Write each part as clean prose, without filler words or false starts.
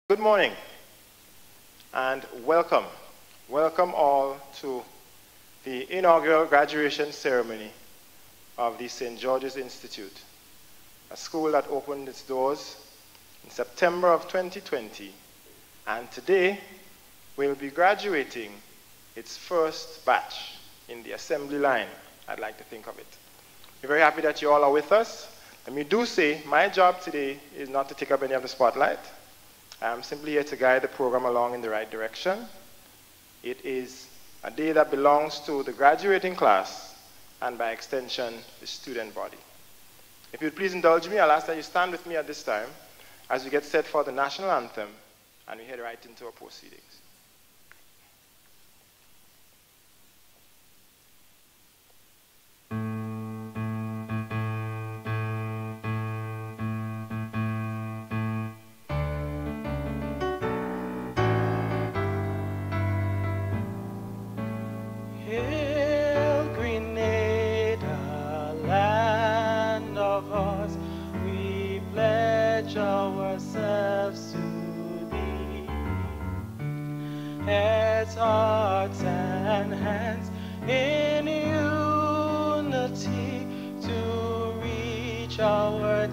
Good morning and welcome. Welcome all to the inaugural graduation ceremony of the St. George's Institute, a school that opened its doors in September of 2020, and today we'll be graduating its first batch in the assembly line, I'd like to think of it. We're very happy that you all are with us. Let me do say, my job today is not to take up any of the spotlight. I'm simply here to guide the program along in the right direction. It is a day that belongs to the graduating class and by extension, the student body. If you'd please indulge me, I'll ask that you stand with me at this time as we get set for the national anthem and we head right into our proceedings. Hail, Grenada, land of ours, we pledge ourselves to thee. Heads, hearts, and hands in unity to reach our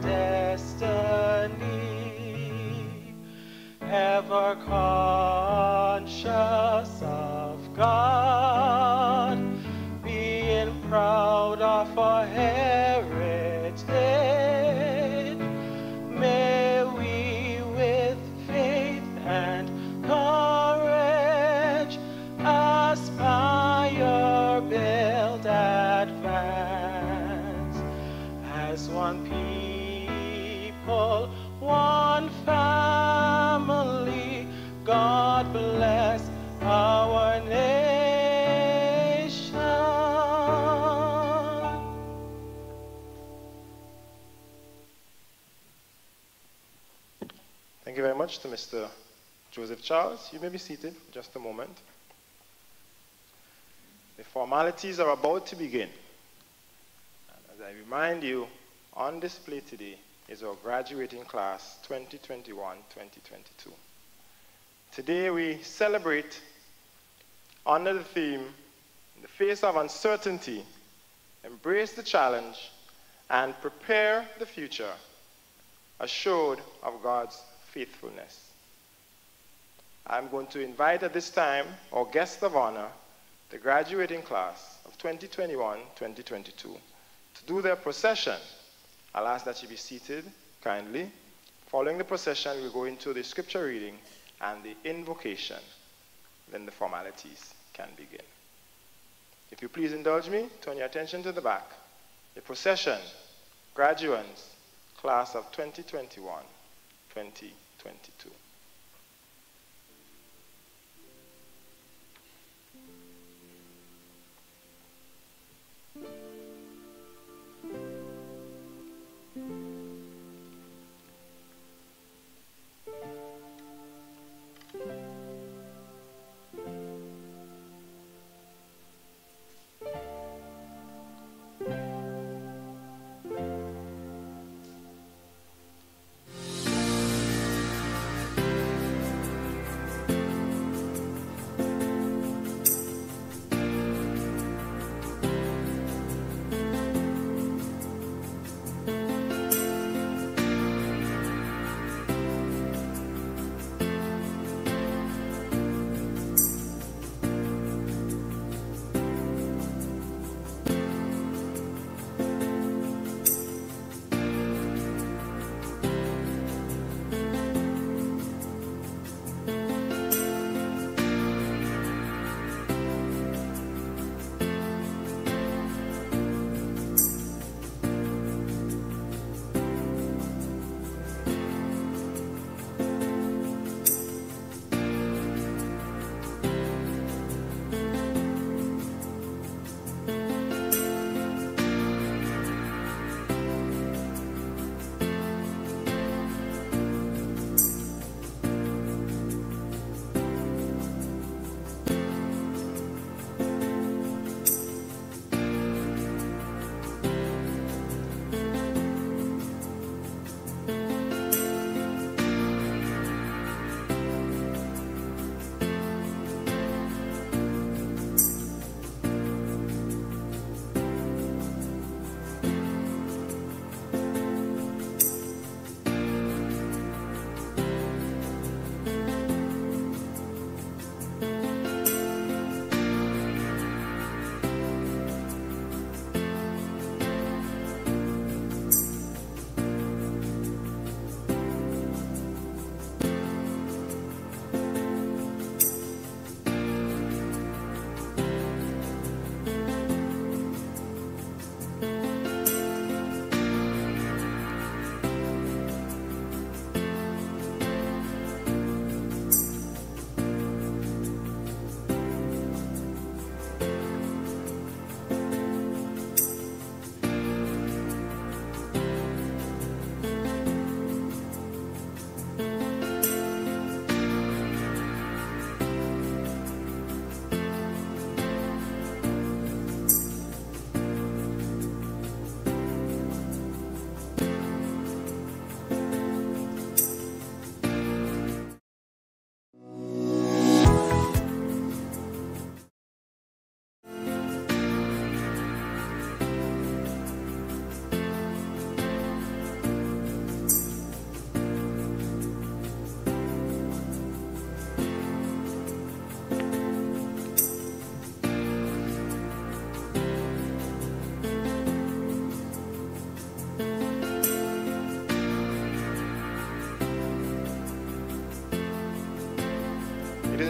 destiny. Ever conscious of God, being proud of our heritage, may we with faith and courage aspire, build, advance as one people, one family. God bless our nation. Thank you very much to Mr. Joseph Charles. You may be seated for just a moment. The formalities are about to begin. And as I remind you, on display today is our graduating class 2021-2022. Today we celebrate under the theme, in the face of uncertainty, embrace the challenge and prepare the future, assured of God's faithfulness. I'm going to invite at this time our guest of honor, the graduating class of 2021-2022, to do their procession. I'll ask that you be seated kindly. Following the procession, we'll go into the scripture reading and the invocation. Then the formalities can begin. If you please indulge me, turn your attention to the back. The procession, graduands, class of 2021-2022.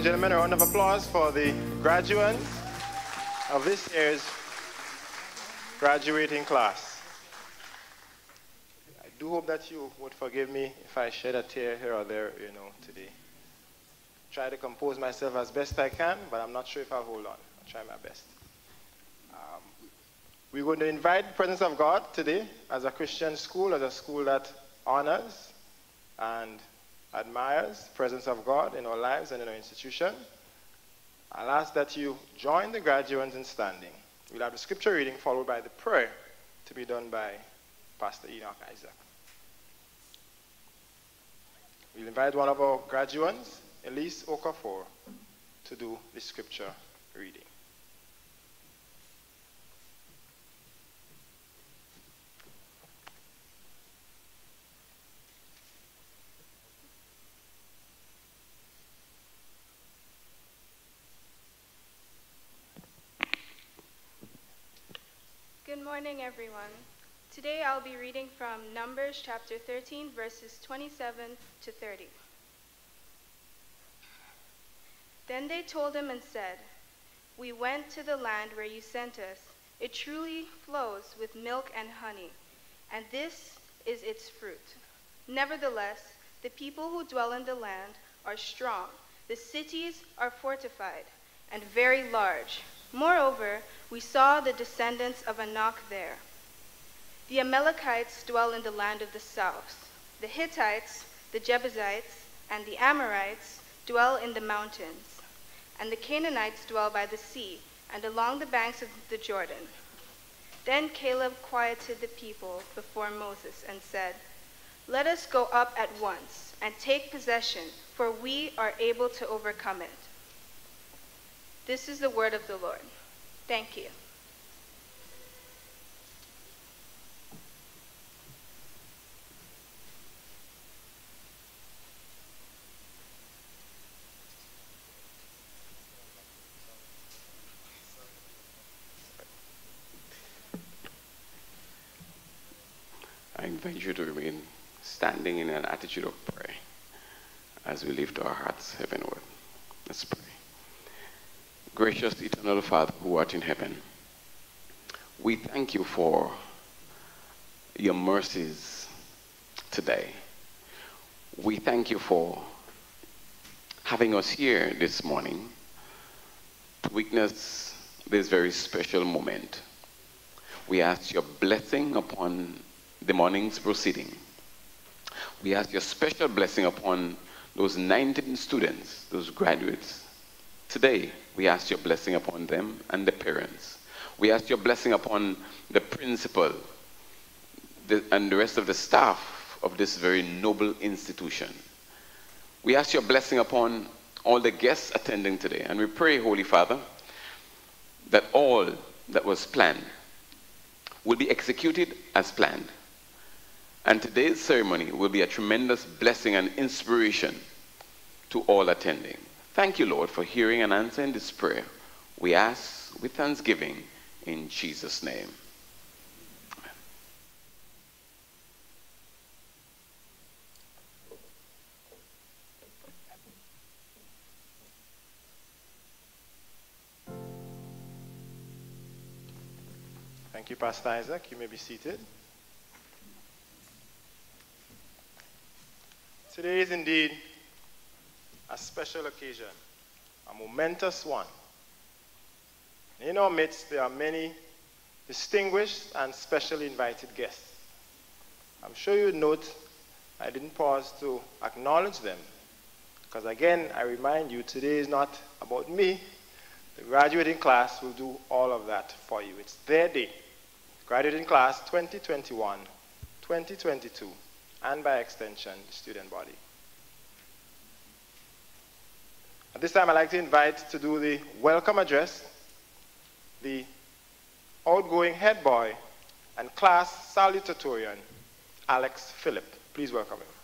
and gentlemen, a round of applause for the graduands of this year's graduating class. I do hope that you would forgive me if I shed a tear here or there, today. Try to compose myself as best I can, but I'm not sure if I'll hold on. I'll try my best. We're going to invite the presence of God today as a Christian school, as a school that honors and admires the presence of God in our lives and in our institution. I'll ask that you join the graduands in standing. We'll have the scripture reading followed by the prayer to be done by Pastor Enoch Isaac. We'll invite one of our graduands, Elise Okafor, to do the scripture reading. Good morning, everyone. Today I'll be reading from Numbers chapter 13, verses 27 to 30. Then they told him and said, "We went to the land where you sent us. It truly flows with milk and honey, and this is its fruit. Nevertheless, the people who dwell in the land are strong. The cities are fortified and very large. Moreover, we saw the descendants of Anak there. The Amalekites dwell in the land of the south. The Hittites, the Jebusites, and the Amorites dwell in the mountains. And the Canaanites dwell by the sea and along the banks of the Jordan." Then Caleb quieted the people before Moses and said, "Let us go up at once and take possession, for we are able to overcome it." This is the word of the Lord. Thank you. I invite you to remain standing in an attitude of prayer as we lift our hearts heavenward. Let's pray. Gracious eternal Father who art in heaven, we thank you for your mercies today. We thank you for having us here this morning to witness this very special moment. We ask your blessing upon the morning's proceeding. We ask your special blessing upon those 19 students, those graduates. Today, we ask your blessing upon them and the parents. We ask your blessing upon the principal and the rest of the staff of this very noble institution. We ask your blessing upon all the guests attending today. And we pray, Holy Father, that all that was planned will be executed as planned. And today's ceremony will be a tremendous blessing and inspiration to all attending. Thank you, Lord, for hearing and answering this prayer. We ask with thanksgiving in Jesus' name. Amen. Thank you, Pastor Isaac. You may be seated. Today is indeed a special occasion, a momentous one. In our midst, there are many distinguished and specially invited guests. I'm sure you note I didn't pause to acknowledge them, because again, I remind you, today is not about me. The graduating class will do all of that for you. It's their day. Graduating class 2021, 2022, and by extension, the student body. At this time, I'd like to invite to do the welcome address the outgoing head boy and class salutatorian, Alex Phillip. Please welcome him.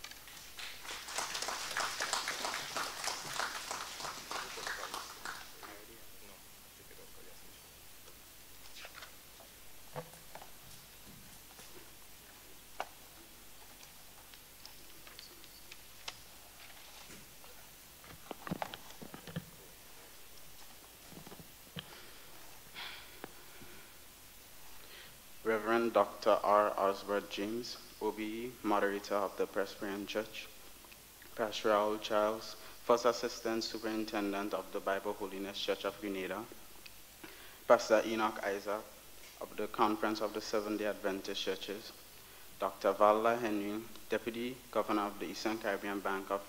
am Dr. R. Osbert James, OBE, moderator of the Presbyterian Church. Pastor Raul Charles, First Assistant Superintendent of the Bible Holiness Church of Grenada. Pastor Enoch Isaac of the Conference of the Seventh-day Adventist Churches. Dr. Valda Henry, Deputy Governor of the Eastern Caribbean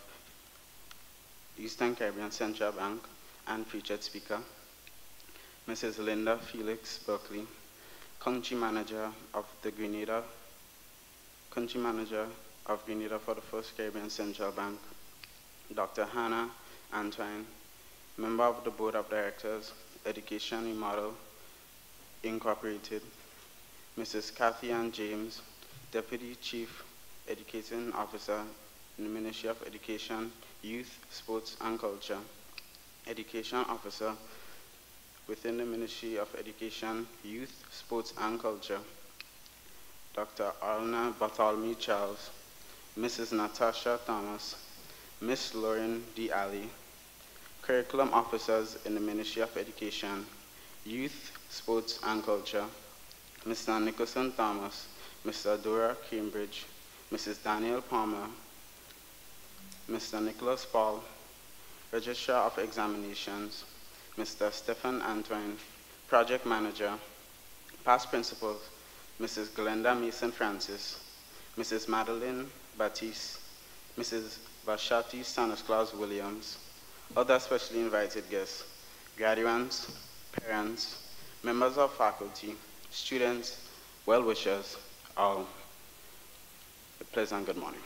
Central Bank and featured speaker. Mrs. Linda Felix Berkeley, Country Manager of Grenada for the First Caribbean Central Bank. Dr. Hannah Antwine, Member of the Board of Directors, Education Remodel Incorporated. Mrs. Kathy Ann James, Deputy Chief Educating Officer in the Ministry of Education, Youth, Sports and Culture. Education Officer within the Ministry of Education, Youth, Sports and Culture. Dr. Arna Bartholomew Charles, Mrs. Natasha Thomas, Miss Lauren D. Alley, Curriculum Officers in the Ministry of Education, Youth, Sports and Culture. Mr. Nicholson Thomas, Mr. Dora Cambridge, Mrs. Daniel Palmer, Mr. Nicholas Paul, Registrar of Examinations, Mr. Stephen Antwine, Project Manager, Past Principals, Mrs. Glenda Mason Francis, Mrs. Madeline Batiste, Mrs. Vashati Stanislaus Williams, other specially invited guests, graduands, parents, members of faculty, students, well-wishers, all a pleasant good morning.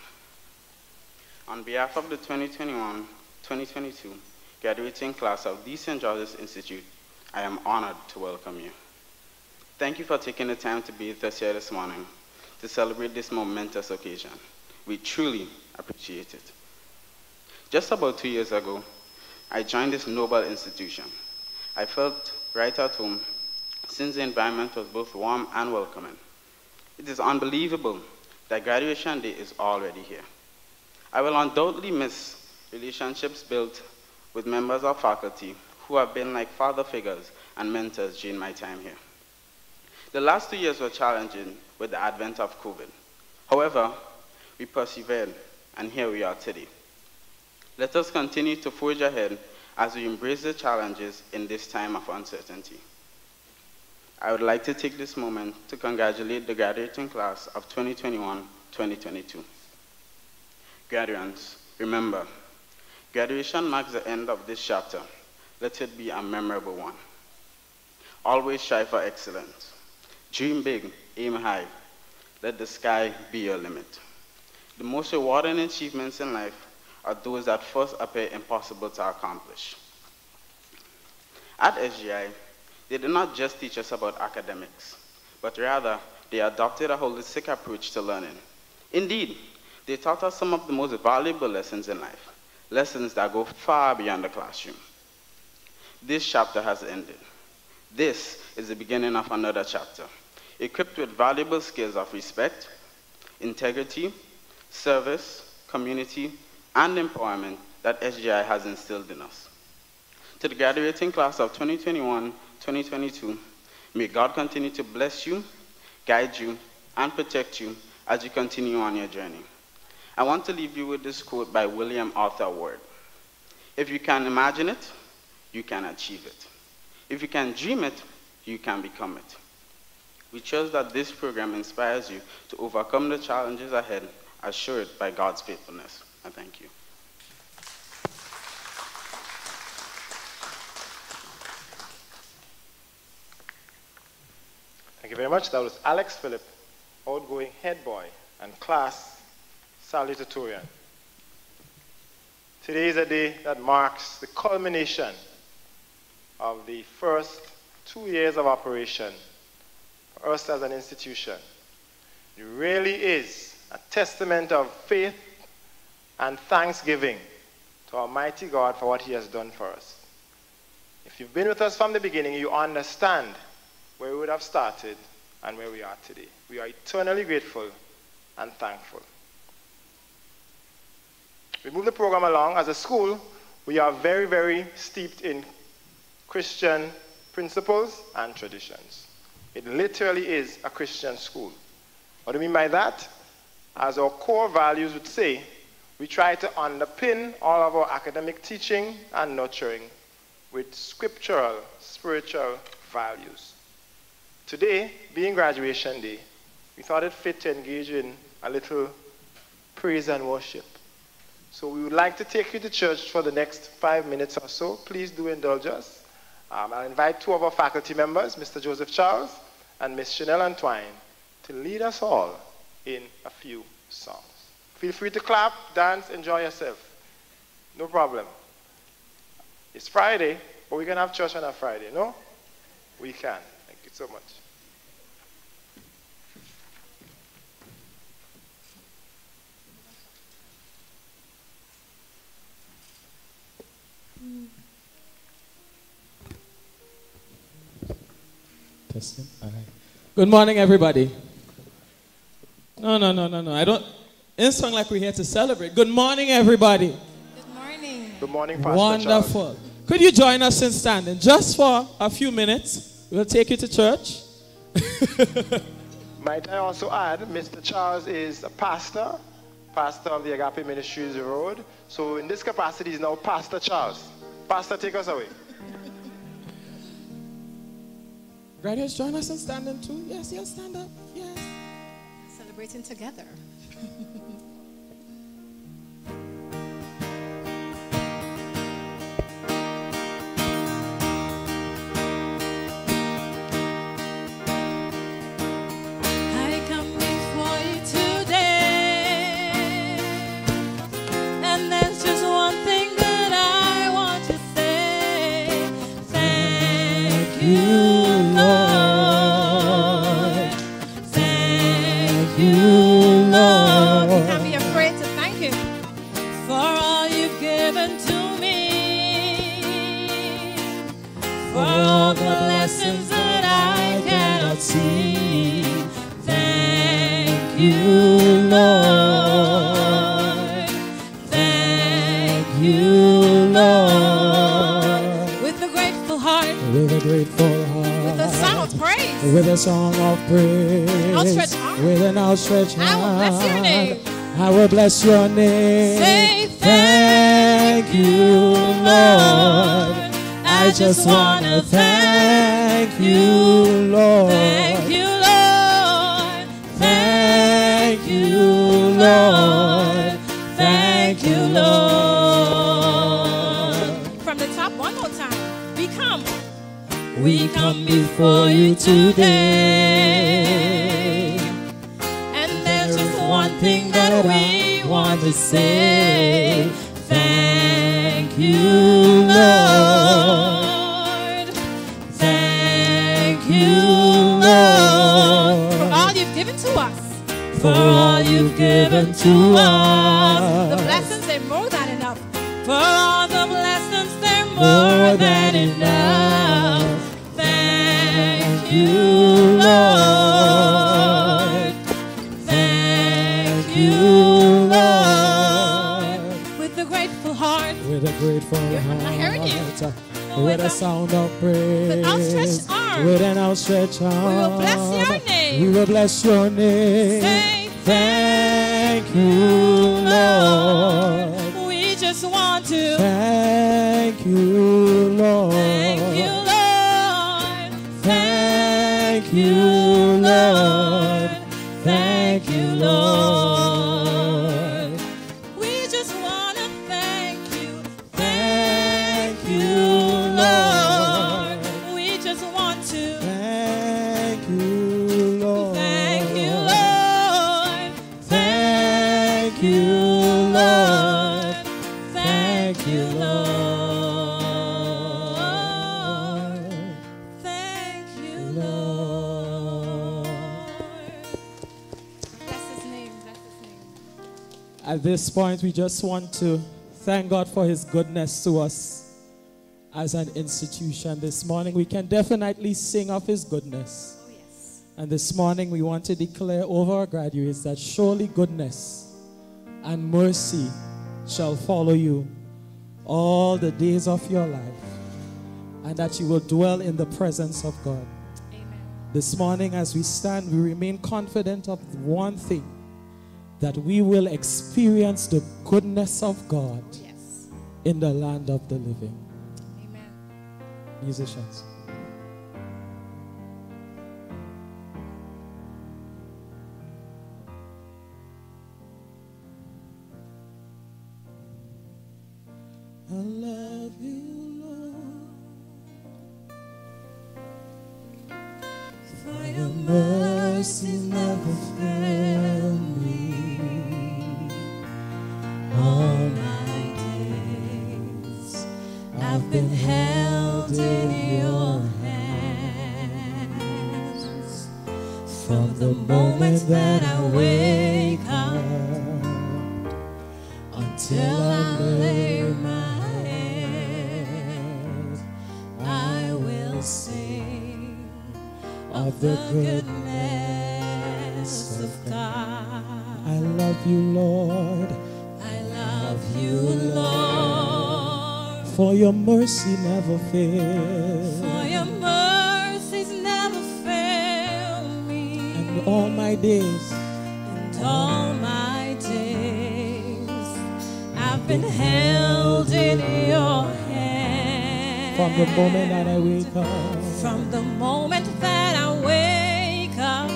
On behalf of the 2021-2022 graduating class of the St. George's Institute, I am honored to welcome you. Thank you for taking the time to be with us here this morning to celebrate this momentous occasion. We truly appreciate it. Just about 2 years ago, I joined this noble institution. I felt right at home since the environment was both warm and welcoming. It is unbelievable that graduation day is already here. I will undoubtedly miss relationships built with members of faculty who have been like father figures and mentors during my time here. The last 2 years were challenging with the advent of COVID. However, we persevered, and here we are today. Let us continue to forge ahead as we embrace the challenges in this time of uncertainty. I would like to take this moment to congratulate the graduating class of 2021-2022. Graduands, remember, graduation marks the end of this chapter. Let it be a memorable one. Always strive for excellence. Dream big, aim high. Let the sky be your limit. The most rewarding achievements in life are those that first appear impossible to accomplish. At SGI, they did not just teach us about academics, but rather they adopted a holistic approach to learning. Indeed, they taught us some of the most valuable lessons in life, lessons that go far beyond the classroom. This chapter has ended. This is the beginning of another chapter, equipped with valuable skills of respect, integrity, service, community, and empowerment that SGI has instilled in us. To the graduating class of 2021-2022, may God continue to bless you, guide you, and protect you as you continue on your journey. I want to leave you with this quote by William Arthur Ward. If you can imagine it, you can achieve it. If you can dream it, you can become it. We trust that this program inspires you to overcome the challenges ahead, assured by God's faithfulness. I thank you. Thank you very much. That was Alex Phillip, outgoing head boy and class salutatorian. Today is a day that marks the culmination of the first 2 years of operation for us as an institution. It really is a testament of faith and thanksgiving to Almighty God for what He has done for us. If you've been with us from the beginning, you understand where we would have started and where we are today. We are eternally grateful and thankful. We move the program along. As a school, we are very, very steeped in Christian principles and traditions. It literally is a Christian school. What do I mean by that? As our core values would say, we try to underpin all of our academic teaching and nurturing with scriptural, spiritual values. Today, being graduation day, we thought it fit to engage in a little praise and worship. So we would like to take you to church for the next 5 minutes or so. Please do indulge us. I'll invite two of our faculty members, Mr. Joseph Charles and Ms. Chanel Antoine, to lead us all in a few songs. Feel free to clap, dance, enjoy yourself. No problem. It's Friday, but we can have church on a Friday, no? We can. Thank you so much. Testing. All right. Good morning, everybody. No. I don't. It's song like we're here to celebrate. Good morning, everybody. Good morning. Good morning, Pastor Wonderful. Charles. Could you join us in standing just for a few minutes? We'll take you to church. Might I also add, Mr. Charles is a pastor of the Agape Ministries Road. So in this capacity, he's now Pastor Charles. Pastor, take us away. Graduates, join us in standing too. Yes, you'll stand up. Yes. Celebrating together. I come before you today, and there's just one thing that I want to say. Thank you. Blessings that I cannot see. Thank you, Lord. Thank you, Lord. With a grateful heart. With a grateful heart. With a song of praise. With a song of praise. Outstretched arm. With an outstretched I will bless your name. I will bless your name. Say thank you, Lord. I just want to thank you, Lord. Thank you, Lord. Thank you, Lord. Thank you, Lord. From the top, one more time. We come before you today. And there's just one thing that we want to say. Thank you, Lord. Thank you, Lord. For all you've given to us. For all you've given to us. The blessings, they're more than enough. For all the blessings, they're more than enough. Thank you, Lord. Thank you, Lord. With a grateful heart. With a grateful heart. I heard you. With a sound of praise. With outstretched arm. With an outstretched arm. We will bless your name. We will bless your name. Say thank you, Lord. We just want to thank you, Lord. thank you, Lord. Thank you, Lord. Thank you, Lord. We just want to thank you. Thank you, Lord. We just want to thank you, Lord. thank you, Lord. Thank you, Lord. Thank you, Lord. Thank you, Lord. Bless his name. Bless his name. At this point, we just want to thank God for his goodness to us as an institution. This morning, we can definitely sing of his goodness. Oh, yes. And this morning, we want to declare over our graduates that surely goodness and mercy shall follow you all the days of your life, and that you will dwell in the presence of God. Amen. This morning as we stand, we remain confident of one thing, that we will experience the goodness of God in the land of the living. Amen. Musicians. I love you, Lord, for your mercy never fail me. All my days I've been held in your hands. From the moment that I wake up until I lay my I will sing of the goodness of God. I love you, Lord. I love you, Lord. For your mercy never fails. For your mercies never fail me. And all my days. And all my days I've been held in your hand. From the moment that I wake up. From the moment that I wake up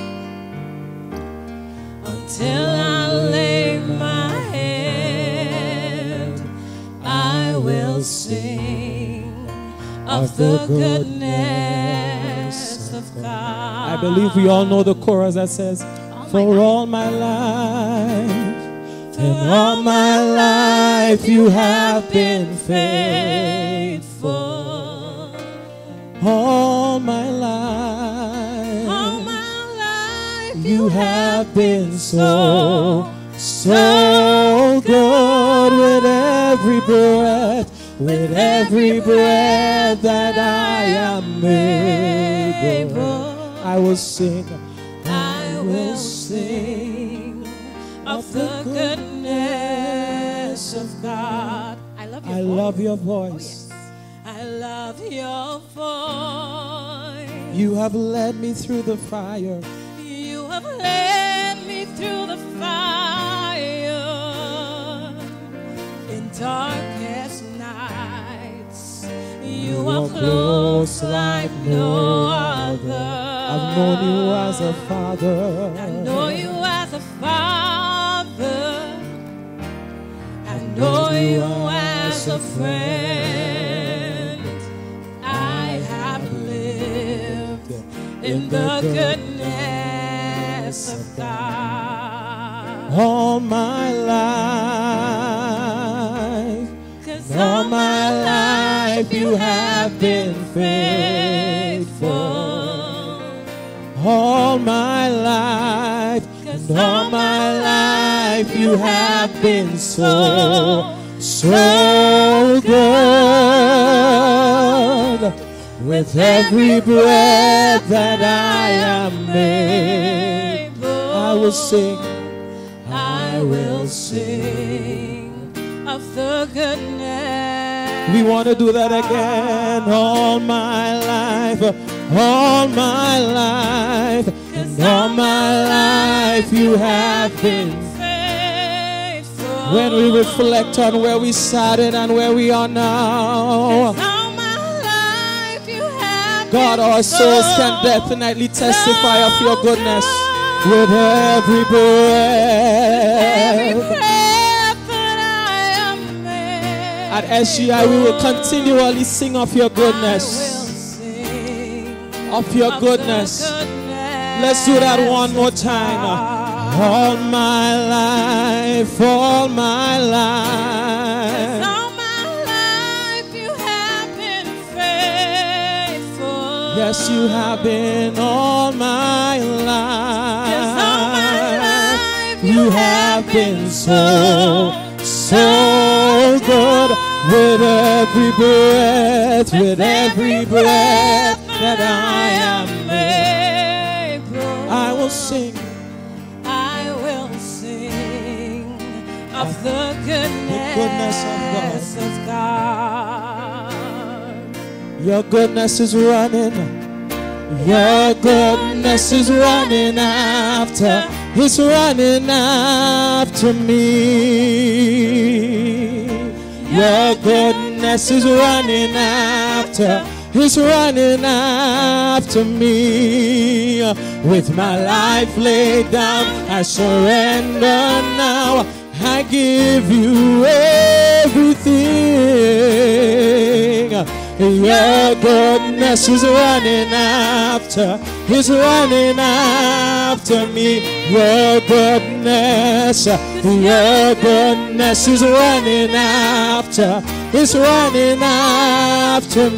until I lay my head, I will sing of the goodness of God. I believe we all know the chorus that says, for all my life, and all my life you have been faithful. All my life, you have been so good. With every breath that I am able, I will sing of the goodness of God. I love your voice. I love your voice. You have led me through the fire. You have led me through the fire. In darkest nights, you are close like no other. I've known you as a father. I know you as a father. I know you as a friend. In the goodness of God. All my life, 'cause all my life you have been faithful. All my life, 'cause all my life you have been so good. With every breath that I am able, I will sing of the goodness. We want to do that again. All my life, and all my life you have been faithful. When we reflect on where we started and where we are now, God, our souls can definitely testify of your goodness. With every breath that I am made, at SGI we will continually sing of your goodness. Of your goodness. Let's do that one more time. All my life, all my life. Yes, you have been all my life. Yes, all my life you have been so good. With every breath that I am able, I will sing of the goodness of God. Your goodness is running Your goodness is running after, it's running after me. Your goodness is running after, it's running after me. With my life laid down, I surrender now. I give you everything. Your goodness is running after, is running after me. Your goodness is running after, is running after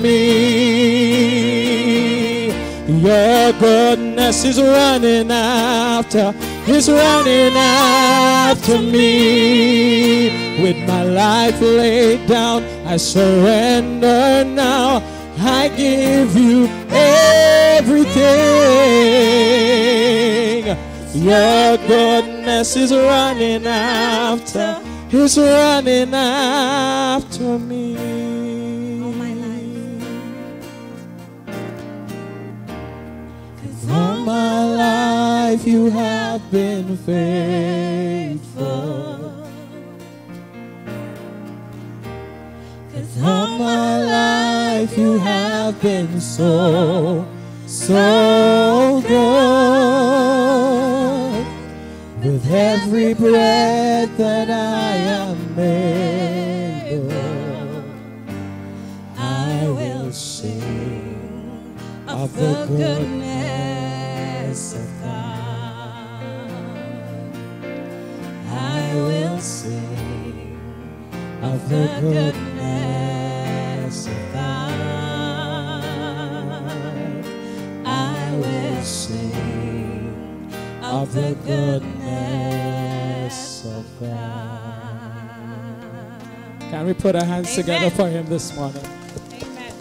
me. Your goodness is running after, is running after me. With my life laid down, I surrender now. I give you everything. Your goodness is running after, is running after me. All my life. All my life you have been faithful. All my life you have been so, so good. With every breath that I am able, I will sing of the goodness of God. I will sing of the goodness of God. I will sing of the goodness of God. Can we put our hands together for him this morning? Amen.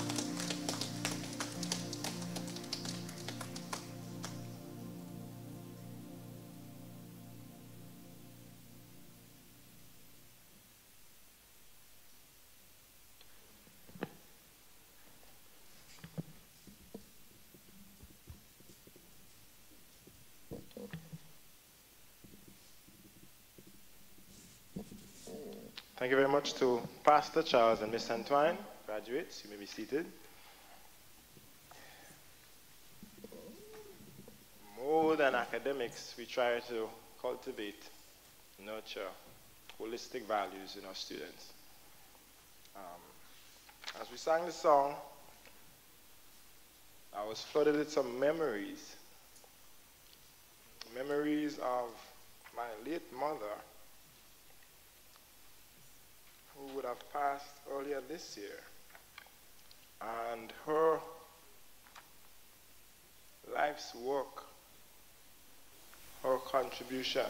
Thank you very much to Pastor Charles and Miss Antoine. Graduates, you may be seated. More than academics, we try to cultivate, nurture holistic values in our students. As we sang the song, I was flooded with some memories. Memories of my late mother, who would have passed earlier this year, and her life's work, her contribution.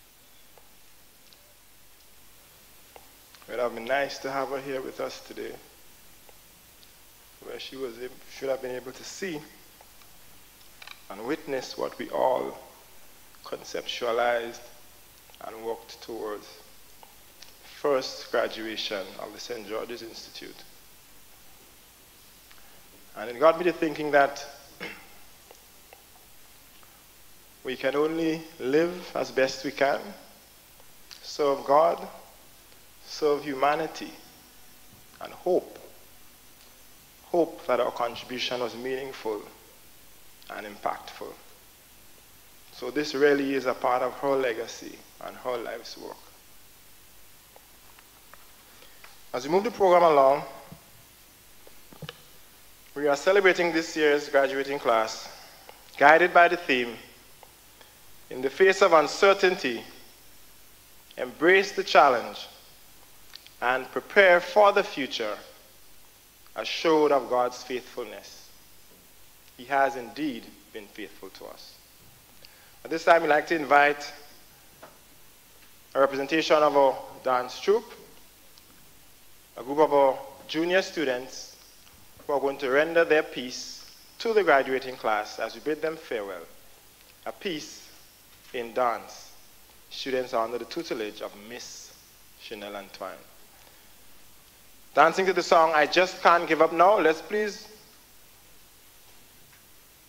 It would have been nice to have her here with us today, where she should have been able to see and witness what we all conceptualized and worked towards. First graduation of the St. George's Institute. And it got me to thinking that we can only live as best we can, serve God, serve humanity, and hope. Hope that our contribution was meaningful and impactful. So this really is a part of her legacy and her life's work. As we move the program along, we are celebrating this year's graduating class, guided by the theme, in the face of uncertainty, embrace the challenge, and prepare for the future, assured of God's faithfulness. He has indeed been faithful to us. At this time, we'd like to invite a representation of our dance troupe, a group of our junior students who are going to render their piece to the graduating class as we bid them farewell. A piece in dance. Students are under the tutelage of Miss Chanel Antoine. Dancing to the song, I Just Can't Give Up Now. Let's please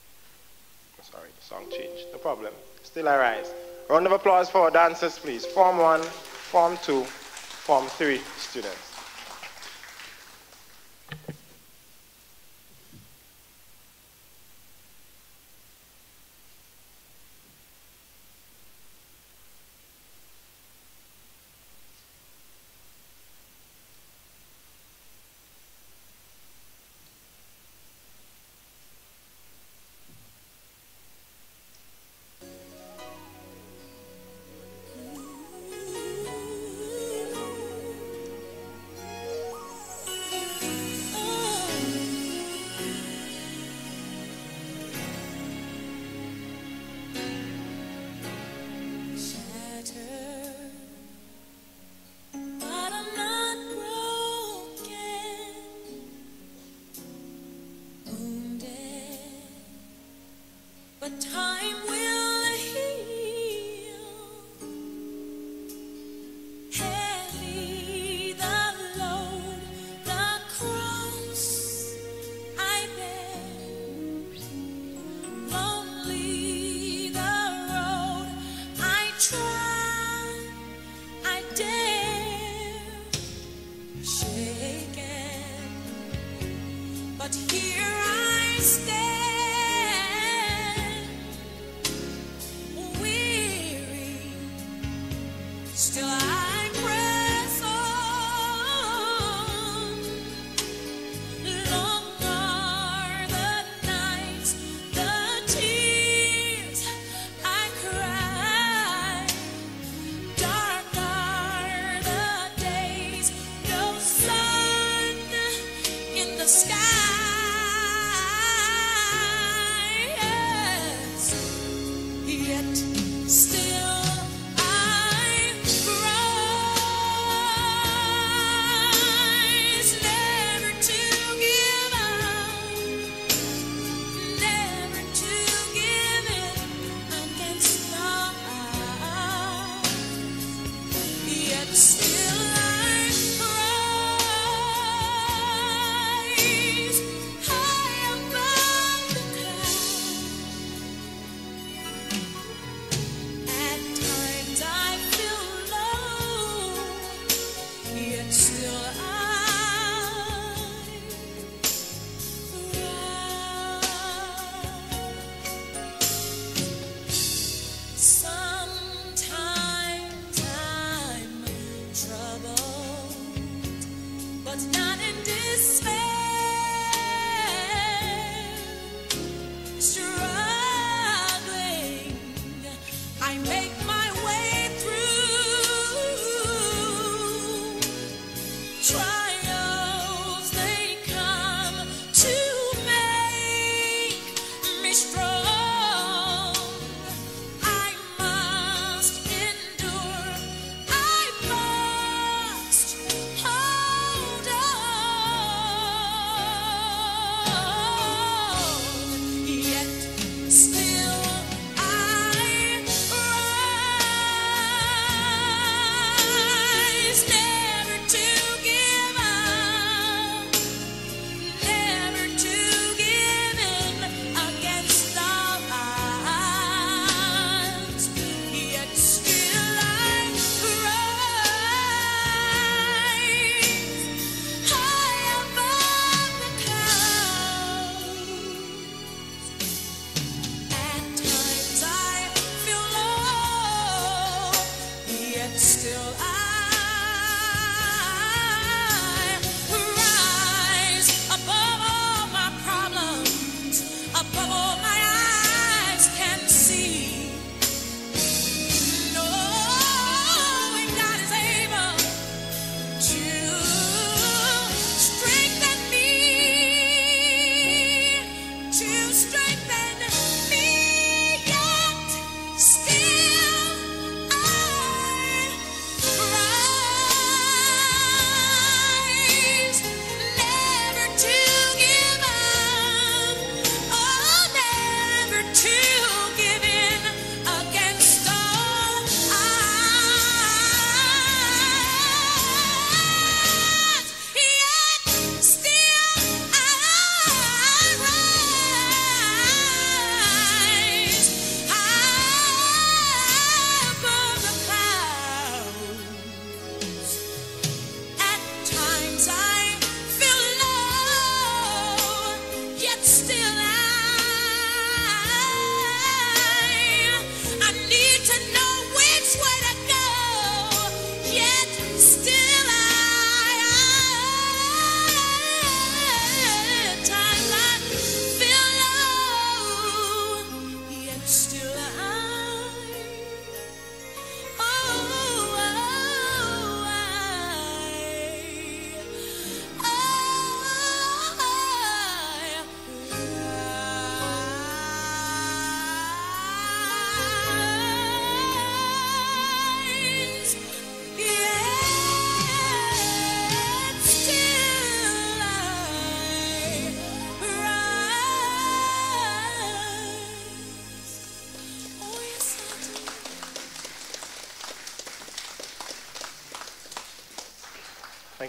Sorry, the song changed. No problem. Still I rise. Round of applause for our dancers, please. Form 1, Form 2, Form 3 students. But time will heal. Heavy the load, the cross I bear. Lonely the road I trod, I dare. Shaken, but here I stand. Still I press on. Long are the nights, the tears I cry. Dark are the days, no sun in the sky.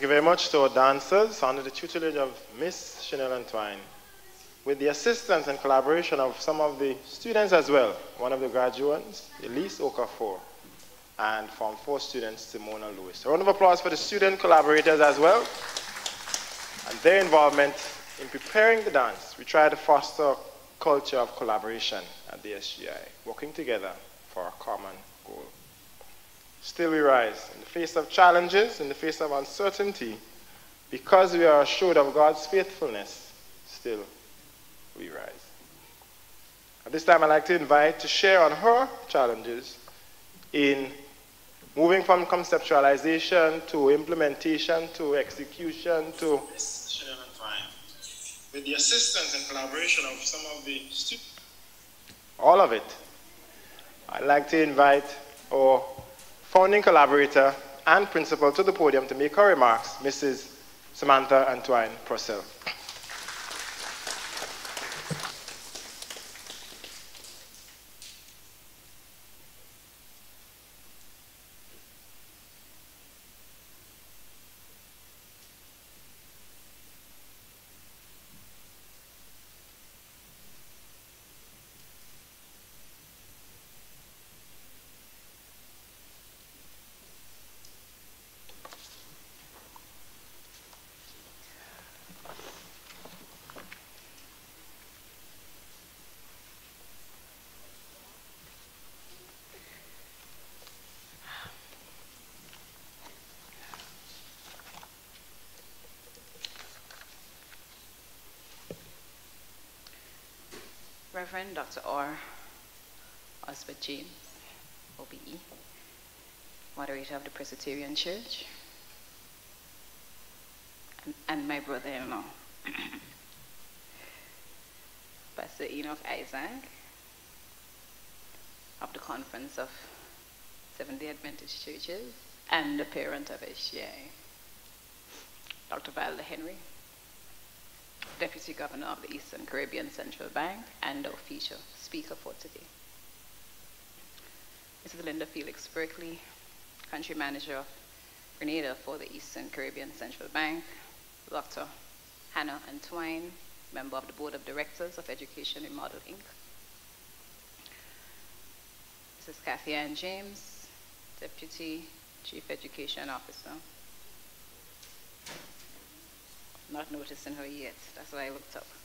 you very much to our dancers under the tutelage of Miss Chanel Antwine, with the assistance and collaboration of some of the students as well. One of the graduands, Elise Okafor, and Form 4 students, Simona Lewis. A round of applause for the student collaborators as well, and their involvement in preparing the dance. We try to foster a culture of collaboration at the SGI, working together for a common goal. Still we rise in the face of challenges, in the face of uncertainty, because we are assured of God's faithfulness. Still we rise. At this time, I'd like to invite to share on her challenges in moving from conceptualization to implementation to execution to with the assistance and collaboration of some of the students. All of it. I'd like to invite our founding collaborator and principal to the podium to make her remarks, Mrs. Samantha Antwine Purcell. Reverend Dr. R. Osbert James, OBE, moderator of the Presbyterian Church, and my brother-in-law, Pastor Enoch Isaac, of the Conference of Seventh-day Adventist Churches, and the parent of SGI, Dr. Valda Henry, Deputy Governor of the Eastern Caribbean Central Bank, and our feature speaker for today. Mrs. Linda Felix Berkeley, Country Manager of Grenada for the Eastern Caribbean Central Bank, Dr. Hannah Antwine, Member of the Board of Directors of Education Remodel, Inc., Mrs. Kathy Ann James, Deputy Chief Education Officer. Not noticing her yet, that's why I looked up.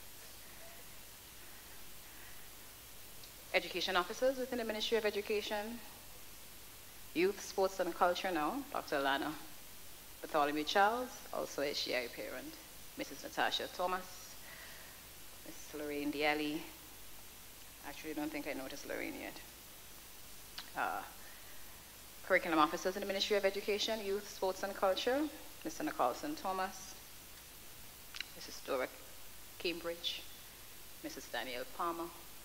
Education officers within the Ministry of Education, Youth, Sports and Culture now, Dr. Alana Bartholomew Charles, also SGI parent, Mrs. Natasha Thomas, Mrs. Lorraine Dialli. Actually, I don't think I noticed Lorraine yet. Curriculum officers in the Ministry of Education, Youth, Sports and Culture, Mr. Nicholson Thomas, Mrs. Dora Cambridge, Mrs. Danielle Palmer,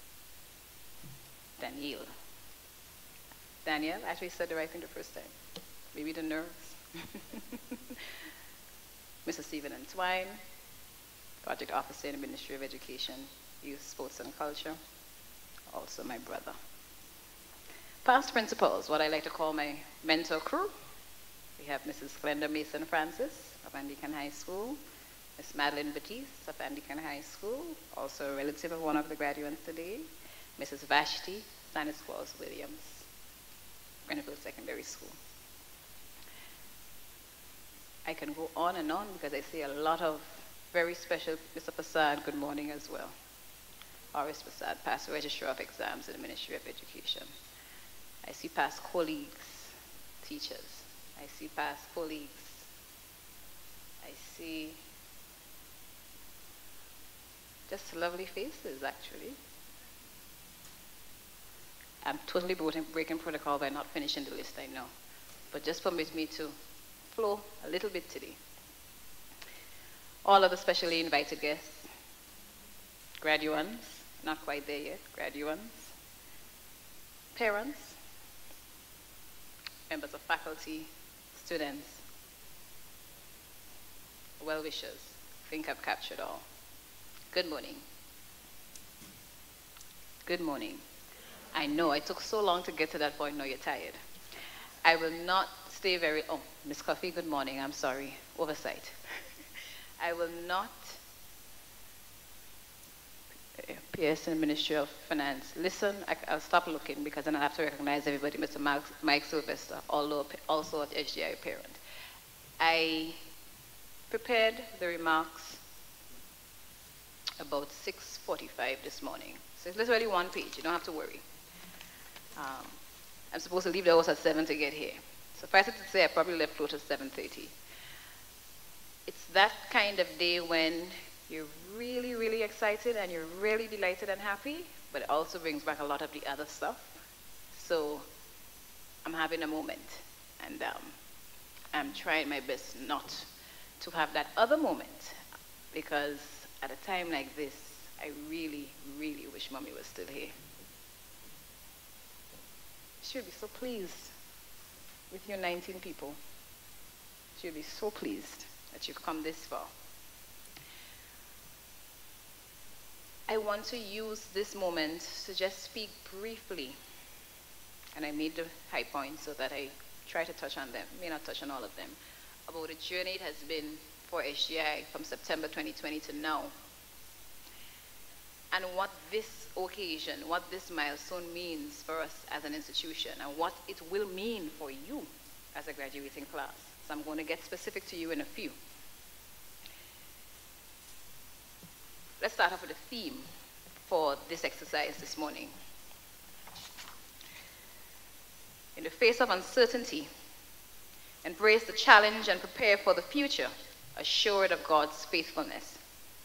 Danielle, actually said the right thing the first time. Maybe the nerves. Mrs. Stephen Antwine, Project Officer in the Ministry of Education, Youth, Sports and Culture, also my brother. Past principals, what I like to call my mentor crew. We have Mrs. Glenda Mason Francis of Anglican High School, Ms. Madeline Batiste of Anglican High School, also a relative of one of the graduates today, Mrs. Vashti Stanislaus Williams, Grenada Secondary School. I can go on and on because I see a lot of very special, Mr. Prasad, good morning as well. Horace Prasad, past Registrar of Exams in the Ministry of Education. I see past colleagues, teachers. I see past colleagues. I see just lovely faces, actually. I'm totally breaking protocol by not finishing the list, I know. But just permit me to flow a little bit today. All of the specially invited guests, graduands, not quite there yet, graduands, parents, members of faculty, students, well-wishers. I think I've captured all. Good morning. Good morning. I know I took so long to get to that point, now you're tired. I will not stay very, oh, Miss Coffee, good morning, I'm sorry, oversight. I will not appears in the Ministry of Finance. Listen, I'll stop looking because then I'll have to recognize everybody. Mr. Mike Sylvester, although also at HDI parent. I prepared the remarks about 6:45 this morning. So it's literally one page, you don't have to worry. I'm supposed to leave the house at 7 to get here. Suffice it to say, I probably left close to 7:30. It's that kind of day when you're really, really excited and you're really delighted and happy, but it also brings back a lot of the other stuff. So I'm having a moment, and I'm trying my best not to have that other moment, because at a time like this, I really, really wish Mommy was still here. She would be so pleased with you 19 people. She would be so pleased that you've come this far. I want to use this moment to just speak briefly, and I made the high points so that I try to touch on them, may not touch on all of them, about the journey it has been for HDI from September 2020 to now, and what this occasion, what this milestone means for us as an institution, and what it will mean for you as a graduating class. So I'm going to get specific to you in a few. Let's start off with a theme for this exercise this morning. In the face of uncertainty, embrace the challenge and prepare for the future, assured of God's faithfulness.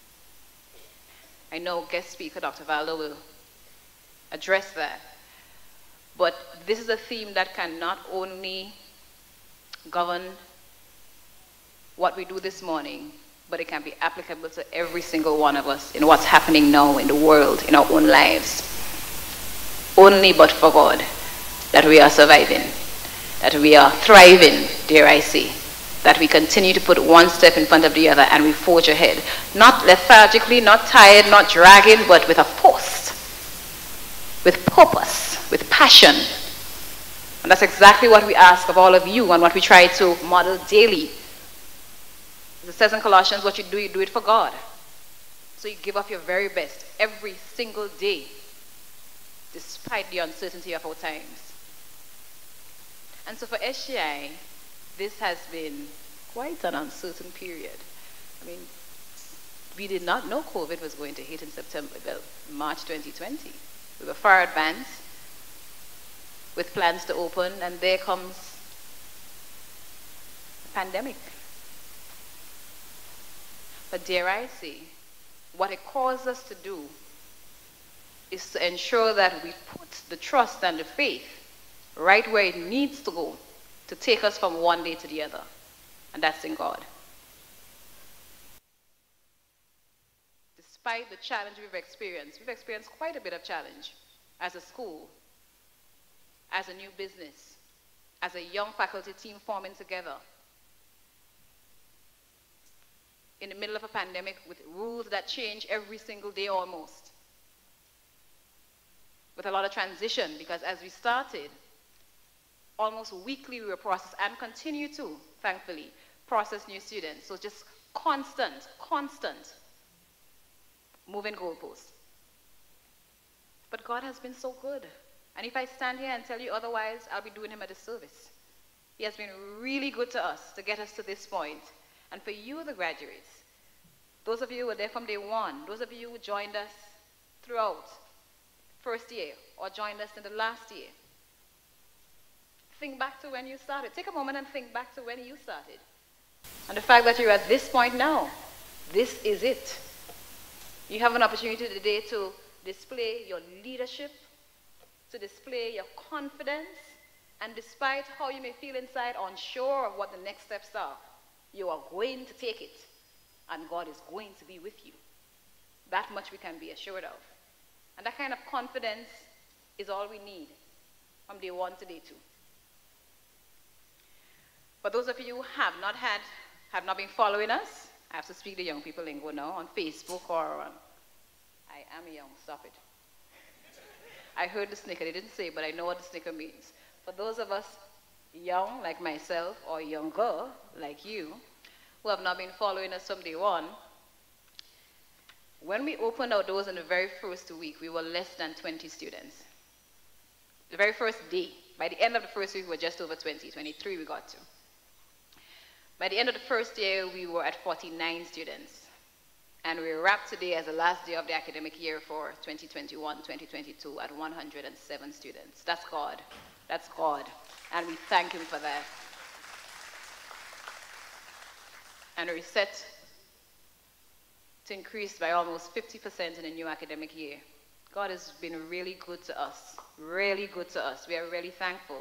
I know guest speaker Dr. Valdo will address that, but this is a theme that can not only govern what we do this morning, but it can be applicable to every single one of us in what's happening now in the world, in our own lives. Only but for God that we are surviving, that we are thriving, dare I say, that we continue to put one step in front of the other and we forge ahead. Not lethargically, not tired, not dragging, but with a force, with purpose, with passion. And that's exactly what we ask of all of you and what we try to model daily. It says in Colossians, what you do it for God. So you give up your very best every single day, despite the uncertainty of our times. And so for HDI, this has been quite an uncertain period. I mean, we did not know COVID was going to hit in March 2020. We were far advanced with plans to open, and there comes a pandemic. But dare I say, what it calls us to do is to ensure that we put the trust and the faith right where it needs to go to take us from one day to the other, and that's in God. Despite the challenge we've experienced quite a bit of challenge as a school, as a new business, as a young faculty team forming together, in the middle of a pandemic with rules that change every single day almost. With a lot of transition, because as we started, almost weekly we were processed and continue to, thankfully, process new students. So just constant moving goalposts. But God has been so good. And if I stand here and tell you otherwise, I'll be doing him a disservice. He has been really good to us to get us to this point. And for you, the graduates, those of you who were there from day one, those of you who joined us throughout first year or joined us in the last year, think back to when you started. Take a moment and think back to when you started. And the fact that you're at this point now, this is it. You have an opportunity today to display your leadership, to display your confidence, and despite how you may feel inside, unsure of what the next steps are, you are going to take it, and God is going to be with you. That much we can be assured of. And that kind of confidence is all we need from day one to day two. For those of you who have not been following us, I have to speak the young people lingo now, on Facebook or on, I am young, stop it. I heard the snicker, they didn't say, but I know what the snicker means. For those of us young like myself or younger like you, who have not been following us from day one, when we opened our doors in the very first week, we were less than 20 students. The very first day. By the end of the first week, we were just over 20, 23 we got to. By the end of the first year, we were at 49 students. And we wrapped today as the last day of the academic year for 2021-2022 at 107 students. That's God. That's God. And we thank him for that. And we're set to increase by almost 50% in the new academic year. God has been really good to us. Really good to us. We are really thankful.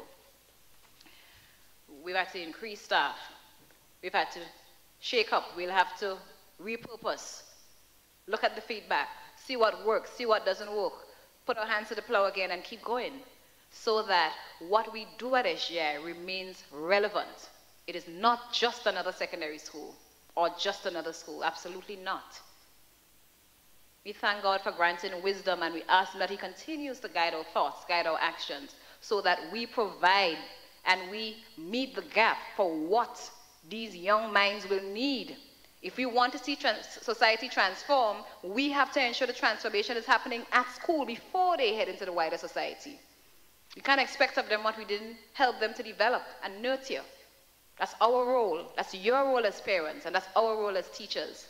We've had to increase staff. We've had to shake up. We'll have to repurpose. Look at the feedback. See what works. See what doesn't work. Put our hands to the plow again and keep going. So that what we do at SGI remains relevant. It is not just another secondary school or just another school. Absolutely not. We thank God for granting wisdom, and we ask him that he continues to guide our thoughts, guide our actions, so that we provide and we meet the gap for what these young minds will need. If we want to see society transform, we have to ensure the transformation is happening at school before they head into the wider society. You can't expect of them what we didn't help them to develop and nurture. That's our role. That's your role as parents, and that's our role as teachers.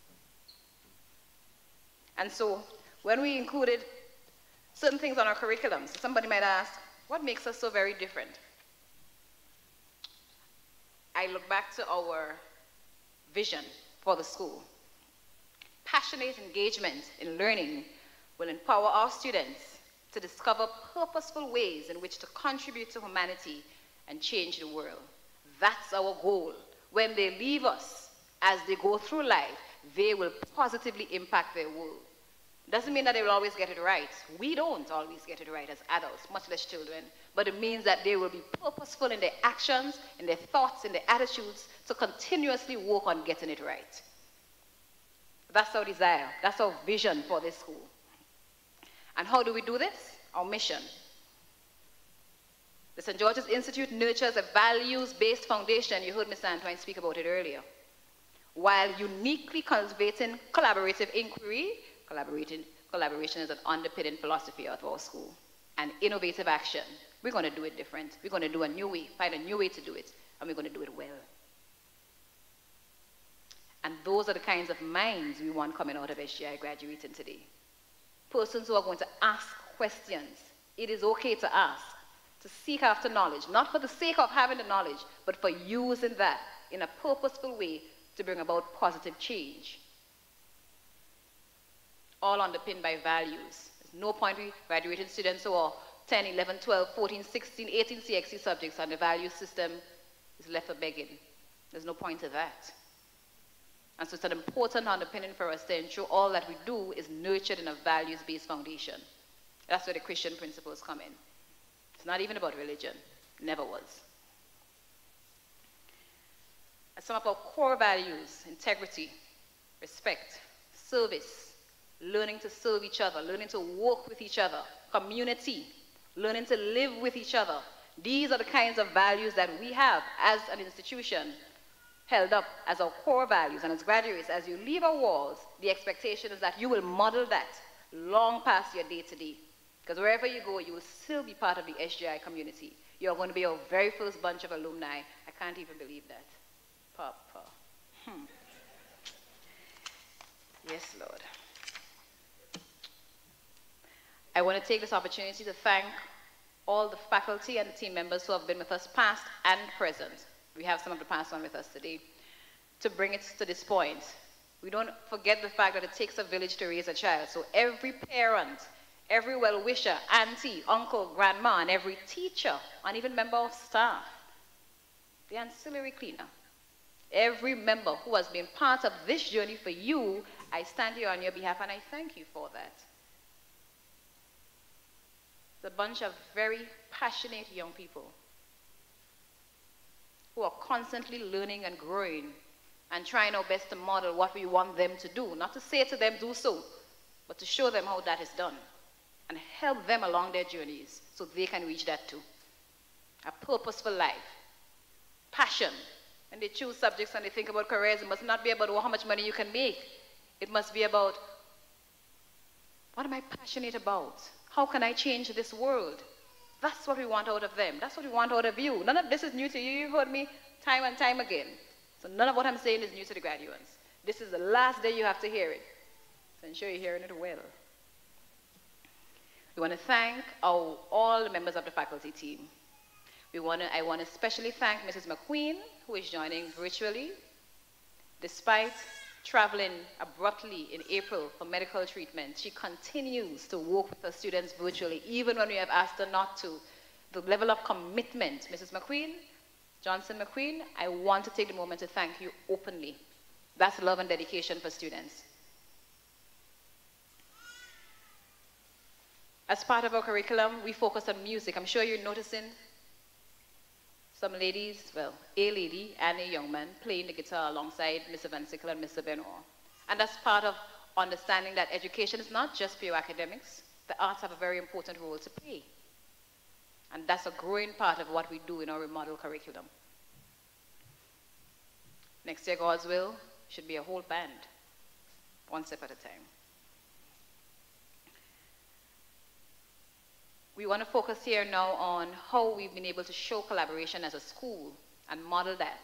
And so, when we included certain things on our curriculums, somebody might ask, what makes us so very different? I look back to our vision for the school. Passionate engagement in learning will empower our students to discover purposeful ways in which to contribute to humanity and change the world. That's our goal. When they leave us, as they go through life, they will positively impact their world. Doesn't mean that they will always get it right. We don't always get it right as adults, much less children. But it means that they will be purposeful in their actions, in their thoughts, in their attitudes, to continuously work on getting it right. That's our desire. That's our vision for this school. And how do we do this? Our mission. The St. George's Institute nurtures a values-based foundation. You heard Mr. Antoine speak about it earlier. While uniquely cultivating collaborative inquiry, collaboration is an underpinning philosophy of our school, and innovative action. We're going to do it different. We're going to do a new way, find a new way to do it, and we're going to do it well. And those are the kinds of minds we want coming out of SGI graduating today. Persons who are going to ask questions. It is okay to ask, to seek after knowledge, not for the sake of having the knowledge, but for using that in a purposeful way to bring about positive change. All underpinned by values. There's no point we graduating students who are 10, 11, 12, 14, 16, 18 CXC subjects and the value system is left for begging. There's no point to that. And so it's an important underpinning for us to ensure all that we do is nurtured in a values-based foundation. That's where the Christian principles come in. It's not even about religion. Never was. And some of our core values: integrity, respect, service, learning to serve each other, learning to work with each other, community, learning to live with each other. These are the kinds of values that we have as an institution held up as our core values. And as graduates, as you leave our walls, the expectation is that you will model that long past your day-to-day. Because wherever you go, you will still be part of the SGI community. You're going to be our very first bunch of alumni. I can't even believe that. Papa. Yes, Lord. I want to take this opportunity to thank all the faculty and the team members who have been with us past and present. We have some of the past one with us today to bring it to this point. We don't forget the fact that it takes a village to raise a child. So every parent, every well-wisher, auntie, uncle, grandma, and every teacher, and even member of staff, the ancillary cleaner, every member who has been part of this journey for you, I stand here on your behalf and I thank you for that. It's a bunch of very passionate young people who are constantly learning and growing and trying our best to model what we want them to do. Not to say to them, do so, but to show them how that is done and help them along their journeys so they can reach that too. A purposeful life, passion. And they choose subjects and they think about careers. It must not be about how much money you can make. It must be about, what am I passionate about? How can I change this world? That's what we want out of them. That's what we want out of you. None of this is new to you. You've heard me time and time again. So none of what I'm saying is new to the graduates. This is the last day you have to hear it. So ensure you're hearing it well. We want to thank all the members of the faculty team. I want to especially thank Mrs. McQueen, who is joining virtually. Despite traveling abruptly in April for medical treatment, she continues to work with her students virtually, even when we have asked her not to. The level of commitment, Mrs. McQueen, Johnson McQueen, I want to take the moment to thank you openly. That's love and dedication for students. As part of our curriculum, we focus on music. I'm sure you're noticing some ladies, well, a lady and a young man playing the guitar alongside Mr. Van Sickle and Mr. Benoit. And that's part of understanding that education is not just pure academics. The arts have a very important role to play. And that's a growing part of what we do in our remodel curriculum. Next year, God's will, should be a whole band, one step at a time. We want to focus here now on how we've been able to show collaboration as a school and model that.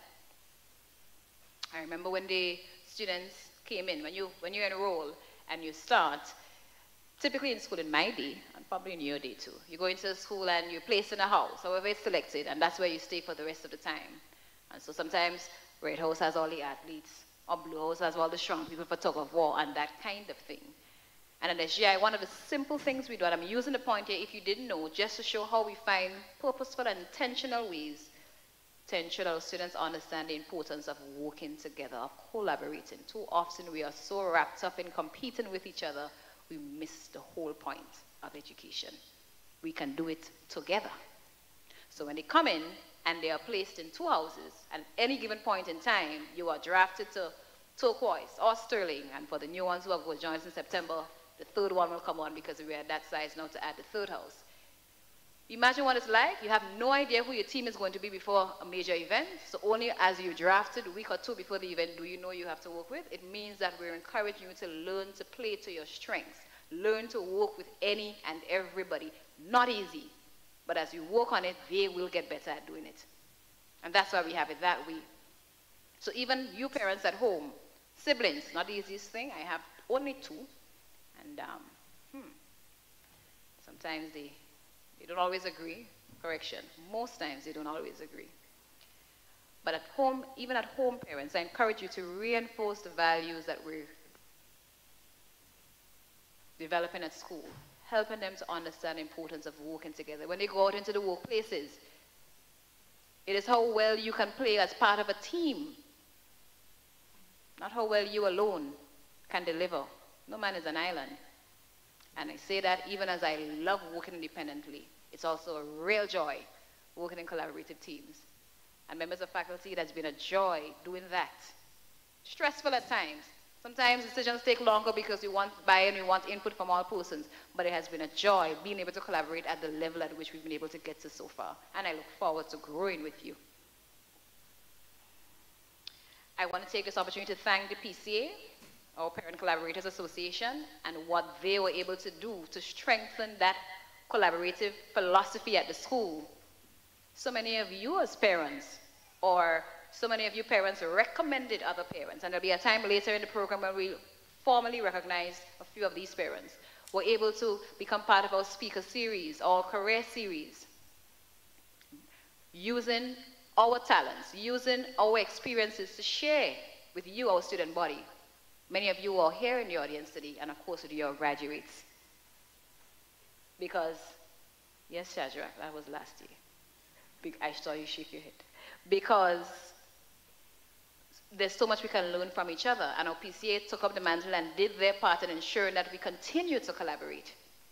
I remember when the students came in, when you enroll and you start, typically in school in my day, and probably in your day too, you go into school and you're placed in a house, however it's selected, and that's where you stay for the rest of the time. And so sometimes Red House has all the athletes, or Blue House has all the strong people for tug of war and that kind of thing. And at SGI, one of the simple things we do, and I'm using the point here if you didn't know, just to show how we find purposeful and intentional ways to ensure that our students understand the importance of working together, of collaborating. Too often we are so wrapped up in competing with each other, we miss the whole point of education. We can do it together. So when they come in and they are placed in two houses, at any given point in time, you are drafted to turquoise or sterling, and for the new ones who are going to join us in September, the third one will come on because we are at that size now to add the third house. Imagine what it's like. You have no idea who your team is going to be before a major event. So only as you're drafted a week or two before the event do you know you have to work with. It means that we're encouraging you to learn to play to your strengths. Learn to work with any and everybody. Not easy, but as you work on it, they will get better at doing it. And that's why we have it that way. So even you parents at home, siblings, not the easiest thing. I have only two. And sometimes they don't always agree. Correction, most times they don't always agree. But at home, even at home parents, I encourage you to reinforce the values that we're developing at school, helping them to understand the importance of working together. When they go out into the workplaces, it is how well you can play as part of a team, not how well you alone can deliver. No man is an island. And I say that even as I love working independently, it's also a real joy working in collaborative teams. And members of faculty, it has been a joy doing that. Stressful at times. Sometimes decisions take longer because we want buy-in, we want input from all persons. But it has been a joy being able to collaborate at the level at which we've been able to get to so far. And I look forward to growing with you. I want to take this opportunity to thank the PCA, our Parent Collaborators Association, and what they were able to do to strengthen that collaborative philosophy at the school. So many of you as parents, or so many of you parents recommended other parents, and there'll be a time later in the program when we formally recognize a few of these parents, were able to become part of our speaker series, our career series, using our talents, using our experiences to share with you, our student body. Many of you are here in the audience today, and of course with your graduates. Because, yes, Shadrach, that was last year. I saw you shake your head. Because there's so much we can learn from each other, and our PCA took up the mantle and did their part in ensuring that we continue to collaborate.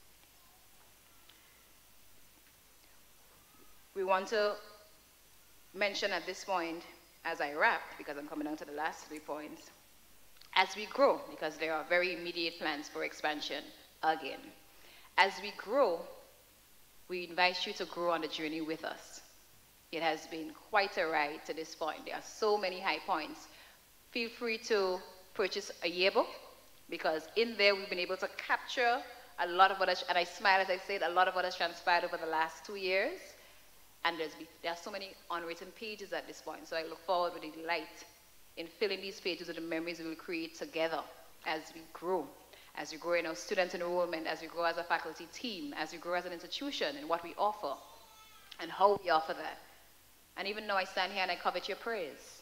We want to mention at this point, as I wrap, because I'm coming down to the last 3 points, as we grow, because there are very immediate plans for expansion again. As we grow, we invite you to grow on the journey with us. It has been quite a ride to this point. There are so many high points. Feel free to purchase a yearbook, because in there we've been able to capture a lot of what has, and I smile as I say it, a lot of what has transpired over the last 2 years. And there are so many unwritten pages at this point. So I look forward with delight in filling these pages with the memories we will create together as we grow in our student enrollment, as we grow as a faculty team, as we grow as an institution, and what we offer and how we offer that. And even though I stand here and I covet your praise,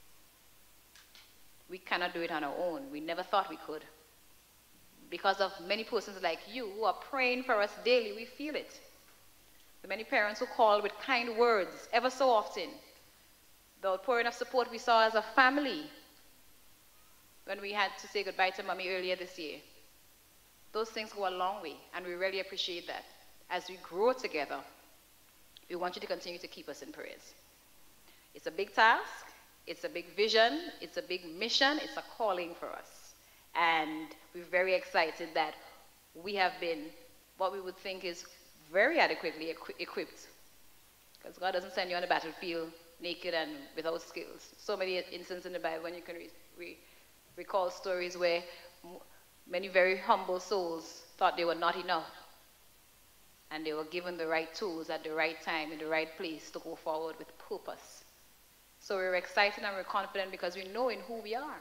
we cannot do it on our own. We never thought we could. Because of many persons like you who are praying for us daily, we feel it. The many parents who call with kind words ever so often. The outpouring of support we saw as a family when we had to say goodbye to Mommy earlier this year. Those things go a long way, and we really appreciate that. As we grow together, we want you to continue to keep us in prayers. It's a big task, it's a big vision, it's a big mission, it's a calling for us. And we're very excited that we have been what we would think is very adequately equipped. Because God doesn't send you on the battlefield naked and without skills. So many instances in the Bible when you can recall stories where many very humble souls thought they were not enough. And they were given the right tools at the right time, in the right place to go forward with purpose. So we're excited and we're confident because we know in who we are.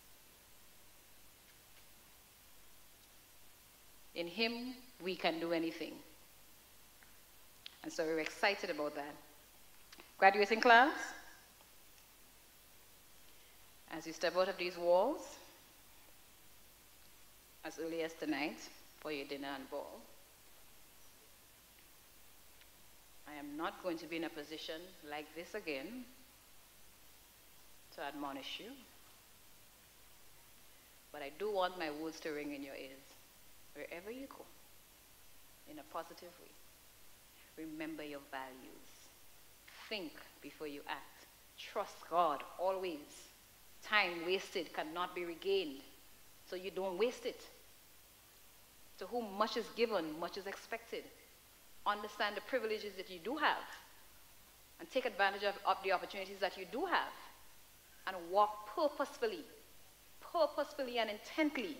In Him, we can do anything. And so we're excited about that. Graduating class, as you step out of these walls, as early as tonight for your dinner and ball, I am not going to be in a position like this again to admonish you. But I do want my words to ring in your ears. Wherever you go, in a positive way, remember your values. Think before you act. Trust God always. Time wasted cannot be regained, so you don't waste it. To whom much is given, much is expected. Understand the privileges that you do have, and take advantage of the opportunities that you do have, and walk purposefully and intently.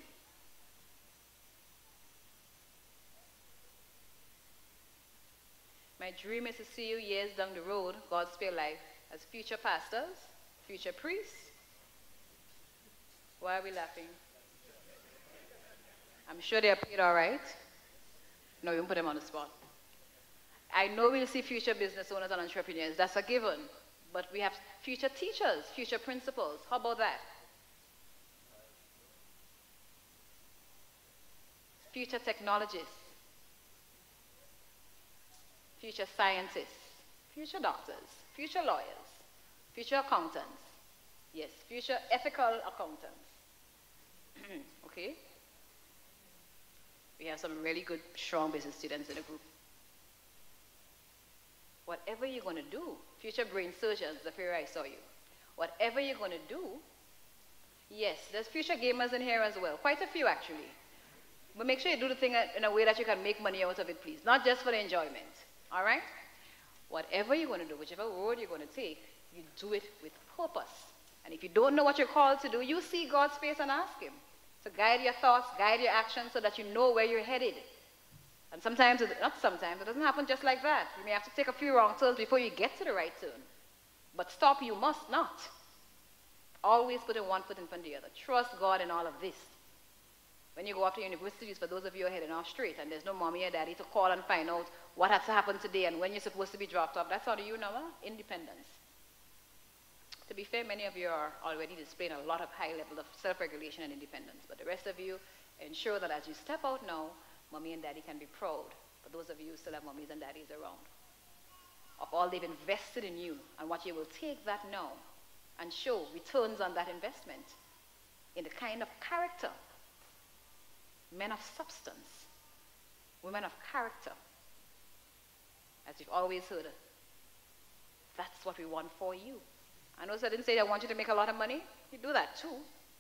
My dream is to see you years down the road, God's spare life, as future pastors, future priests. Why are we laughing? I'm sure they're paid all right. No, we won't put them on the spot. I know we'll see future business owners and entrepreneurs. That's a given. But we have future teachers, future principals. How about that? Future technologists. Future scientists, future doctors, future lawyers, future accountants. Yes, future ethical accountants. Okay? We have some really good, strong business students in the group. Whatever you're going to do, future brain surgeons, the fear I saw you. Whatever you're going to do, yes, there's future gamers in here as well. Quite a few, actually. But make sure you do the thing in a way that you can make money out of it, please. Not just for the enjoyment. All right? Whatever you're going to do, whichever road you're going to take, you do it with purpose. And if you don't know what you're called to do, you see God's face and ask Him to guide your thoughts, guide your actions so that you know where you're headed. And sometimes, not sometimes, it doesn't happen just like that. You may have to take a few wrong turns before you get to the right turn. But stop you must not. Always put in one foot in front of the other. Trust God in all of this. When you go off to universities, for those of you who are heading off straight, and there's no mommy or daddy to call and find out what has to happen today and when you're supposed to be dropped off, that's how you know independence. To be fair, many of you are already displaying a lot of high level of self-regulation and independence, but the rest of you ensure that as you step out now, mommy and daddy can be proud, for those of you who still have mommies and daddies around, of all they've invested in you and what you will take that now and show returns on that investment in the kind of character, men of substance, women of character. As you've always heard, that's what we want for you. I know I didn't say I want you to make a lot of money. You do that too.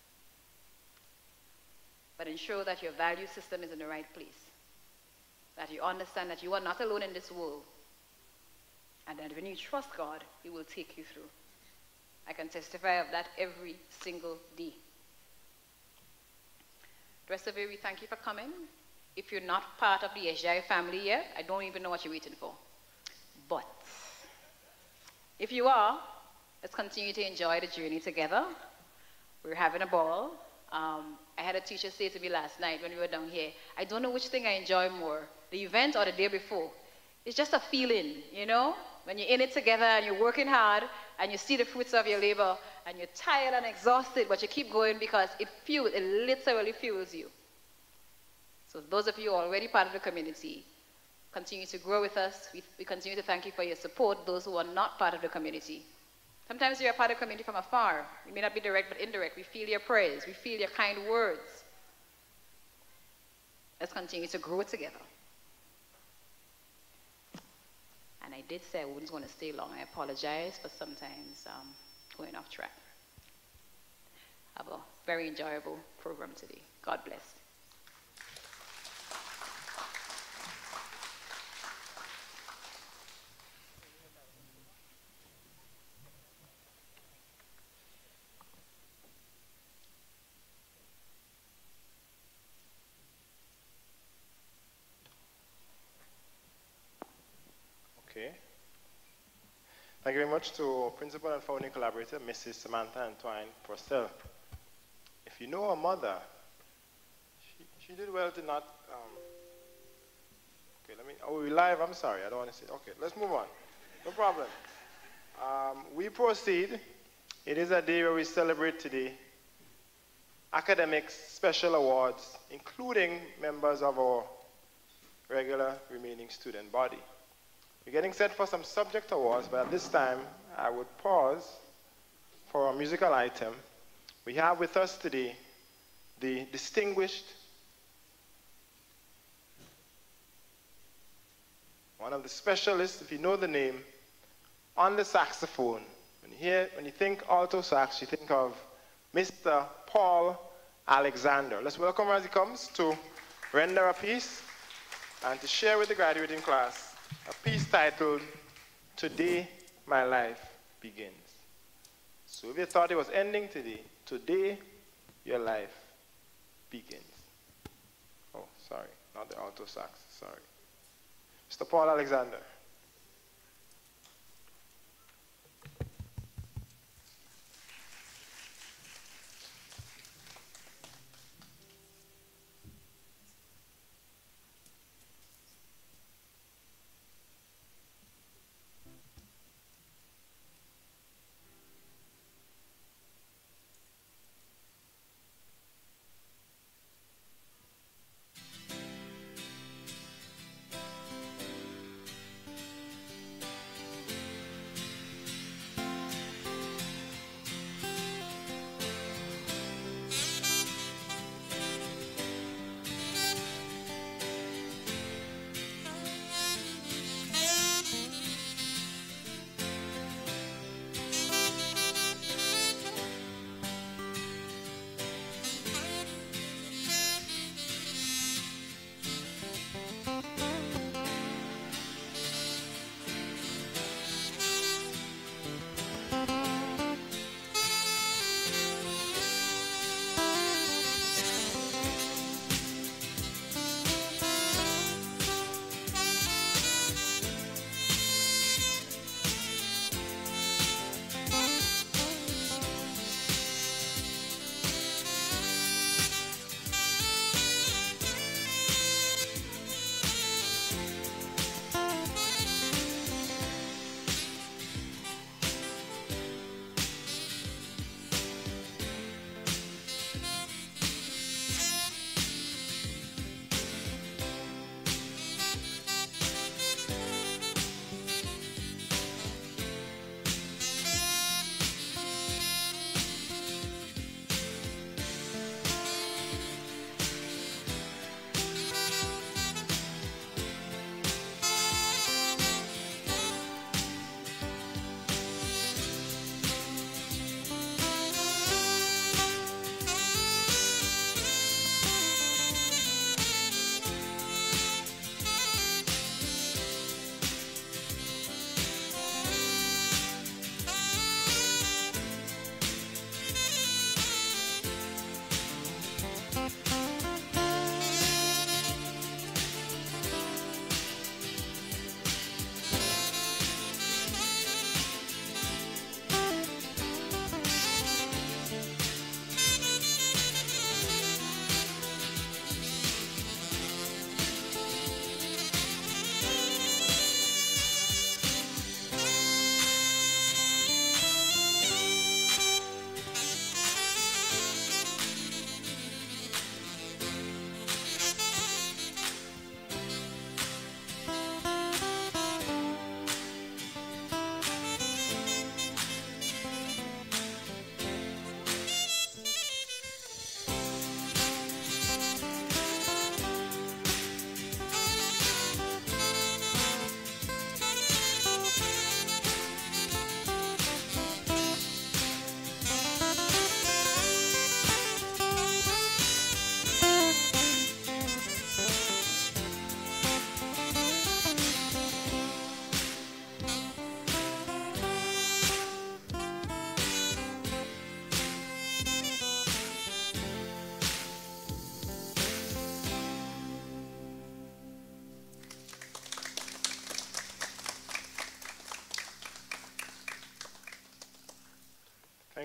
But ensure that your value system is in the right place. That you understand that you are not alone in this world. And then when you trust God, He will take you through. I can testify of that every single day. The rest of you, we thank you for coming. If you're not part of the SGI family yet, I don't even know what you're waiting for. But if you are, let's continue to enjoy the journey together. We're having a ball. I had a teacher say to me last night when we were down here, I don't know which thing I enjoy more, the event or the day before. It's just a feeling, you know? When you're in it together and you're working hard and you see the fruits of your labor and you're tired and exhausted, but you keep going because it literally fuels you. So those of you already part of the community, continue to grow with us. We continue to thank you for your support, those who are not part of the community. Sometimes you're a part of the community from afar. You may not be direct, but indirect. We feel your praise. We feel your kind words. Let's continue to grow together. And I did say I wasn't going to stay long. I apologize for sometimes going off track. Have a very enjoyable program today. God bless. Okay. Thank you very much to Principal and Founding Collaborator, Mrs. Samantha Antoine Purcell. If you know her mother, she did well to not, we're live, I'm sorry, I don't want to say, okay, let's move on, no problem. We proceed. It is a day where we celebrate today academics, special awards, including members of our regular remaining student body. We're getting set for some subject awards, but at this time, I would pause for a musical item. We have with us today the distinguished, one of the specialists, if you know the name, on the saxophone. When you think alto sax, you think of Mr. Paul Alexander. Let's welcome him as he comes to render a piece and to share with the graduating class a piece titled, Today My Life Begins. So if you thought it was ending today your life begins. Oh, sorry, not the alto sax, sorry. Mr. Paul Alexander.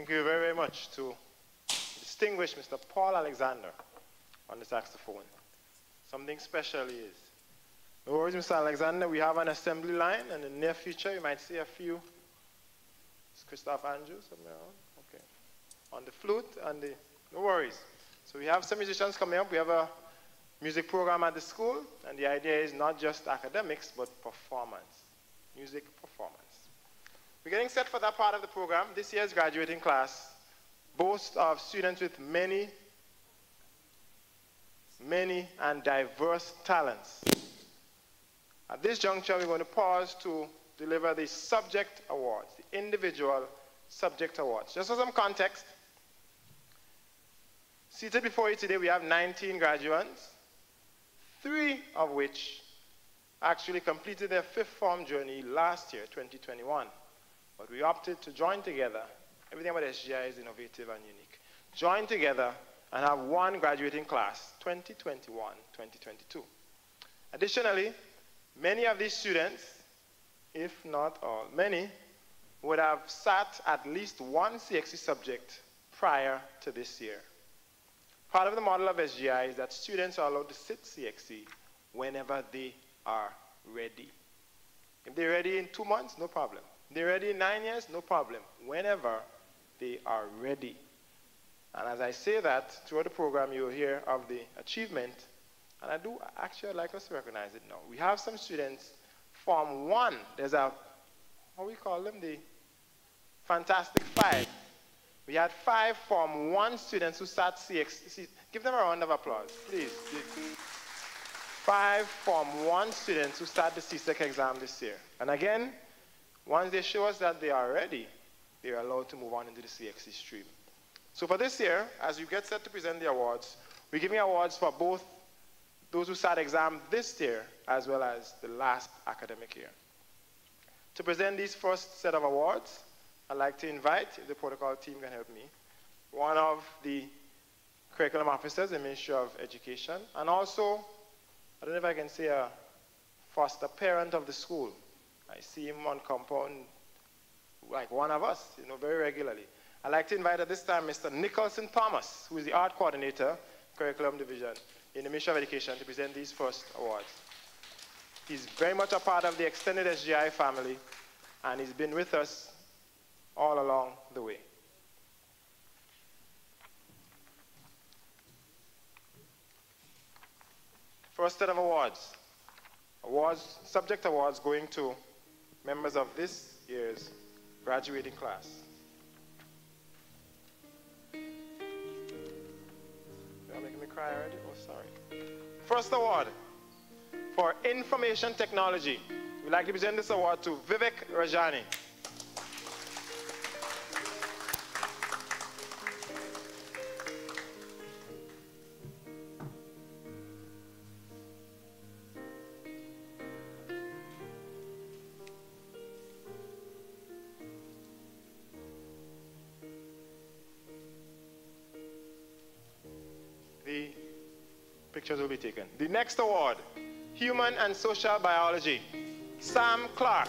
Thank you very, very much to distinguished Mr. Paul Alexander on the saxophone. Something special he is. No worries, Mr. Alexander. We have an assembly line, and in the near future, you might see a few. It's Christoph Andrews somewhere around. Okay. On the flute and the. No worries. So we have some musicians coming up. We have a music program at the school, and the idea is not just academics, but performance. Music performance. We're getting set for that part of the program. This year's graduating class boasts of students with many and diverse talents. At this juncture, we're going to pause to deliver the subject awards, the individual subject awards. Just for some context, seated before you today, we have 19 graduands, 3 of which actually completed their 5th form journey last year, 2021. But we opted to join together. Everything about SGI is innovative and unique. Join together and have one graduating class, 2021-2022. Additionally, many of these students, if not all, many, would have sat at least one CXC subject prior to this year. Part of the model of SGI is that students are allowed to sit CXC whenever they are ready. If they're ready in 2 months, no problem. If they're ready in 9 years, no problem. Whenever they are ready. And as I say that, throughout the program, you'll hear of the achievement. And I do actually like us to recognize it now. We have some students, Form 1. There's a, how we call them, the Fantastic Five. We had 5 Form 1 students who sat CXC. Give them a round of applause, please. 5 Form 1 students who sat the CSEC exam this year. And again, once they show us that they are ready, they are allowed to move on into the CXC stream. So for this year, as you get set to present the awards, we're giving awards for both those who sat exam this year as well as the last academic year. To present these first set of awards, I'd like to invite, if the protocol team can help me, one of the curriculum officers in the Ministry of Education, and also, I don't know if I can say a foster parent of the school. I see him on compound like one of us, very regularly. I'd like to invite at this time Mr. Nicholson Thomas, who is the Art Coordinator, Curriculum Division in the Ministry of Education, to present these first awards. He's very much a part of the extended SGI family, and he's been with us all along the way. First set of awards. Subject awards going to members of this year's graduating class. You're making me cry already? Oh, sorry. First award for information technology. We'd like to present this award to Vivek Rajani. Pictures will be taken. The next award, Human and Social Biology, Sam Clark.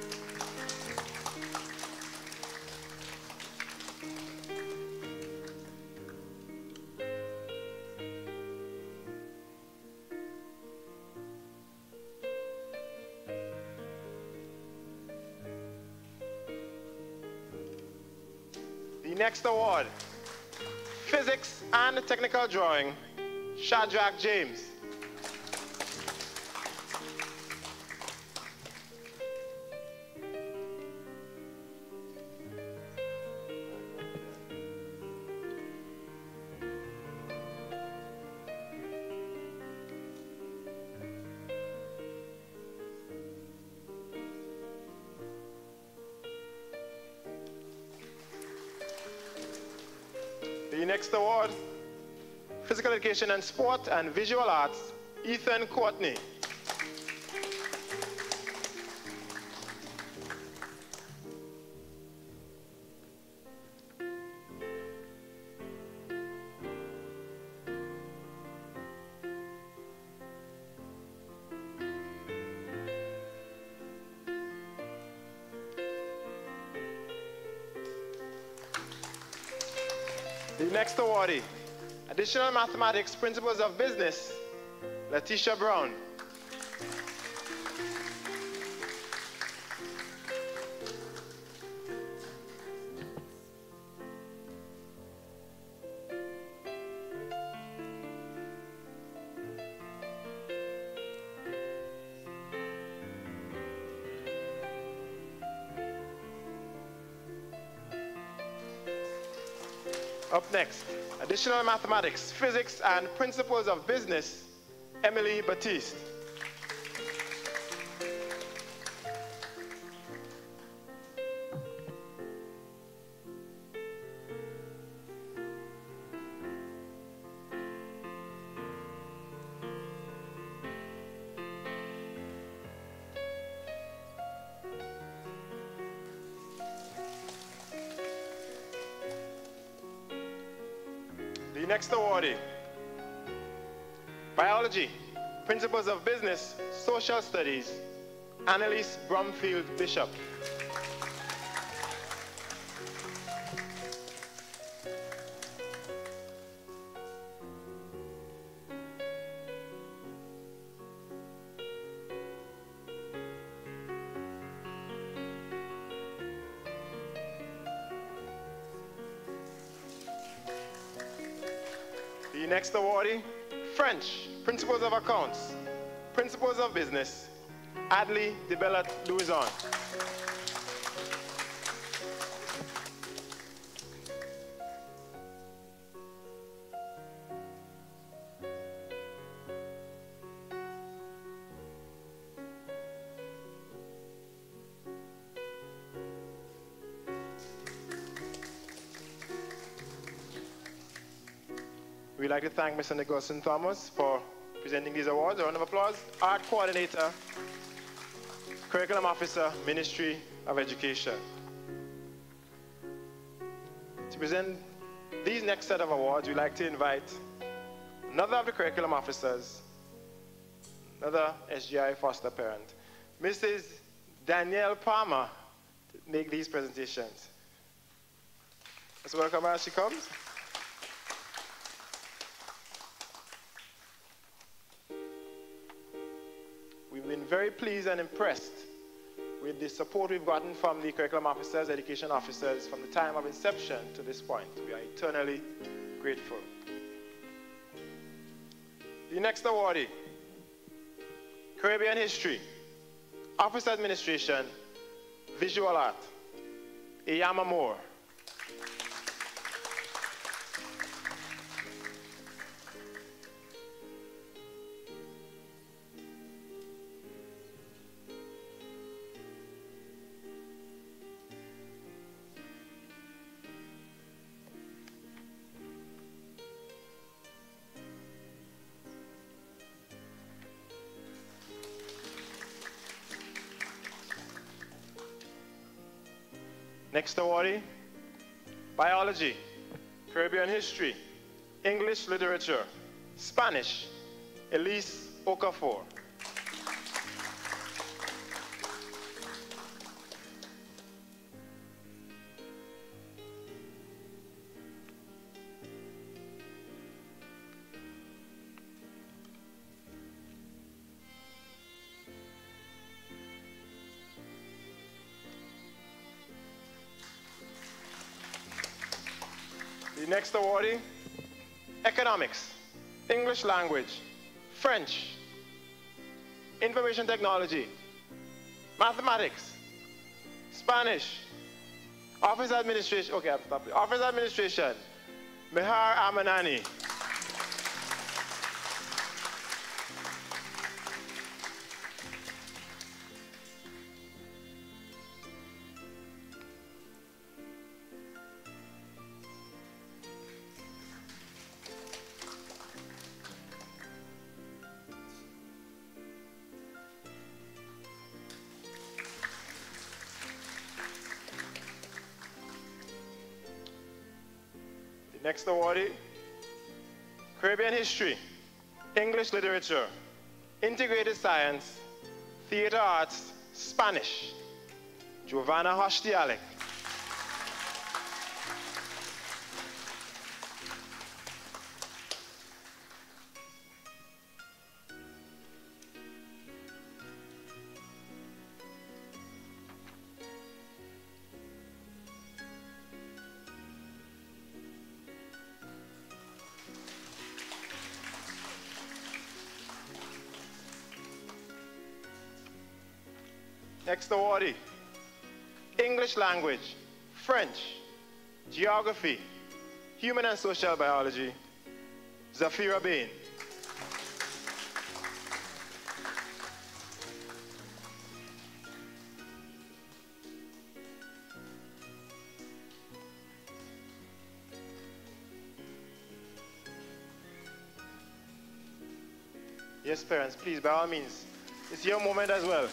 The next award, Physics and Technical Drawing, Shadrach James. The next award, Physical Education and Sport and Visual Arts, Ethan Courtney. The next awardee, Additional Mathematics Principles of Business, Letitia Brown. Up next, Additional Mathematics, Physics, and Principles of Business, Emily Batiste. The next awardee, Biology, Principles of Business, Social Studies, Annalise Brumfield Bishop. The next awardee, French, Principles of Accounts, Principles of Business, Adley DeBellat Louison. We'd like to thank Mr. Nicholson Thomas for presenting these awards. A round of applause. Art Coordinator, Curriculum Officer, Ministry of Education. To present these next set of awards, we'd like to invite another of the curriculum officers, another SGI foster parent, Mrs. Danielle Palmer, to make these presentations. Let's welcome her as she comes. We've been very pleased and impressed with the support we've gotten from the curriculum officers, education officers, from the time of inception to this point. We are eternally grateful. The next awardee, Caribbean History, Office Administration, Visual Art, Iyama Moore. Next awardee, Biology, Caribbean History, English Literature, Spanish, Elise Okafor. The next awardee, Economics, English Language, French, Information Technology, Mathematics, Spanish, Office Administration, okay, I'm stopping. Office Administration, Mihar Amanani. Next awardee, Caribbean History, English Literature, Integrated Science, Theater Arts, Spanish, Giovanna Hostialek. Next awardee, English language, French, geography, human and social biology, Zafira Bain. Yes, parents, please, by all means, it's your moment as well.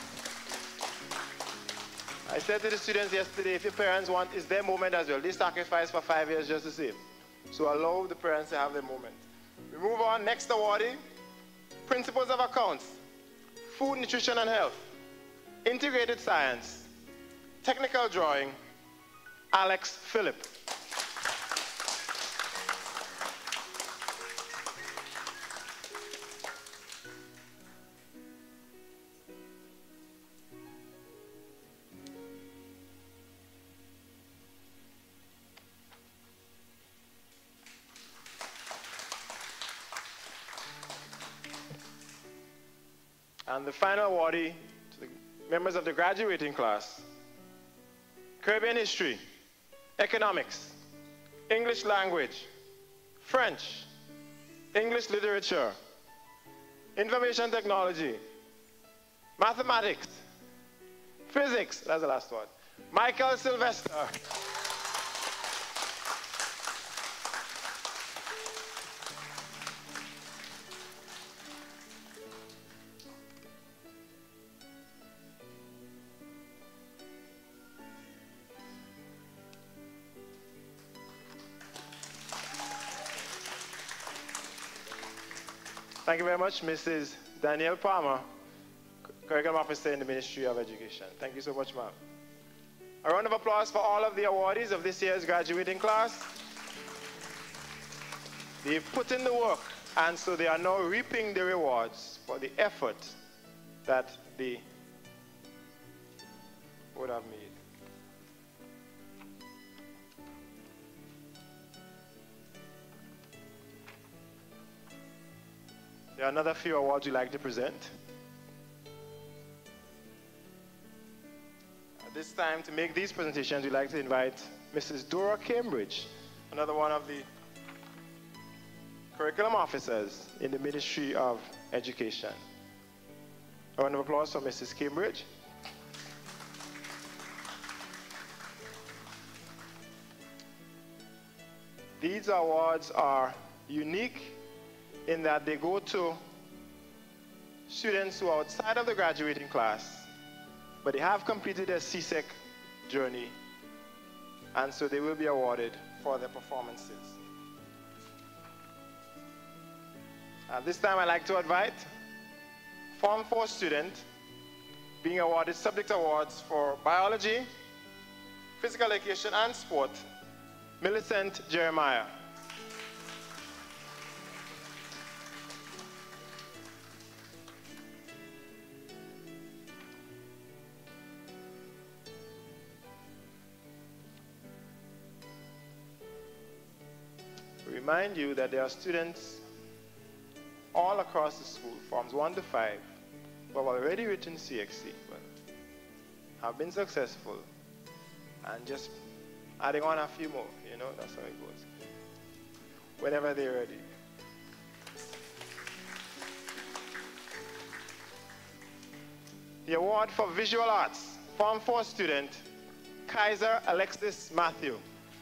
I said to the students yesterday, if your parents want, it's their moment as well. They sacrificed for 5 years just the same. So allow the parents to have their moment. We move on, next awardee, Principles of Accounts, Food, Nutrition and Health, Integrated Science, Technical Drawing, Alex Phillip. And the final awardee to the members of the graduating class, Caribbean History, Economics, English Language, French, English Literature, Information Technology, Mathematics, Physics, that's the last one, Michael Sylvester. Thank you very much, Mrs. Danielle Palmer, Curriculum Officer in the Ministry of Education. Thank you so much, ma'am. A round of applause for all of the awardees of this year's graduating class. They've put in the work, and so they are now reaping the rewards for the effort that they would have made. There are another few awards we'd like to present. At this time, to make these presentations, we'd like to invite Mrs. Dora Cambridge, another one of the curriculum officers in the Ministry of Education. A round of applause for Mrs. Cambridge. These awards are unique in that they go to students who are outside of the graduating class, but they have completed their CSEC journey, and so they will be awarded for their performances. At this time, I'd like to invite Form 4 student being awarded subject awards for biology, physical education, and sport, Millicent Jeremiah. Remind you that there are students all across the school, forms 1 to 5, who have already written CXC, but have been successful, and just adding on a few more, you know, that's how it goes. Whenever they're ready. The award for visual arts, Form 4 student, Kaiser Alexis Matthew.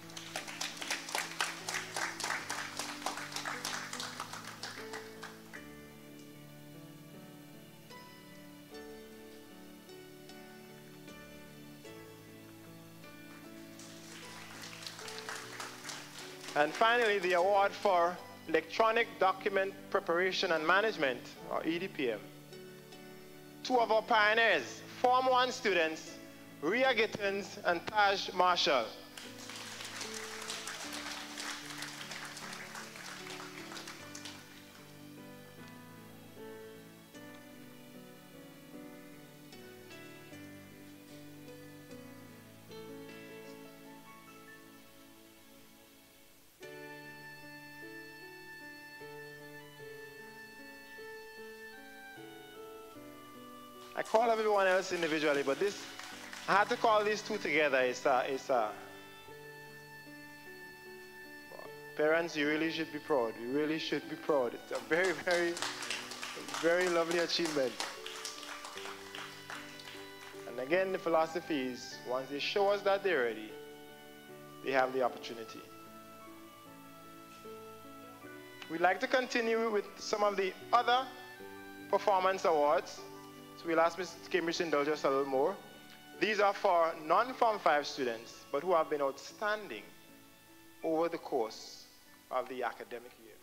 And finally, the award for Electronic Document Preparation and Management, or EDPM. 2 of our pioneers, Form 1 students, Ria Gittins and Taj Marshall. I call everyone else individually, but this, I had to call these two together. Parents, you really should be proud. You really should be proud. It's a very, very, very lovely achievement. And again, the philosophy is, once they show us that they're ready, they have the opportunity. We'd like to continue with some of the other performance awards. So we'll ask Ms. Cambridge to indulge us a little more. These are for non-Form 5 students, but who have been outstanding over the course of the academic year.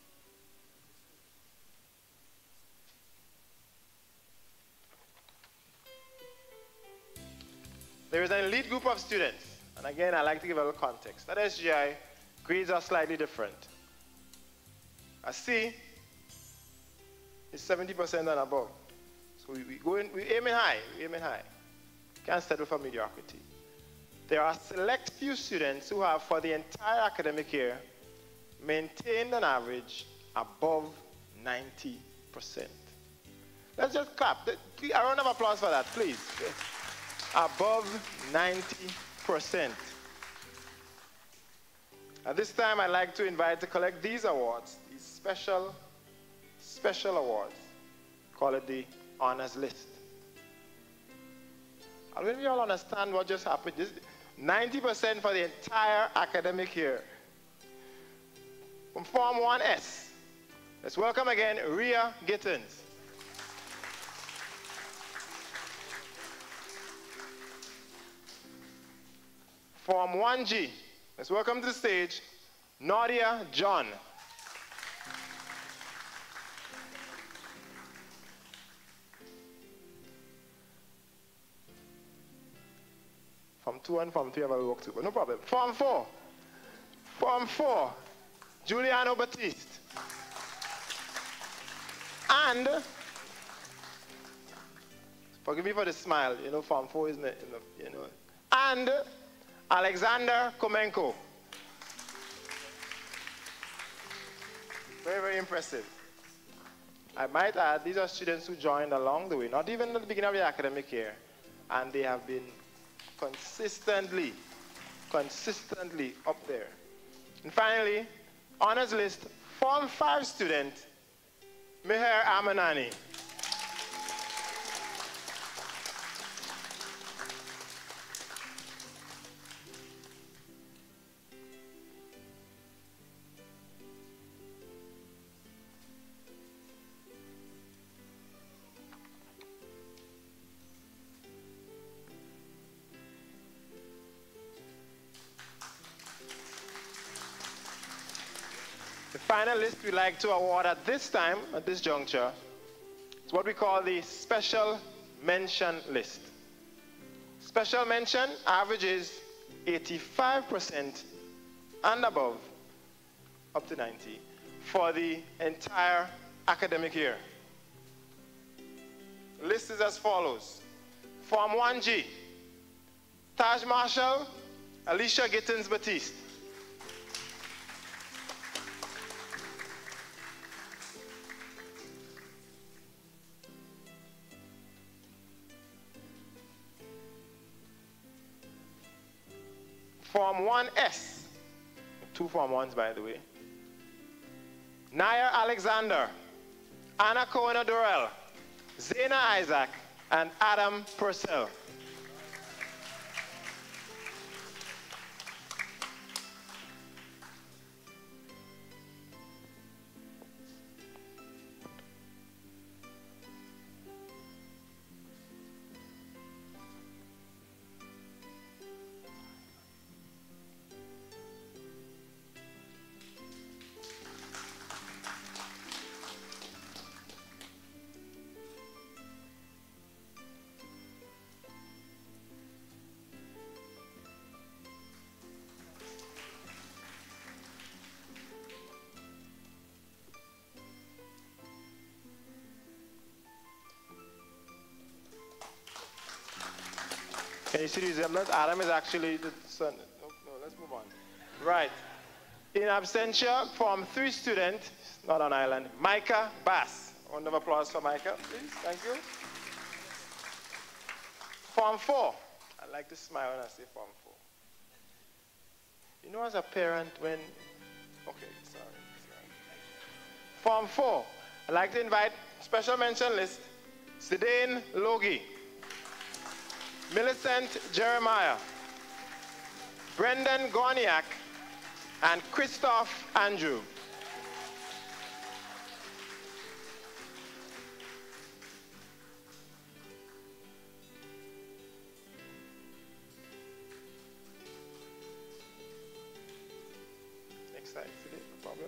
There is an elite group of students, and again, I like to give a little context. At SGI, grades are slightly different. A C is 70% and above. So we aim high, Can't settle for mediocrity. There are select few students who have, for the entire academic year, maintained an average above 90%. Let's just clap. A round of applause for that, please. Above 90%. At this time, I'd like to invite to collect these awards, these special awards. Call it the honors list. I don't know if you all understand what just happened. 90% for the entire academic year. From Form 1S, let's welcome again Rhea Gittins. Form 1G, let's welcome to the stage Nadia John. Form 2 and Form 3 have a work too, but no problem. Form 4, Giuliano Batiste. And, forgive me for the smile, you know, Form 4 isn't it, you know. And Alexander Komenko. Very, very impressive. I might add, these are students who joined along the way, not even at the beginning of the academic year, and they have been consistently up there. And finally, honors list, Form 5 student, Meher Amanani. The final list we like to award at this time, at this juncture, is what we call the Special Mention list. Special mention averages 85% and above, up to 90, for the entire academic year. The list is as follows. Form 1G, Taj Marshall, Alicia Gittins Batiste. Form 1S, 2 Form 1s by the way. Naya Alexander, Anna Cohen-Dorel, Zaina Isaac, and Adam Purcell. Can you see the resemblance? Adam is actually the son. No, let's move on. Right. In absentia, Form 3 student, not on island, Micah Bass. Round of applause for Micah, please. Thank you. Form 4. I like to smile when I say Form 4. You know, as a parent, when... Okay, sorry. Form 4. I'd like to invite special mention list, Sidane Logie, Millicent Jeremiah, Brendan Gorniak, and Christoph Andrew. Next slide, Sidane, no problem.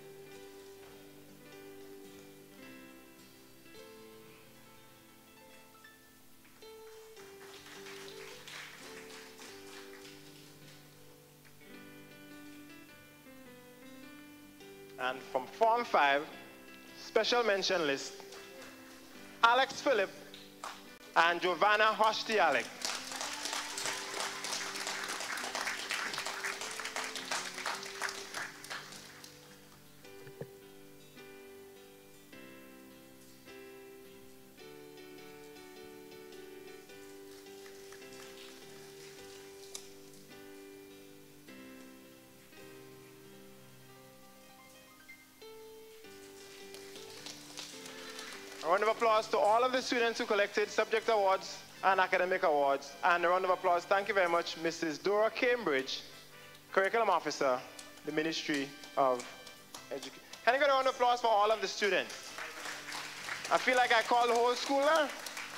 And from Form 5, special mention list, Alex Phillip and Giovanna Hoshtialek. A round of applause to all of the students who collected subject awards and academic awards. And a round of applause, thank you very much, Mrs. Dora Cambridge, Curriculum Officer, the Ministry of Education. Can you get a round of applause for all of the students? I feel like I called the whole school now.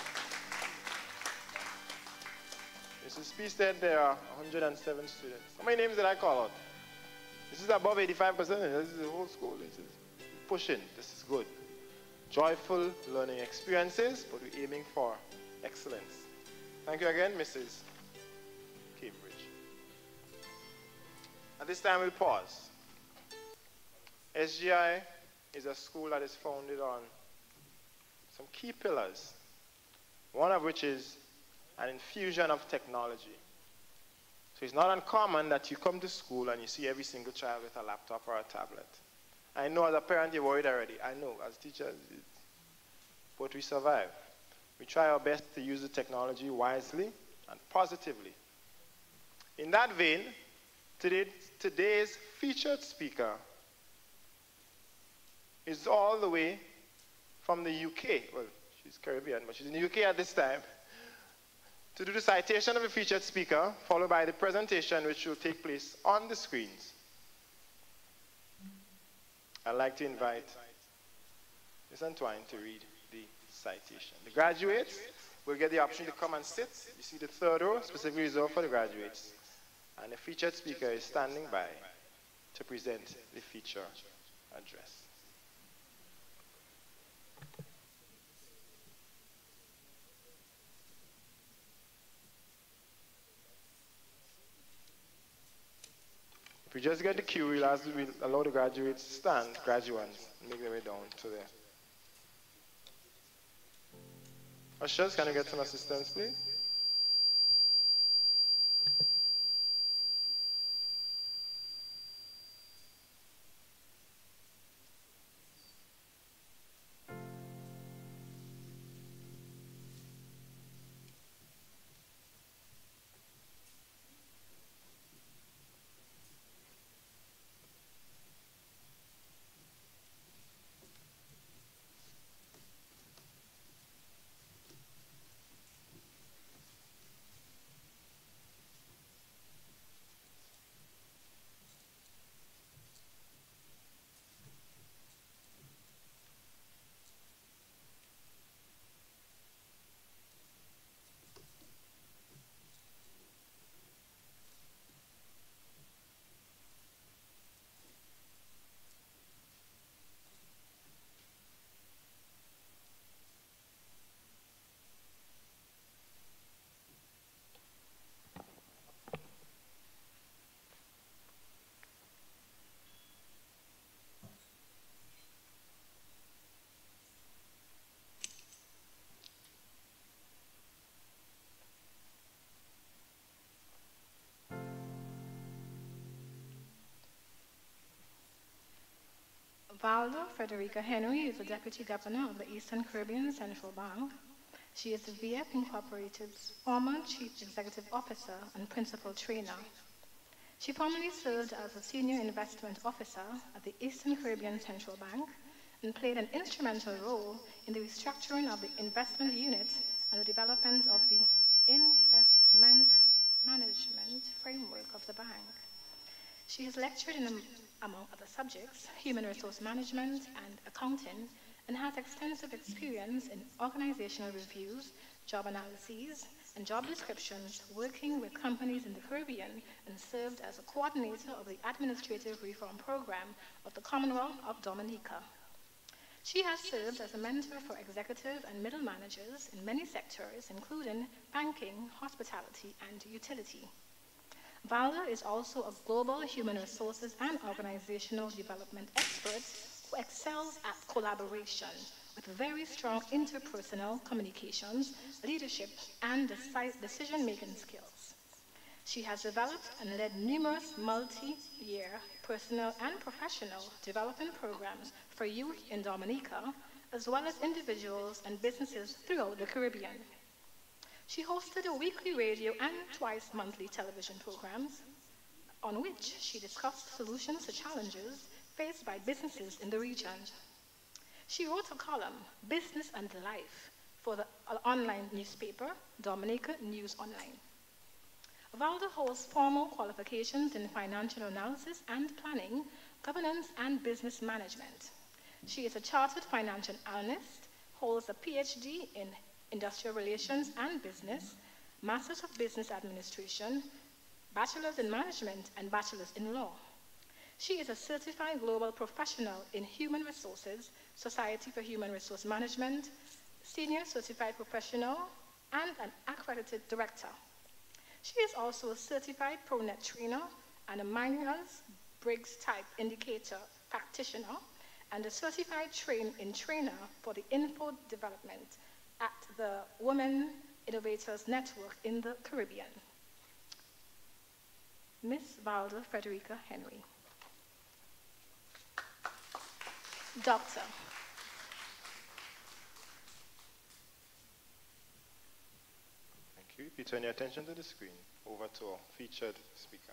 Mrs. P said there are 107 students. How many names did I call out? This is above 85%. This is the whole school. This is pushing. This is good. Joyful learning experiences, but we're aiming for excellence. Thank you again, Mrs. Cambridge. At this time, we'll pause. SGI is a school that is founded on some key pillars, one of which is an infusion of technology. So it's not uncommon that you come to school and you see every single child with a laptop or a tablet. I know as a parent you're worried already. I know as teachers, but we survive. We try our best to use the technology wisely and positively. In that vein, today's featured speaker is all the way from the UK. Well, she's Caribbean, but she's in the UK at this time, to do the citation of the featured speaker, followed by the presentation which will take place on the screens. I'd like to invite Ms. Antoine to read the citation. The graduates will get the option to come and sit. You see the third row, specifically reserved for the graduates. And the featured speaker is standing by to present the feature address. If we just get the cue, we'll allow the graduates to stand, graduands, and make their way down to there. Ushers, can you get some assistance, please? Valdo Frederica Henry is the Deputy Governor of the Eastern Caribbean Central Bank. She is the VF Incorporated's former Chief Executive Officer and Principal Trainer. She formerly served as a Senior Investment Officer at the Eastern Caribbean Central Bank and played an instrumental role in the restructuring of the investment unit and the development of the investment management framework of the bank. She has lectured in, among other subjects, human resource management and accounting, and has extensive experience in organizational reviews, job analyses, and job descriptions, working with companies in the Caribbean, and served as a coordinator of the Administrative Reform Program of the Commonwealth of Dominica. She has served as a mentor for executive and middle managers in many sectors, including banking, hospitality, and utility. Valda is also a global human resources and organizational development expert who excels at collaboration with very strong interpersonal communications, leadership, and decision-making skills. She has developed and led numerous multi-year personal and professional development programs for youth in Dominica, as well as individuals and businesses throughout the Caribbean. She hosted a weekly radio and twice-monthly television programs on which she discussed solutions to challenges faced by businesses in the region. She wrote a column, Business and Life, for the online newspaper, Dominica News Online. Valda holds formal qualifications in financial analysis and planning, governance, and business management. She is a chartered financial analyst, holds a PhD in industrial relations and business, Masters of Business Administration, Bachelor's in Management, and Bachelor's in Law. She is a certified global professional in human resources, Society for Human Resource Management, senior certified professional, and an accredited director. She is also a certified ProNet trainer and a Myers-Briggs type indicator practitioner and a certified trainer for the info development at the Women Innovators Network in the Caribbean. Miss Valda Frederica Henry. Doctor. Thank you. If you turn your attention to the screen, over to our featured speaker.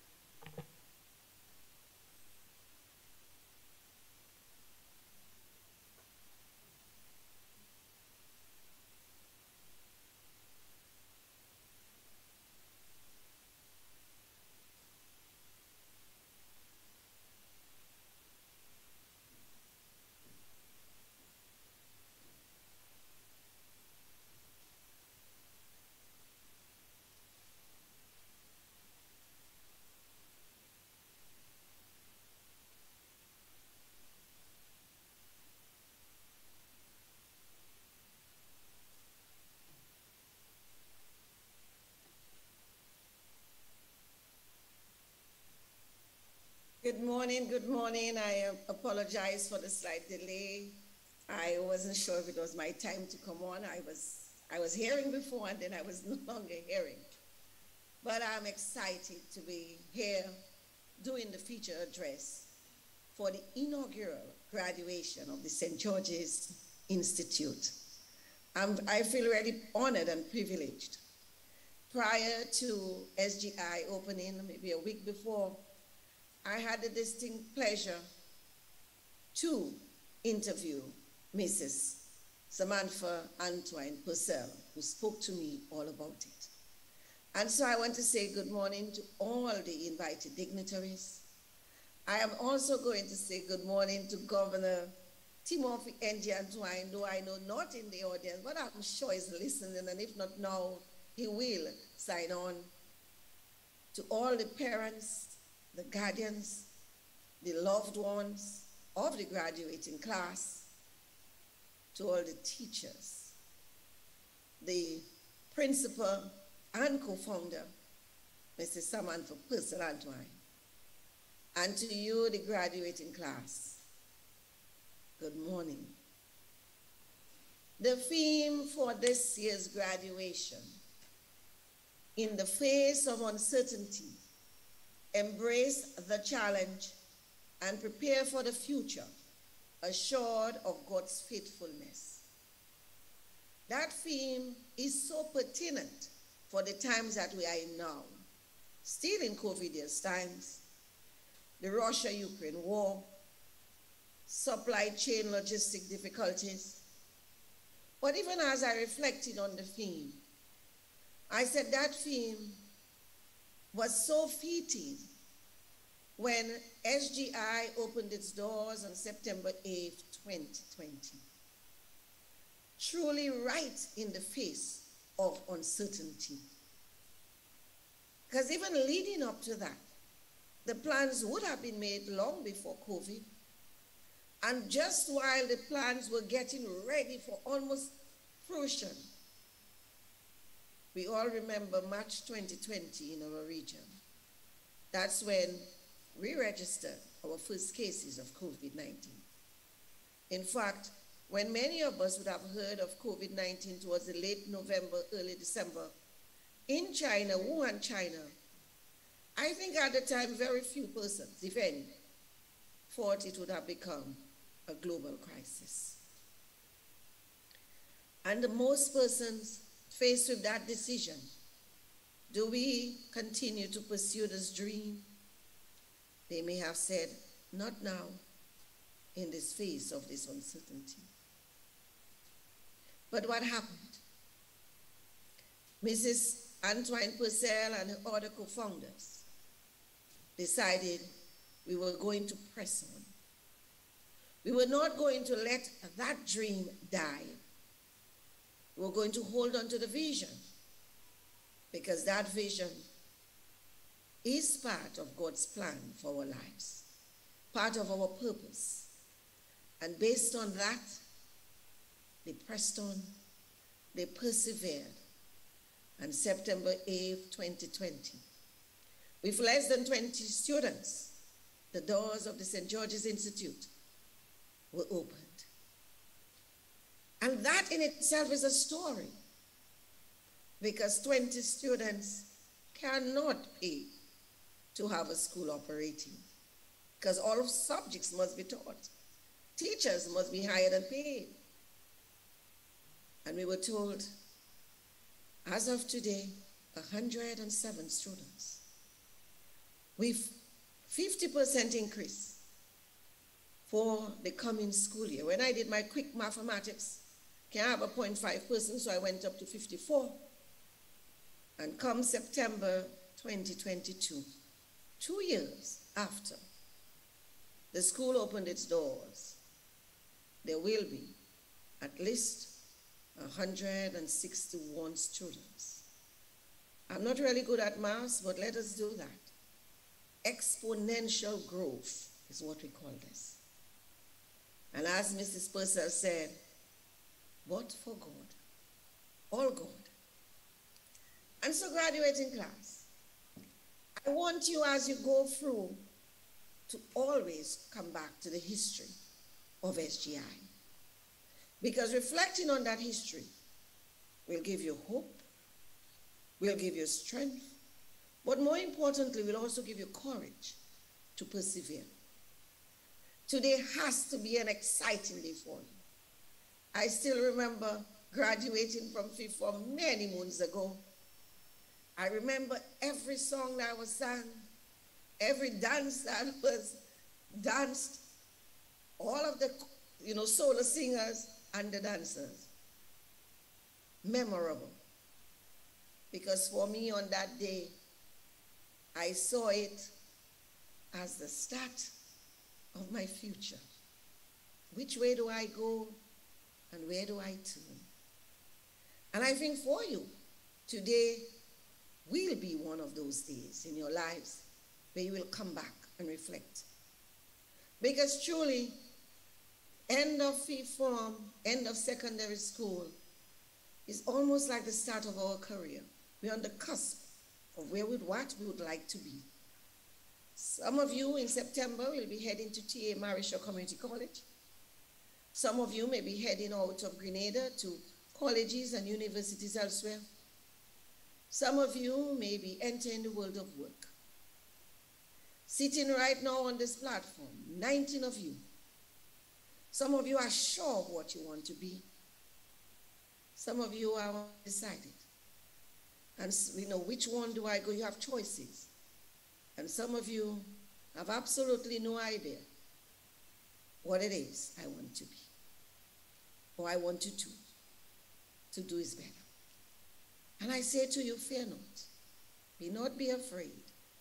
Good morning. I apologize for the slight delay. I wasn't sure if it was my time to come on. I was hearing before and then I was no longer hearing. But I'm excited to be here doing the feature address for the inaugural graduation of the St. George's Institute. I feel really honored and privileged. Prior to SGI opening, maybe a week before, I had the distinct pleasure to interview Mrs. Samantha Antoine Purcell, who spoke to me all about it. And so I want to say good morning to all the invited dignitaries. I am also going to say good morning to Governor Timothy N.G. Antoine, though I know not in the audience, but I'm sure he's listening, and if not now, he will sign on. To all the parents, the guardians, the loved ones of the graduating class, to all the teachers, the principal and co-founder, Mrs. Samantha Purcell Antoine, and to you, the graduating class, good morning. The theme for this year's graduation, in the face of uncertainty, embrace the challenge and prepare for the future, assured of God's faithfulness. That theme is so pertinent for the times that we are in now. Still in COVID times, the Russia-Ukraine war, supply chain logistic difficulties. But even as I reflected on the theme, I said that theme was so fitting when SGI opened its doors on September 8th, 2020. Truly right in the face of uncertainty. Because even leading up to that, the plans would have been made long before COVID. And just while the plans were getting ready for almost fruition, we all remember March 2020 in our region. That's when we registered our first cases of COVID-19. In fact, when many of us would have heard of COVID-19 towards the late November, early December, in China, Wuhan, China, I think at the time very few persons, if any, thought it would have become a global crisis. And most persons faced with that decision, do we continue to pursue this dream? They may have said, not now, in this face of this uncertainty. But what happened? Mrs. Antoine Purcell and her other co-founders decided we were going to press on. We were not going to let that dream die. We were going to hold on to the vision, because that vision is part of God's plan for our lives, part of our purpose. And based on that, they pressed on, they persevered. And September 8th, 2020, with less than 20 students, the doors of the St. George's Institute were opened. And that in itself is a story, because 20 students cannot pay to have a school operating, because all subjects must be taught. Teachers must be hired and paid. And we were told, as of today, 107 students, with 50% increase for the coming school year. When I did my quick mathematics, can I have a 0.5 person, so I went up to 54. And come September 2022, 2 years after the school opened its doors, there will be at least 161 students. I'm not really good at maths, but let us do that. Exponential growth is what we call this. And as Mrs. Purcell said, but for God, all God. And so, graduating class, I want you, as you go through, to always come back to the history of SGI. Because reflecting on that history will give you hope, will give you strength, but more importantly, will also give you courage to persevere. Today has to be an exciting day for you. I still remember graduating from FIFA many moons ago. I remember every song that was sung, every dance that was danced, all of the solo singers and the dancers. Memorable. Because for me on that day, I saw it as the start of my future. Which way do I go and where do I turn? And I think for you, today will be one of those days in your lives where you will come back and reflect. Because truly, end of fifth form, end of secondary school is almost like the start of our career. We're on the cusp of what we would like to be. Some of you in September will be heading to TA Marisha Community College. Some of you may be heading out of Grenada to colleges and universities elsewhere. Some of you may be entering the world of work. Sitting right now on this platform, 19 of you. Some of you are sure of what you want to be. Some of you are undecided. And you know, which one do I go? You have choices. And some of you have absolutely no idea what it is I want to be, or I want to do. To do is better. And I say to you, fear not. Be afraid.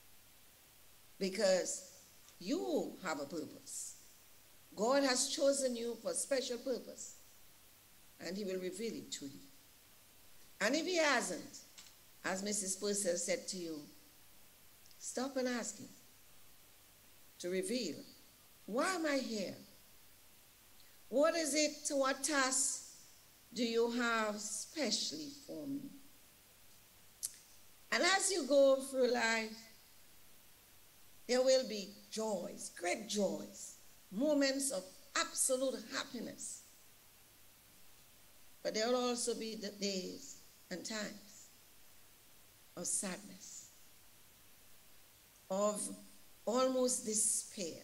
Because you have a purpose. God has chosen you for a special purpose. And he will reveal it to you. And if he hasn't, as Mrs. Purcell said to you, stop and ask him to reveal, why am I here? What is it, what task do you have specially for me? And as you go through life, there will be joys, great joys, moments of absolute happiness. But there will also be the days and times of sadness, of almost despair.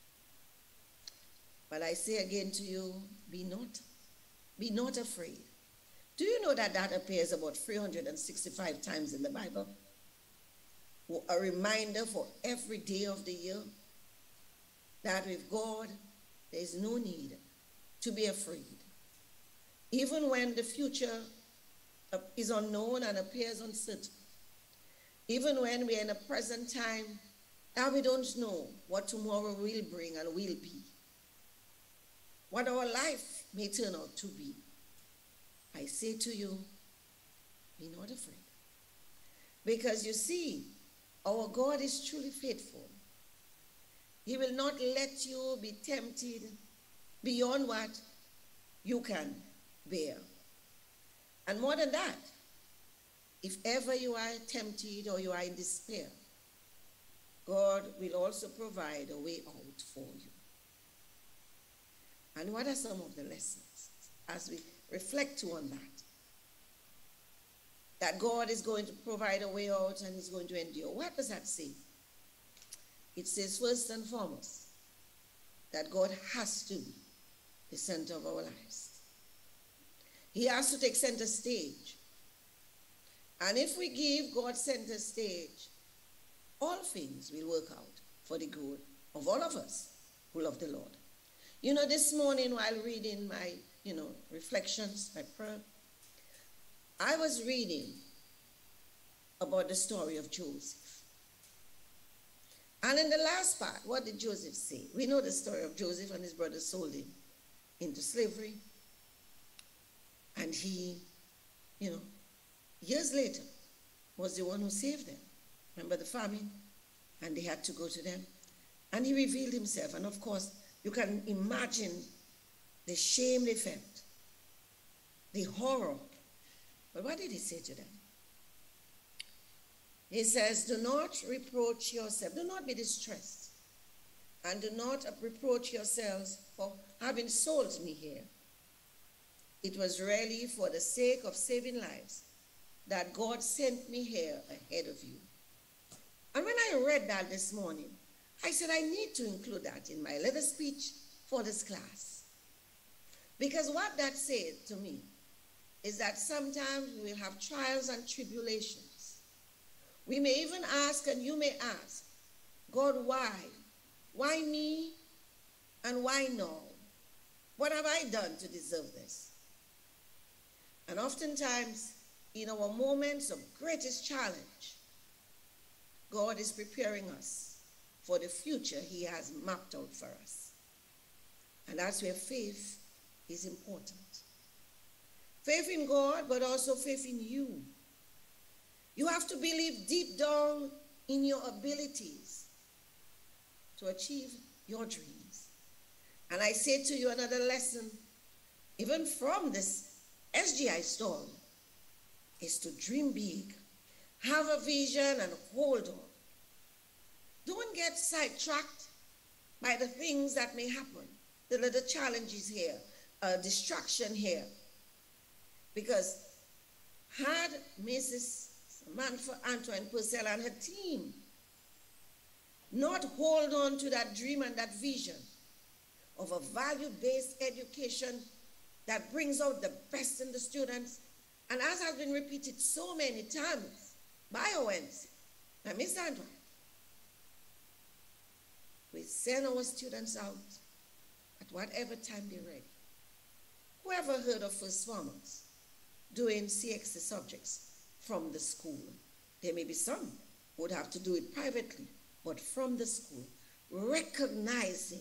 But I say again to you, be not afraid. Do you know that that appears about 365 times in the Bible? A reminder for every day of the year that with God, there is no need to be afraid. Even when the future is unknown and appears uncertain. Even when we are in a present time that we don't know what tomorrow will bring and will be. What our life may turn out to be. I say to you, be not afraid. Because you see, our God is truly faithful. He will not let you be tempted beyond what you can bear. And more than that, if ever you are tempted or you are in despair, God will also provide a way out for you. And what are some of the lessons as we reflect on that? That God is going to provide a way out and he's going to endure. What does that say? It says first and foremost that God has to be the center of our lives. He has to take center stage. And if we give God center stage, all things will work out for the good of all of us who love the Lord. You know, this morning while reading my, reflections, my prayer, I was reading about the story of Joseph. And in the last part, what did Joseph say? We know the story of Joseph and his brothers sold him into slavery. And he, years later, was the one who saved them. Remember the famine? And they had to go to them. And he revealed himself. And of course, you can imagine the shame they felt, the horror. But what did he say to them? He says, do not reproach yourself. Do not be distressed. And do not reproach yourselves for having sold me here. It was really for the sake of saving lives that God sent me here ahead of you. And when I read that this morning, I said I need to include that in my little speech for this class. Because what that said to me is that sometimes we will have trials and tribulations. We may even ask, and you may ask, God, why? Why me? And why no? What have I done to deserve this? And oftentimes, in our moments of greatest challenge, God is preparing us for the future he has mapped out for us. And that's where faith is important. Faith in God, but also faith in you. You have to believe deep down in your abilities to achieve your dreams. And I say to you another lesson, even from this SGI story, is to dream big, have a vision, and hold on. Don't get sidetracked by the things that may happen, the challenges here, distraction here. Because had Mrs. Samantha Antoine Purcell and her team not hold on to that dream and that vision of a value-based education that brings out the best in the students. And as has been repeated so many times by ONC and Ms. Andrew, we send our students out at whatever time they're ready. Whoever heard of first formers doing CXC subjects from the school? There may be some who would have to do it privately, but from the school, recognizing.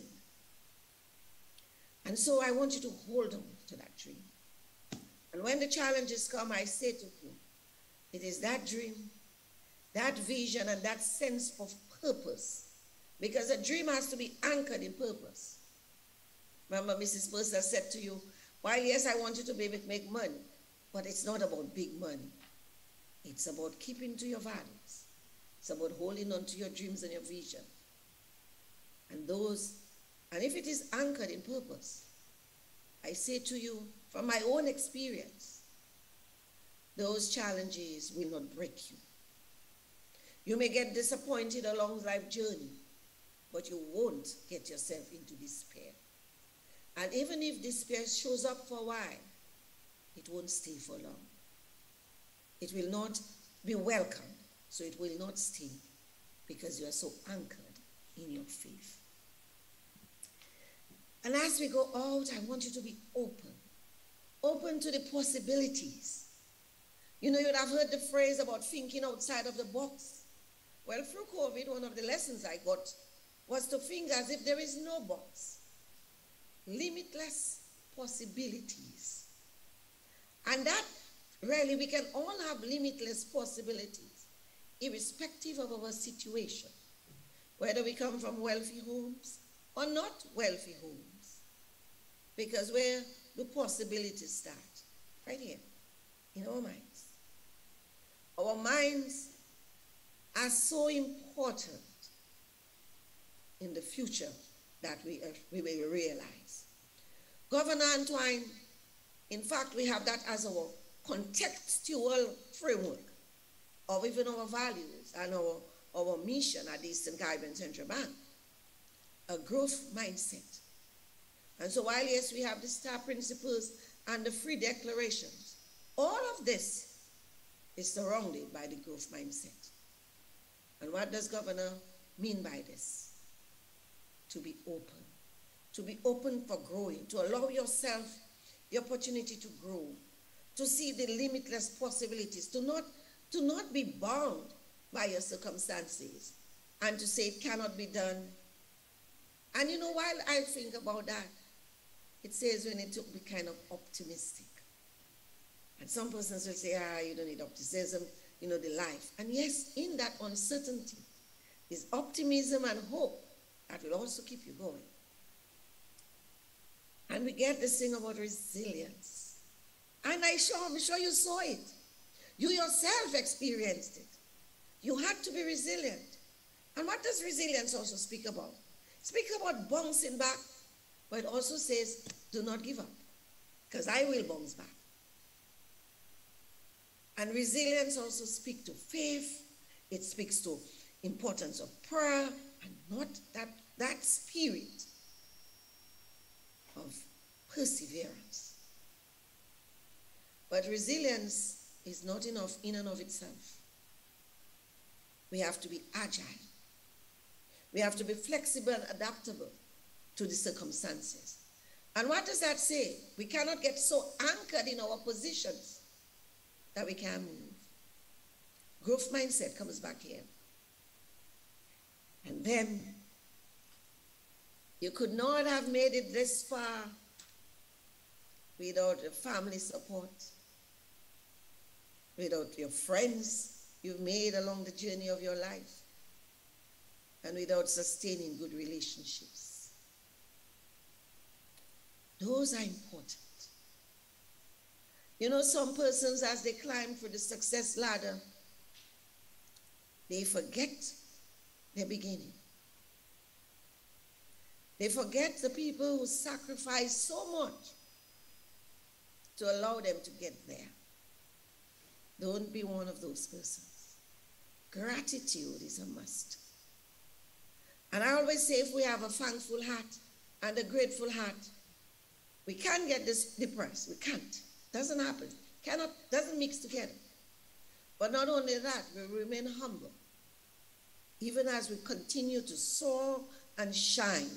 And so I want you to hold on to that dream. And when the challenges come, I say to you, it is that dream, that vision, and that sense of purpose. Because a dream has to be anchored in purpose. Remember, Mrs. Mercer said to you, while yes, I want you to be able to make money, but it's not about big money. It's about keeping to your values. It's about holding on to your dreams and your vision. And if it is anchored in purpose, I say to you, from my own experience, those challenges will not break you. You may get disappointed along life journey, but you won't get yourself into despair. And even if despair shows up for a while, it won't stay for long. It will not be welcomed, so it will not stay, because you are so anchored in your faith. And as we go out, I want you to be open to the possibilities. You know, you'd have heard the phrase about thinking outside of the box. Well, through COVID, one of the lessons I got was to think as if there is no box. Limitless possibilities. And that really, we can all have limitless possibilities, irrespective of our situation, whether we come from wealthy homes or not wealthy homes. Because where do possibilities start? Right here, in our minds. Our minds are so important in the future that we will realize. Governor Antoine, in fact, we have that as our contextual framework of even our values and our mission at the Eastern Caribbean Central Bank, a growth mindset. And so while, yes, we have the STAR principles and the free declarations, all of this is surrounded by the growth mindset. And what does Governor mean by this? To be open for growing, to allow yourself the opportunity to grow, to see the limitless possibilities, to not be bound by your circumstances, and to say it cannot be done. And you know, while I think about that, it says we need to be kind of optimistic. And some persons will say, you don't need optimism, you know, the life. And yes, in that uncertainty is optimism and hope that will also keep you going. And we get this thing about resilience. And I'm sure you saw it. You yourself experienced it. You had to be resilient. And what does resilience also speak about? Speak about bouncing back, but it also says, do not give up, because I will bounce back. And resilience also speaks to faith. It speaks to importance of prayer, and not that spirit of perseverance. But resilience is not enough in and of itself. We have to be agile. We have to be flexible and adaptable to the circumstances. And what does that say? We cannot get so anchored in our positions that we can't move. Growth mindset comes back here. And then you could not have made it this far without your family support, without your friends you've made along the journey of your life, and without sustaining good relationships. Those are important. You know, some persons, as they climb through the success ladder, they forget their beginning. They forget the people who sacrificed so much to allow them to get there. Don't be one of those persons. Gratitude is a must. And I always say, if we have a thankful heart and a grateful heart, We can't get this depressed. We can't. Doesn't happen. Doesn't mix together. But not only that, we remain humble. Even as we continue to soar and shine,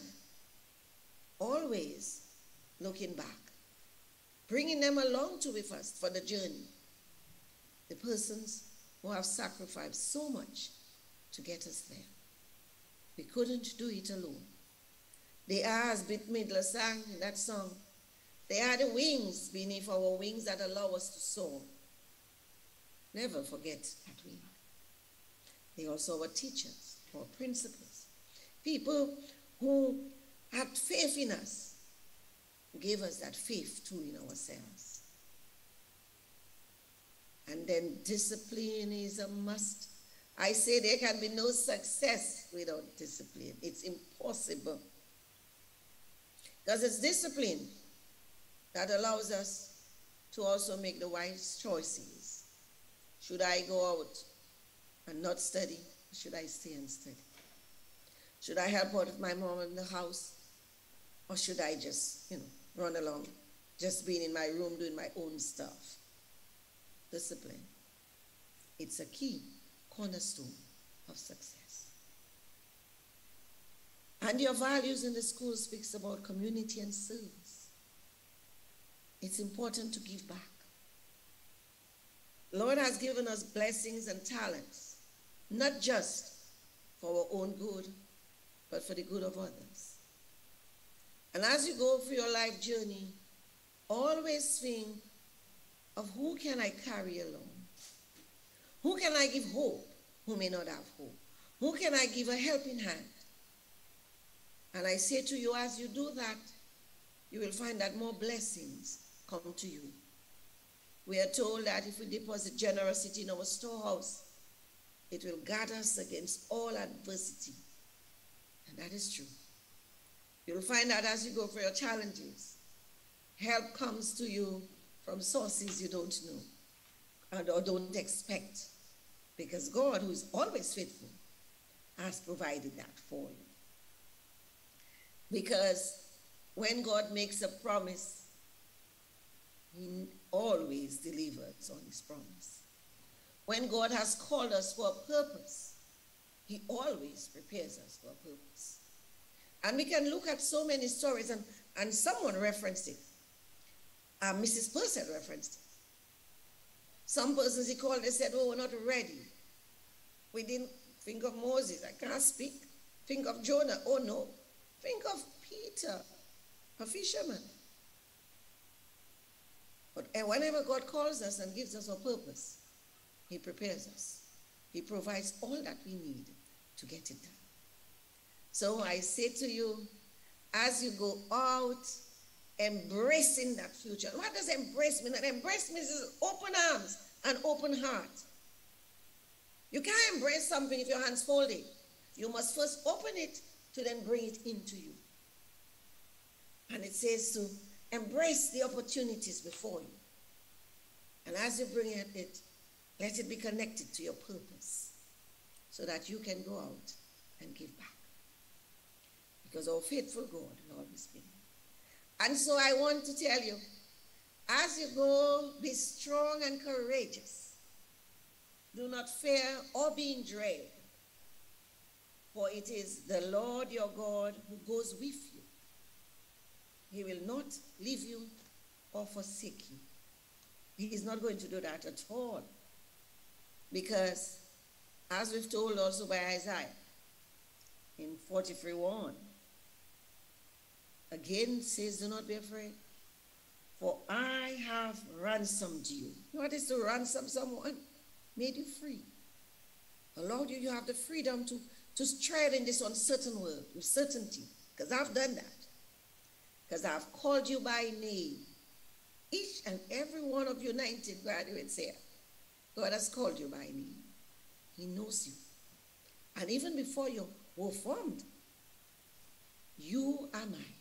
always looking back, bringing them along to with us for the journey. The persons who have sacrificed so much to get us there. We couldn't do it alone. They are, as Bette Midler sang in that song, they are the wings beneath our wings that allow us to soar. Never forget that we are. They are also our teachers, our principals, people who had faith in us, who gave us that faith too in ourselves. And then discipline is a must. I say there can be no success without discipline. It's impossible. Because it's discipline that allows us to also make the wise choices. Should I go out and not study? Or should I stay and study? Should I help out with my mom in the house? Or should I just, run along, just being in my room doing my own stuff? Discipline. It's a key cornerstone of success. And your values in the school speaks about community and service. It's important to give back. The Lord has given us blessings and talents, not just for our own good, but for the good of others. And as you go through your life journey, always think of who can I carry along? Who can I give hope who may not have hope? Who can I give a helping hand? And I say to you, as you do that, you will find that more blessings come to you. We are told that if we deposit generosity in our storehouse, it will guard us against all adversity. And that is true. You'll find that as you go through your challenges, help comes to you from sources you don't know or don't expect. Because God, who is always faithful, has provided that for you. Because when God makes a promise, he always delivers on his promise. When God has called us for a purpose, he always prepares us for a purpose. And we can look at so many stories, and someone referenced it. Mrs. Purcell referenced it. Some persons he called, they said, oh, we're not ready. We didn't think of Moses, I can't speak. Think of Jonah, oh no. Think of Peter, a fisherman. But whenever God calls us and gives us a purpose, he prepares us. He provides all that we need to get it done. So I say to you, as you go out, embracing that future. What does embrace mean? And embrace means open arms and open heart. You can't embrace something if your hands folded. You must first open it to then bring it into you. And it says to embrace the opportunities before you. And as you bring it, let it be connected to your purpose so that you can go out and give back. Because our faithful God will always be there. And so I want to tell you, as you go, be strong and courageous. Do not fear or be in dread. For it is the Lord your God who goes with you. He will not leave you or forsake you. He is not going to do that at all. Because, as we've told also by Isaiah, in 43:1, again says, do not be afraid, for I have ransomed you. What is to ransom someone? Made you free. Allowed you, you have the freedom to tread in this uncertain world with certainty, because I've done that. Because I've called you by name. Each and every one of you 19 graduates here, God has called you by name. He knows you. And even before you were formed, you are mine.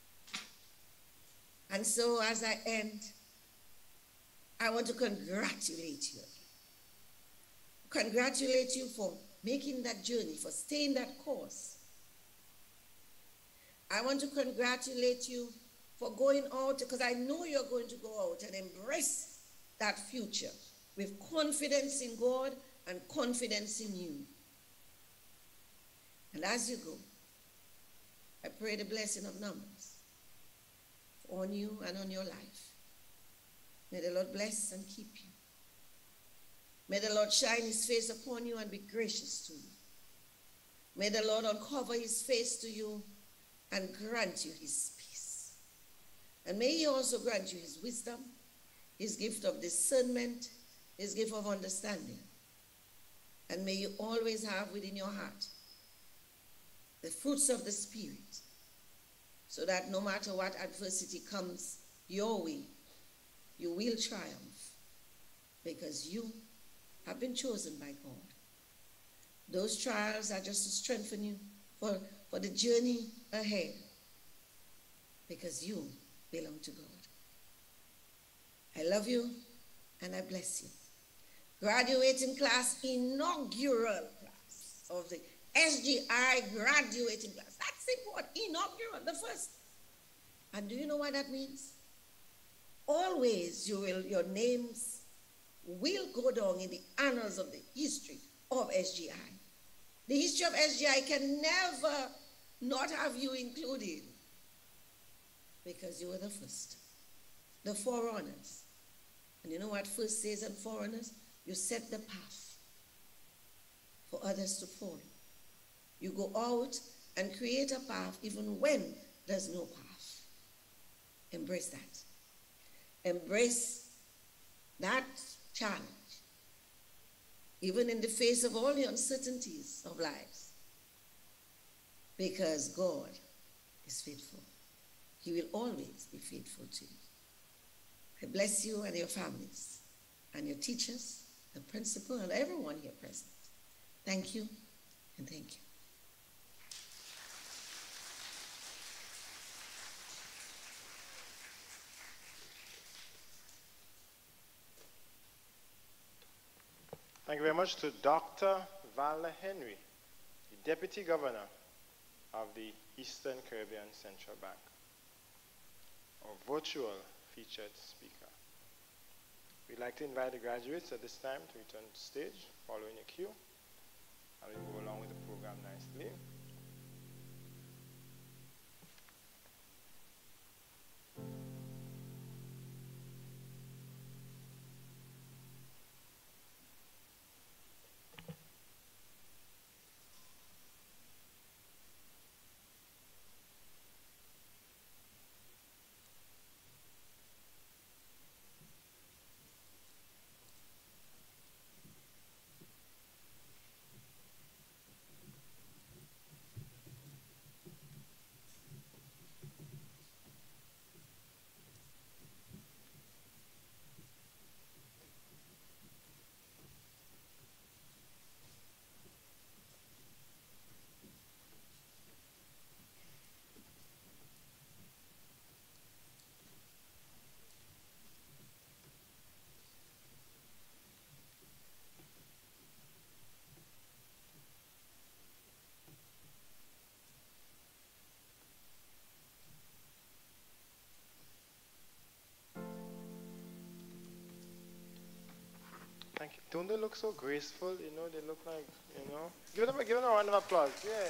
And so as I end, I want to congratulate you. Congratulate you for making that journey, for staying that course. I want to congratulate you for going out, because I know you're going to go out and embrace that future with confidence in God and confidence in you. And as you go, I pray the blessing of numbers on you and on your life. May the Lord bless and keep you. May the Lord shine his face upon you and be gracious to you. May the Lord uncover his face to you and grant you his peace. And may he also grant you his wisdom, his gift of discernment, his gift of understanding. And may you always have within your heart the fruits of the Spirit, so that no matter what adversity comes your way, you will triumph, because you have been chosen by God. Those trials are just to strengthen you for the journey ahead, because you belong to God. I love you and I bless you. Graduating class, inaugural class of the SGI graduating class. That's important. Inaugural, the first. And do you know what that means? Always your names will go down in the annals of the history of SGI. The history of SGI can never not have you included, because you were the first, the forerunners. And you know what first says in forerunners? You set the path for others to follow. You go out and create a path even when there's no path. Embrace that. Embrace that challenge, even in the face of all the uncertainties of life, because God is faithful. He will always be faithful to you. I bless you and your families and your teachers, the principal, and everyone here present. Thank you and thank you. Thank you very much to Dr. Vala Henry, the Deputy Governor of the Eastern Caribbean Central Bank, our virtual featured speaker. We'd like to invite the graduates at this time to return to stage, following your cue, and we'll go along with the program nicely. Thank you. Don't they look so graceful? You know, they look like, you know. Give them a round of applause. Yeah. You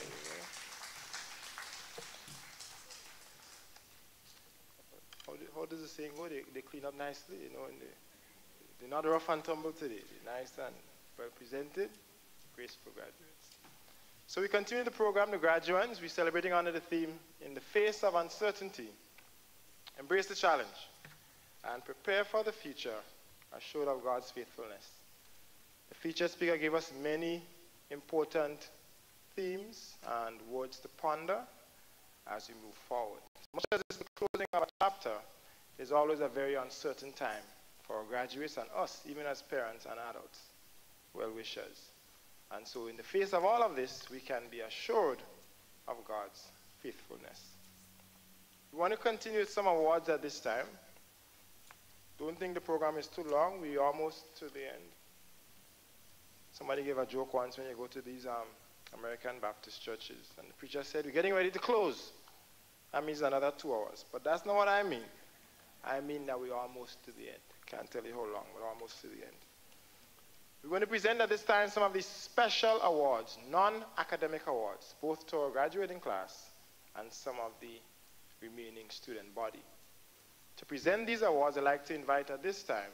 know. How does the saying go? They clean up nicely, you know, and they're not rough and tumble today. They're nice and well presented, graceful graduates. So we continue the program, the graduands. We're celebrating under the theme, in the face of uncertainty, embrace the challenge and prepare for the future, assured of God's faithfulness. The featured speaker gave us many important themes and words to ponder as we move forward. Much as it's the closing of a chapter, is always a very uncertain time for our graduates and us, even as parents and adults, well-wishers. And so in the face of all of this, we can be assured of God's faithfulness. We want to continue with some awards at this time. Don't think the program is too long. We're almost to the end. Somebody gave a joke once when you go to these American Baptist churches, and the preacher said, we're getting ready to close. That means another 2 hours. But that's not what I mean. I mean that we're almost to the end. Can't tell you how long, we're almost to the end. We're going to present at this time some of these special awards, non-academic awards, both to our graduating class and some of the remaining student body. To present these awards, I'd like to invite at this time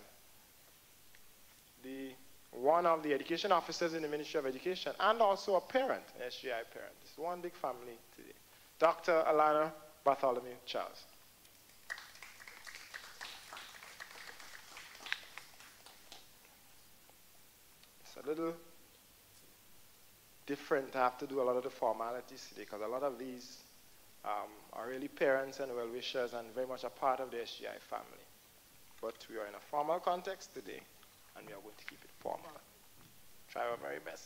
one of the education officers in the Ministry of Education and also a parent, an SGI parent. It's one big family today. Dr. Alana Bartholomew Charles. It's a little different to have to do a lot of the formalities today because a lot of these are really parents and well-wishers and very much a part of the SGI family. But we are in a formal context today and we are going to keep it formal. Try our very best.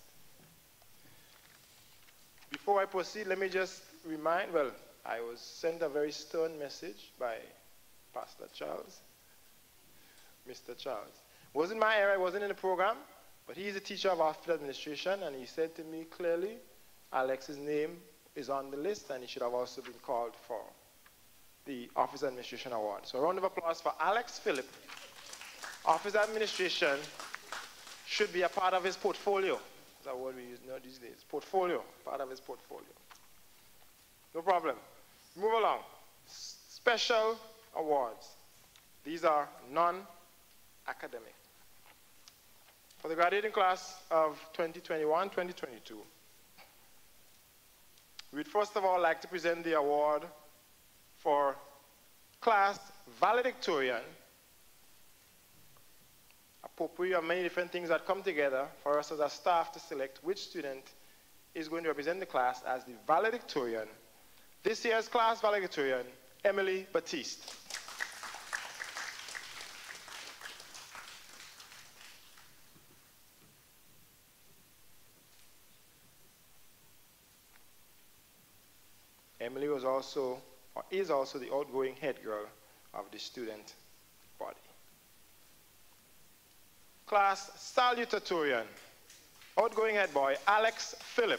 Before I proceed, let me just remind, well, I was sent a very stern message by Pastor Charles, Mr. Charles. It wasn't my area, I wasn't in the program, but he's a teacher of hospital administration, and he said to me clearly, Alex's name is on the list, and he should have also been called for the Office Administration Award. So a round of applause for Alex Phillip. Office Administration should be a part of his portfolio. That's a word we use now these days. Portfolio, part of his portfolio. No problem. Move along. Special awards. These are non-academic. For the graduating class of 2021-2022, we'd first of all like to present the award for class valedictorian, a potpourri of many different things that come together for us as a staff to select which student is going to represent the class as the valedictorian. This year's class valedictorian, Emily Batiste. Emily was also, or is also, the outgoing head girl of the student body. Class salutatorian, outgoing head boy, Alex Phillip.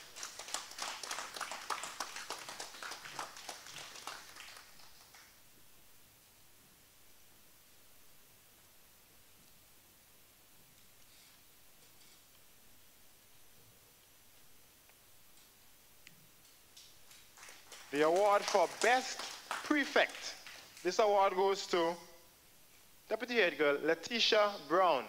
The award for Best Prefect. This award goes to Deputy Head Girl Letitia Brown.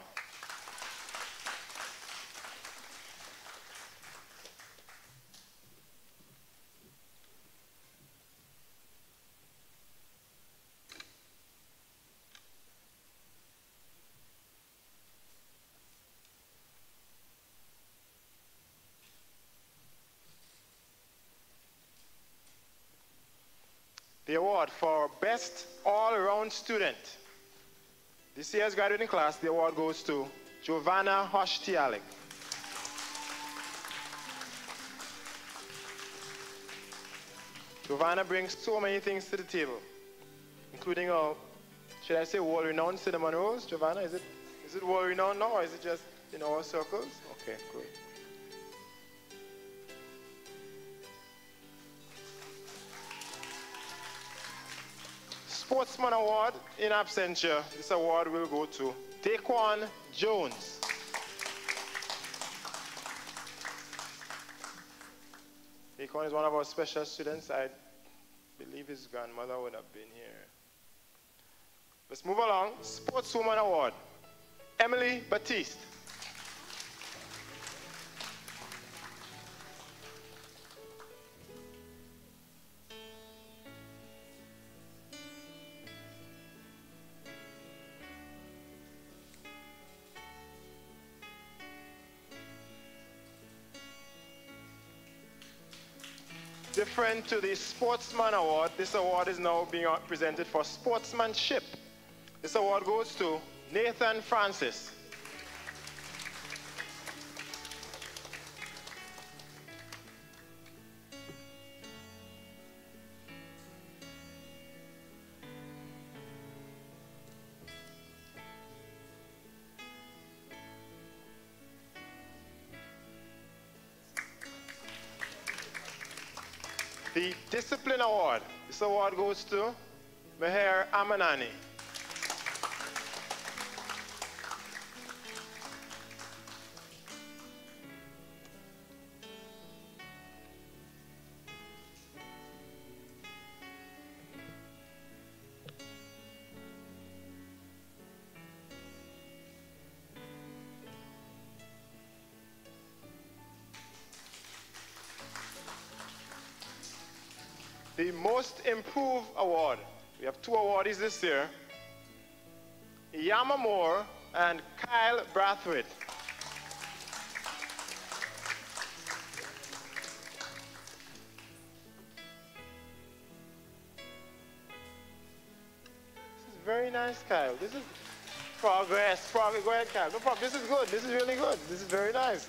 The award for Best All-Around Student. This year's graduating class, the award goes to Giovanna Hoshtialik. Giovanna brings so many things to the table, including should I say world-renowned cinnamon rolls? Giovanna, is it world-renowned now, or is it just in our circles? Okay, great. Sportsman Award in absentia. This award will go to Daquan Jones. Daquan is one of our special students. I believe his grandmother would have been here. Let's move along. Sportswoman Award, Emily Batiste. Different to the Sportsman Award, this award is now being presented for sportsmanship. This award goes to Nathan Francis. The Discipline Award. This award goes to Meher Amanani. The Most Improved Award. We have 2 awardees this year. Yama Moore and Kyle Brathwaite. This is very nice, Kyle. This is progress. Go ahead, Kyle. No problem. This is good. This is really good. This is very nice.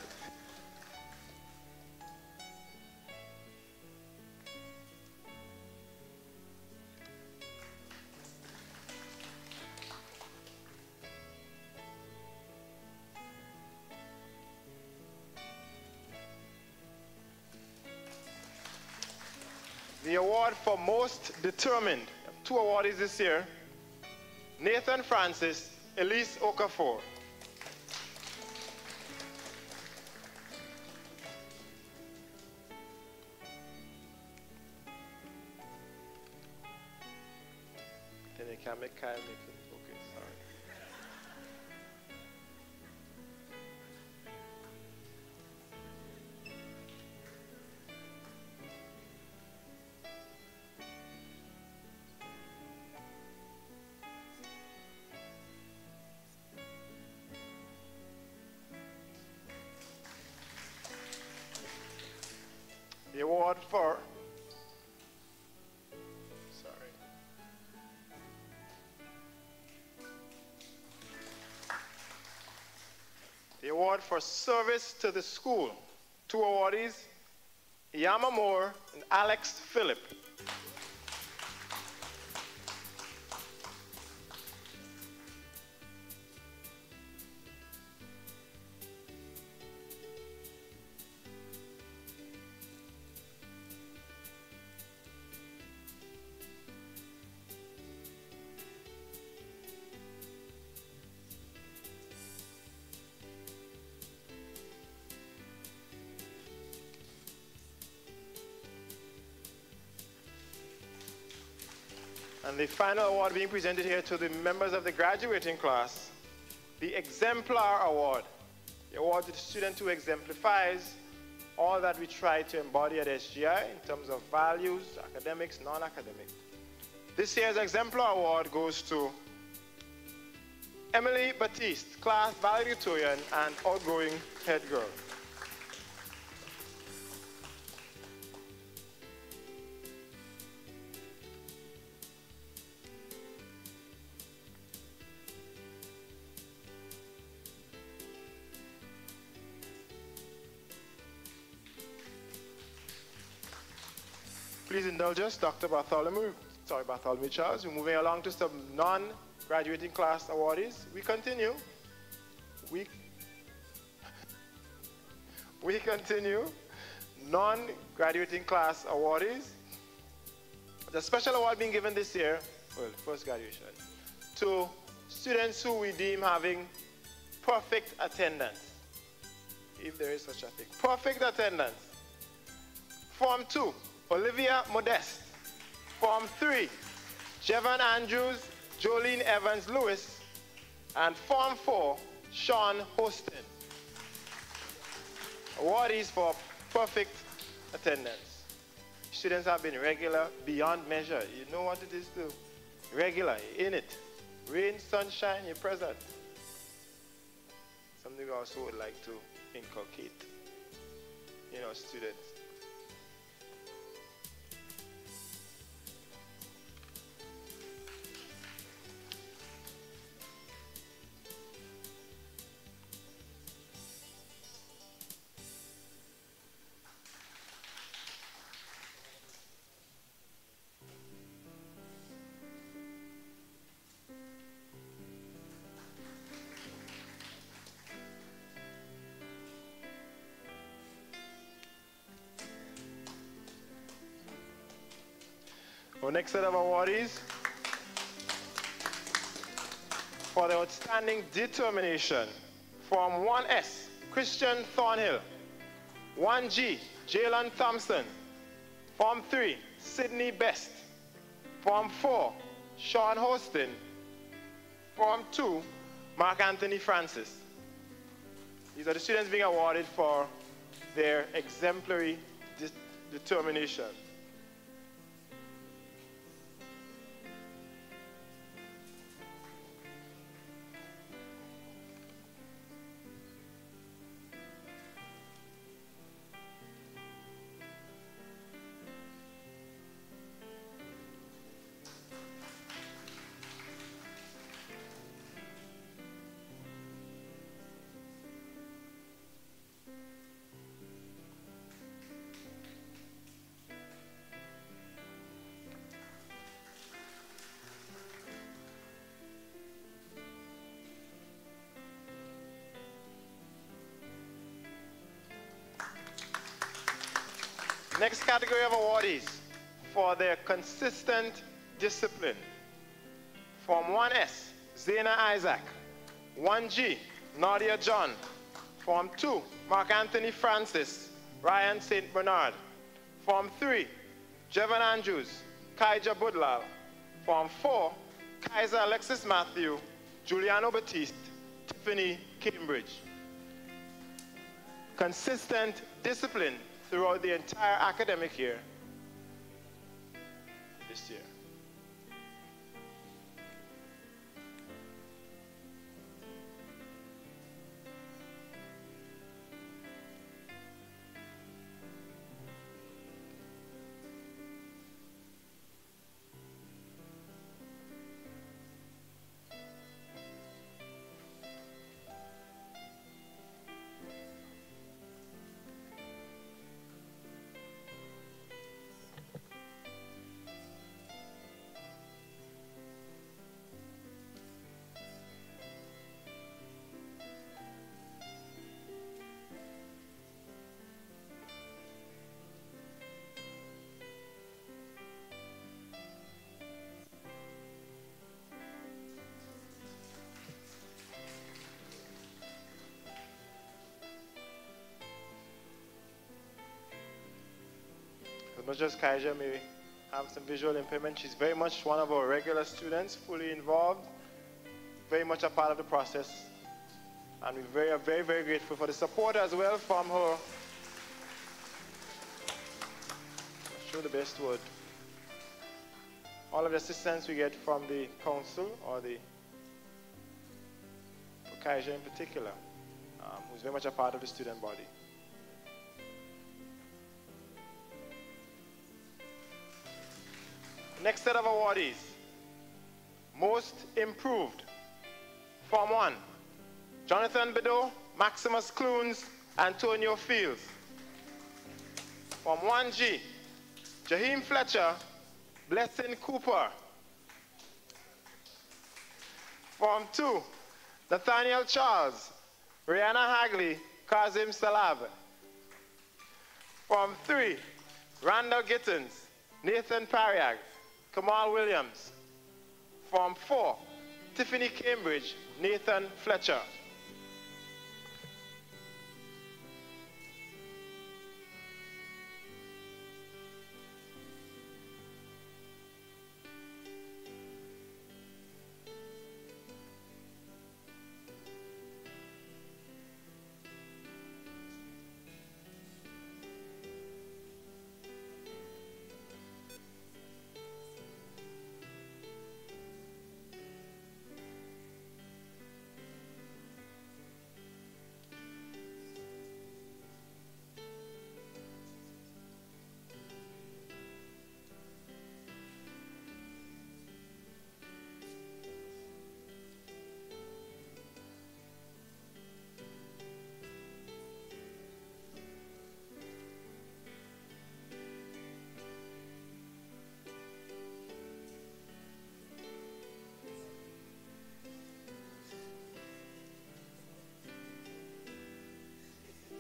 The award for Most Determined. 2 awardees this year. Nathan Francis, Elise Okafor. Then you can make Kyle make it. Okay, sorry. The award for, the award for service to the school. 2 awardees, Yama Moore and Alex Phillip. And the final award being presented here to the members of the graduating class, the Exemplar Award. The award to the student who exemplifies all that we try to embody at SGI in terms of values, academics, non-academic. This year's Exemplar Award goes to Emily Batiste, class valedictorian and outgoing head girl. Please indulge us, Dr. Bartholomew Charles. We're moving along to some non-graduating class awardees. We continue. We continue. Non-graduating class awardees. The special award being given this year, well, first graduation, to students who we deem having perfect attendance, if there is such a thing. Perfect attendance. Form 2. Olivia Modeste. Form 3, Jevan Andrews, Jolene Evans Lewis, and Form 4, Sean Hostin. Awardees for perfect attendance. Students have been regular beyond measure. You know what it is to regular, you're in it. Rain, sunshine, you're present. Something we also would like to inculcate in our students. Our next set of awardees for the outstanding determination. Form 1S, Christian Thornhill. 1G, Jalen Thompson. Form 3, Sydney Best. Form 4, Sean Hostin. Form 2, Mark Anthony Francis. These are the students being awarded for their exemplary determination. Next category of awardees for their consistent discipline. Form 1S, Zena Isaac. 1G, Nadia John. Form 2, Mark Anthony Francis, Ryan St. Bernard. Form 3, Jevan Andrews, Kaija Budlal. Form 4, Kaiser Alexis Matthew, Giuliano Batiste, Tiffany Cambridge. Consistent discipline throughout the entire academic year this year. As much as Kaija may have some visual impairment, she's very much one of our regular students, fully involved, very much a part of the process. And we're very, very grateful for the support as well from her. Show the best word. All of the assistance we get from the council, or the Kaija in particular, who's very much a part of the student body. Next set of awardees. Most improved. Form 1, Jonathan Bedeau, Maximus Clunes, Antonio Fields. Form 1G, Jaheim Fletcher, Blessing Cooper. Form 2, Nathaniel Charles, Rihanna Hagley, Kazim Salab. Form 3, Randall Gittins, Nathan Pariag, Kamal Williams. Form 4, Tiffany Cambridge, Nathan Fletcher.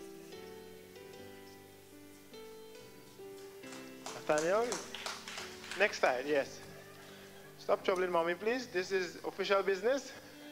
Nathaniel, Next slide, yes. Stop troubling mommy, please. This is official business.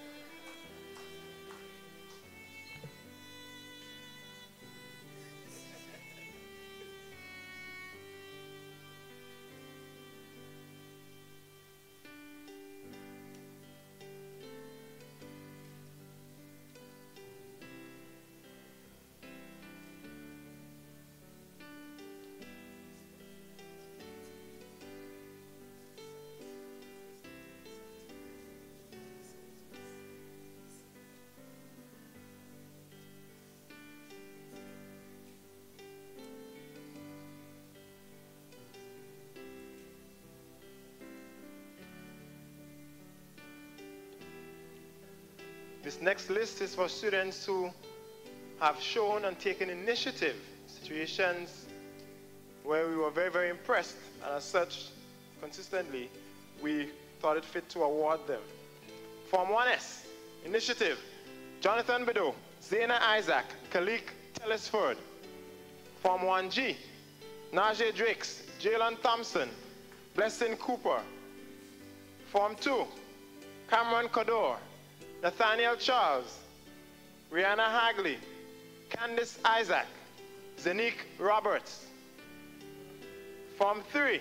This next list is for students who have shown and taken initiative, situations where we were very, very impressed, and as such, consistently, we thought it fit to award them. Form 1S, initiative, Jonathan Bedeau, Zena Isaac, Kalik Telesford. Form 1G, Najee Drakes, Jalen Thompson, Blessing Cooper. Form 2, Cameron Cador, Nathaniel Charles, Rihanna Hagley, Candice Isaac, Zanique Roberts. Form 3,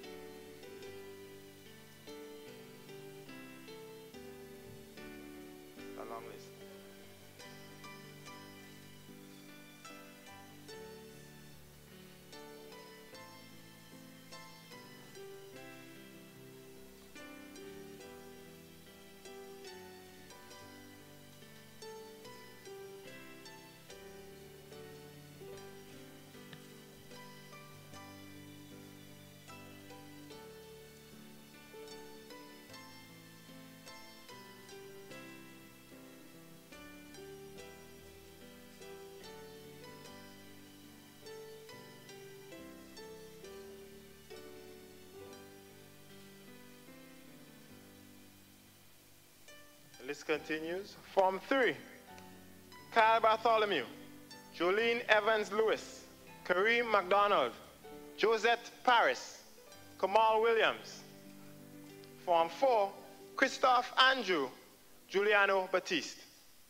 a long list. The list continues. Form 3, Kyle Bartholomew, Jolene Evans-Lewis, Kareem McDonald, Josette Paris, Kamal Williams. Form 4, Christophe Andrew, Giuliano Batiste.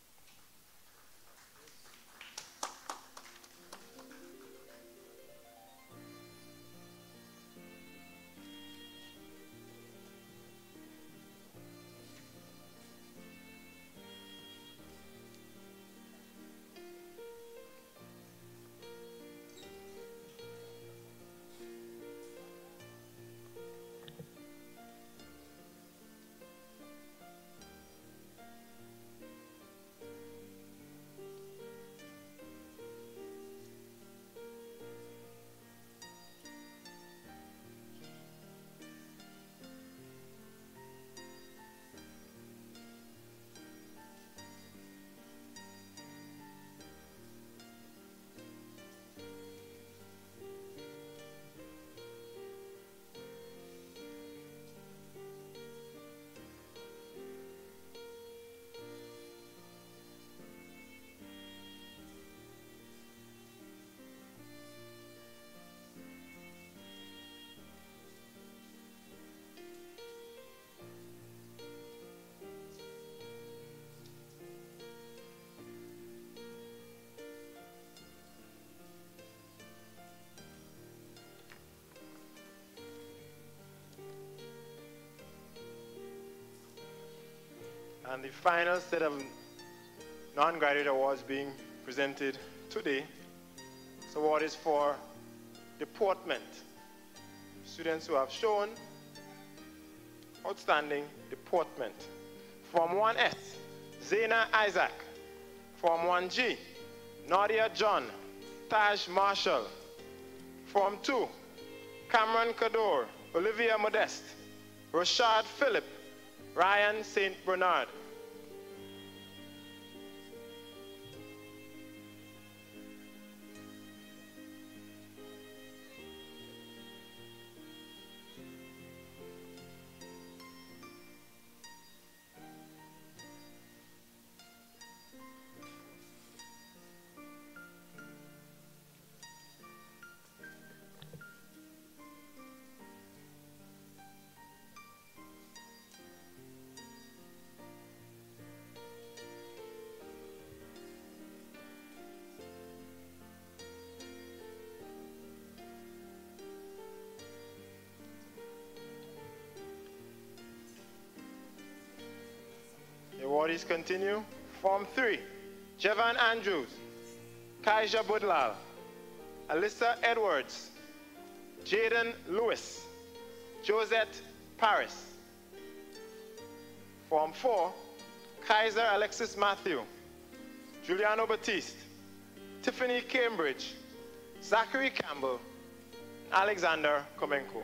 And the final set of non-graduate awards being presented today. This award is for deportment. Students who have shown outstanding deportment. Form 1S, Zena Isaac. Form 1G, Nadia John, Taj Marshall. Form 2, Cameron Cador, Olivia Modeste, Rashad Phillip, Ryan St. Bernard. please continue. Form 3, Jevan Andrews, Kaija Budlal, Alyssa Edwards, Jaden Lewis, Josette Paris. Form 4, Kaiser Alexis Matthew, Giuliano Batiste, Tiffany Cambridge, Zachary Campbell, Alexander Komenko.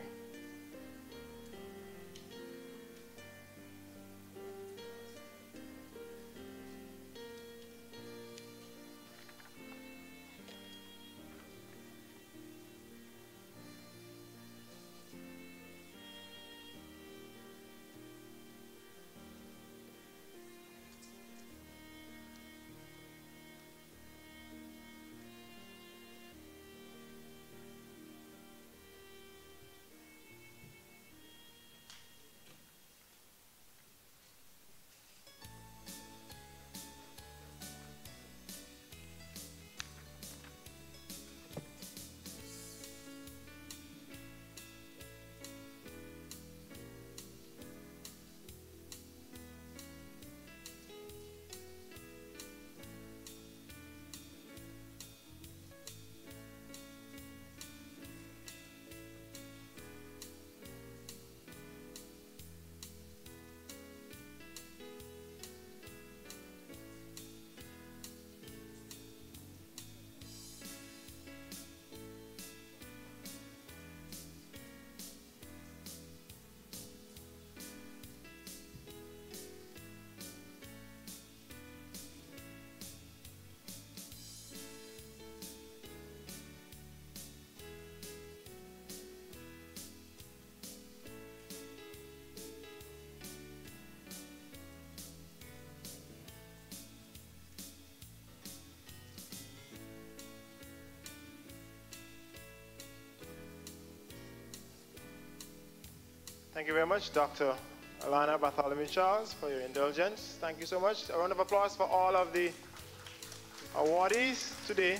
Thank you very much, Dr. Alana Bartholomew Charles, for your indulgence. Thank you so much. A round of applause for all of the awardees today.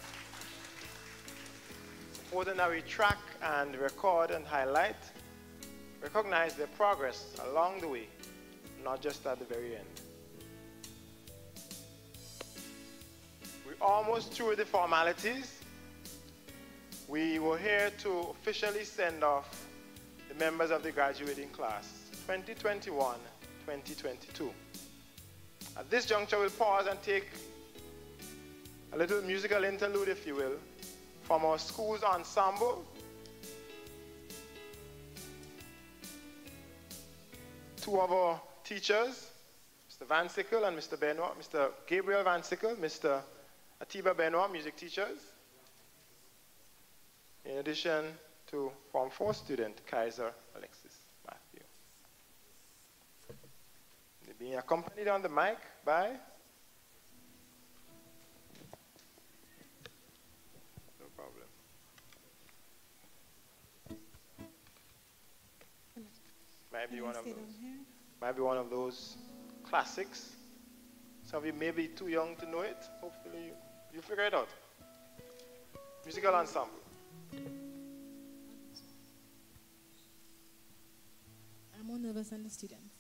It's important that we track and record and highlight, recognize their progress along the way, not just at the very end. We're almost through the formalities. We were here to officially send off the members of the graduating class 2021-2022. At this juncture, we'll pause and take a little musical interlude, if you will, from our school's ensemble. Two of our teachers, Mr. Van Sickle and Mr. Benoit, Mr. Gabriel Van Sickle, Mr. Atiba Benoit, music teachers, in addition to Form 4 student Kaiser Alexis Matthew. They're being accompanied on the mic by no problem. Might be one of those classics. Some of you may be too young to know it. Hopefully you figure it out. Musical ensemble. I'm more nervous than the students.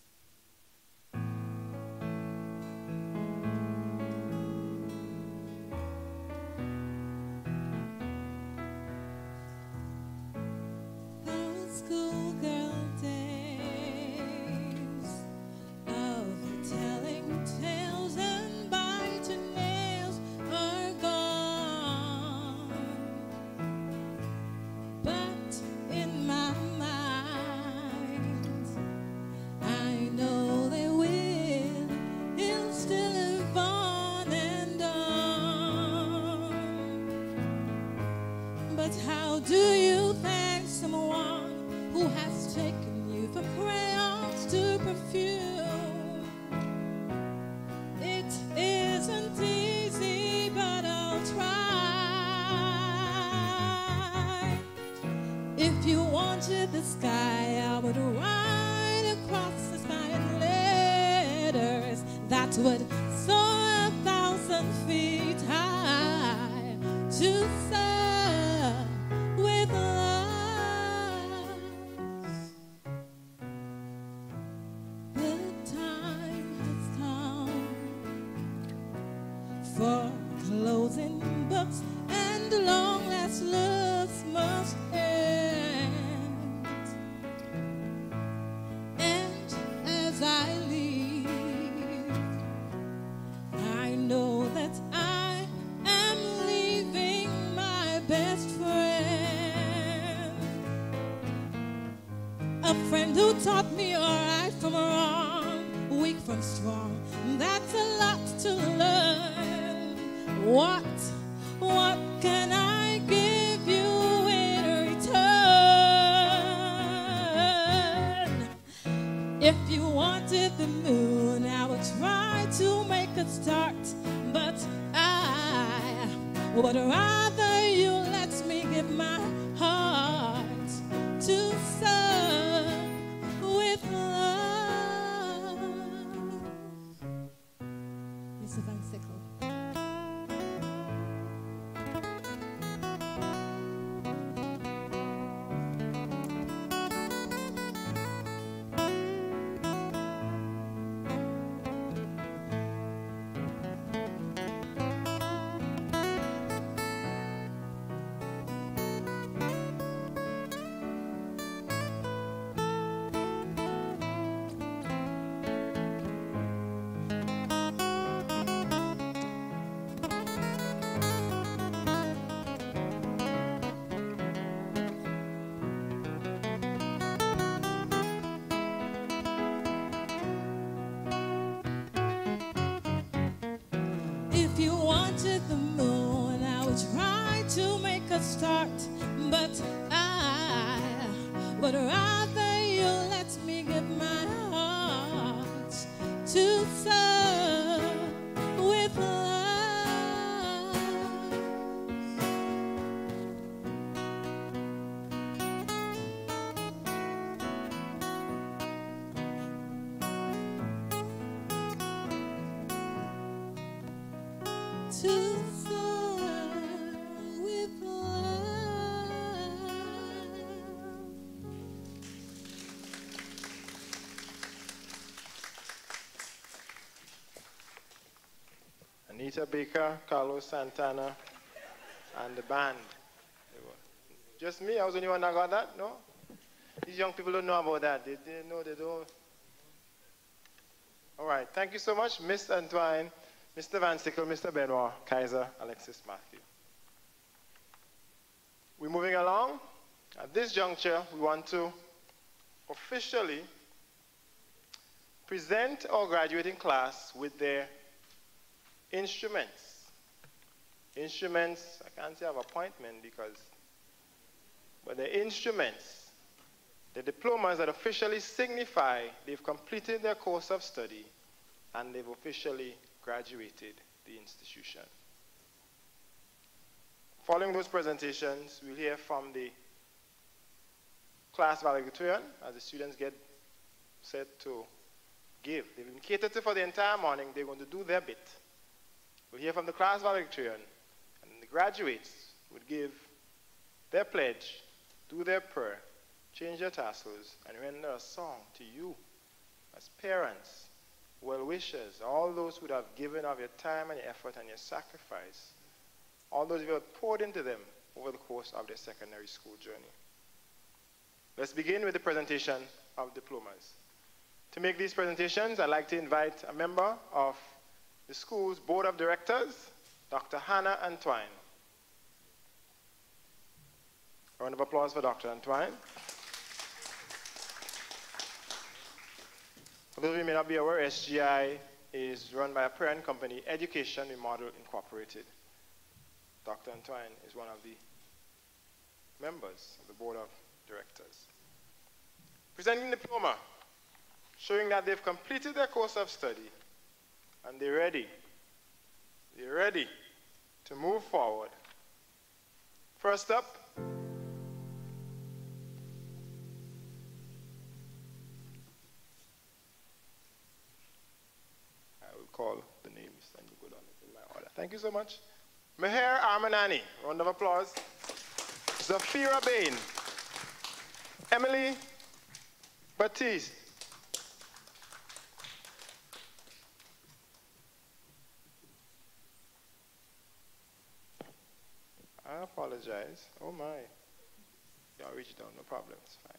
Those schoolgirl days of telling tales and biting nails are gone, but in my mind I know they will. He'll still live on and on. But how do you thank someone who has taken you from crayons to perfume? It isn't easy, but I'll try. If you wanted the sky, I would write across the sky in letters that would soar 1,000 feet high to serve with love. The time has come a friend who taught me right from wrong, weak from strong. That's a lot to learn. What can I give you in return? If you wanted the moon, I would try to make a start, but I would rather you let me give my heart to serve with love. Mr. Van Sickle. If you wanted the moon, I would try to make a start, but I would rather you let me give my heart to serve with love. To serve with love. Anita Baker, Carlos Santana, and the band. Just me? I was the only one that got that? No? These young people don't know about that. They know they don't. All right. Thank you so much, Miss Antoine, Mr. Van Sickle, Mr. Benoit, Kaiser, Alexis Matthew. We're moving along. At this juncture, we want to officially present our graduating class with their instruments. Instruments, I can't say of appointment but the instruments, the diplomas that officially signify they've completed their course of study and they've officially graduated the institution. Following those presentations, we'll hear from the class valedictorian as the students get set to give. They've been catered to for the entire morning. They're going to do their bit. We'll hear from the class valedictorian, and the graduates would give their pledge, do their prayer, change their tassels, and render a song to you as parents, well-wishers, all those who have given of your time and your effort and your sacrifice, all those who have poured into them over the course of their secondary school journey. Let's begin with the presentation of diplomas. To make these presentations, I'd like to invite a member of the school's board of directors, Dr. Hannah Antoine. A round of applause for Dr. Antoine. For those of you who may not be aware, SGI is run by a parent company, Education Remodel Incorporated. Dr. Antoine is one of the members of the board of directors. Presenting the diploma, showing that they've completed their course of study and they're ready to move forward. First up, I will call the names and you go down in my order. Thank you so much. Meher Armanani, round of applause. Zafira Bain, Emily Batiste, I apologize. Oh my. Y'all reach down, no problem, it's fine.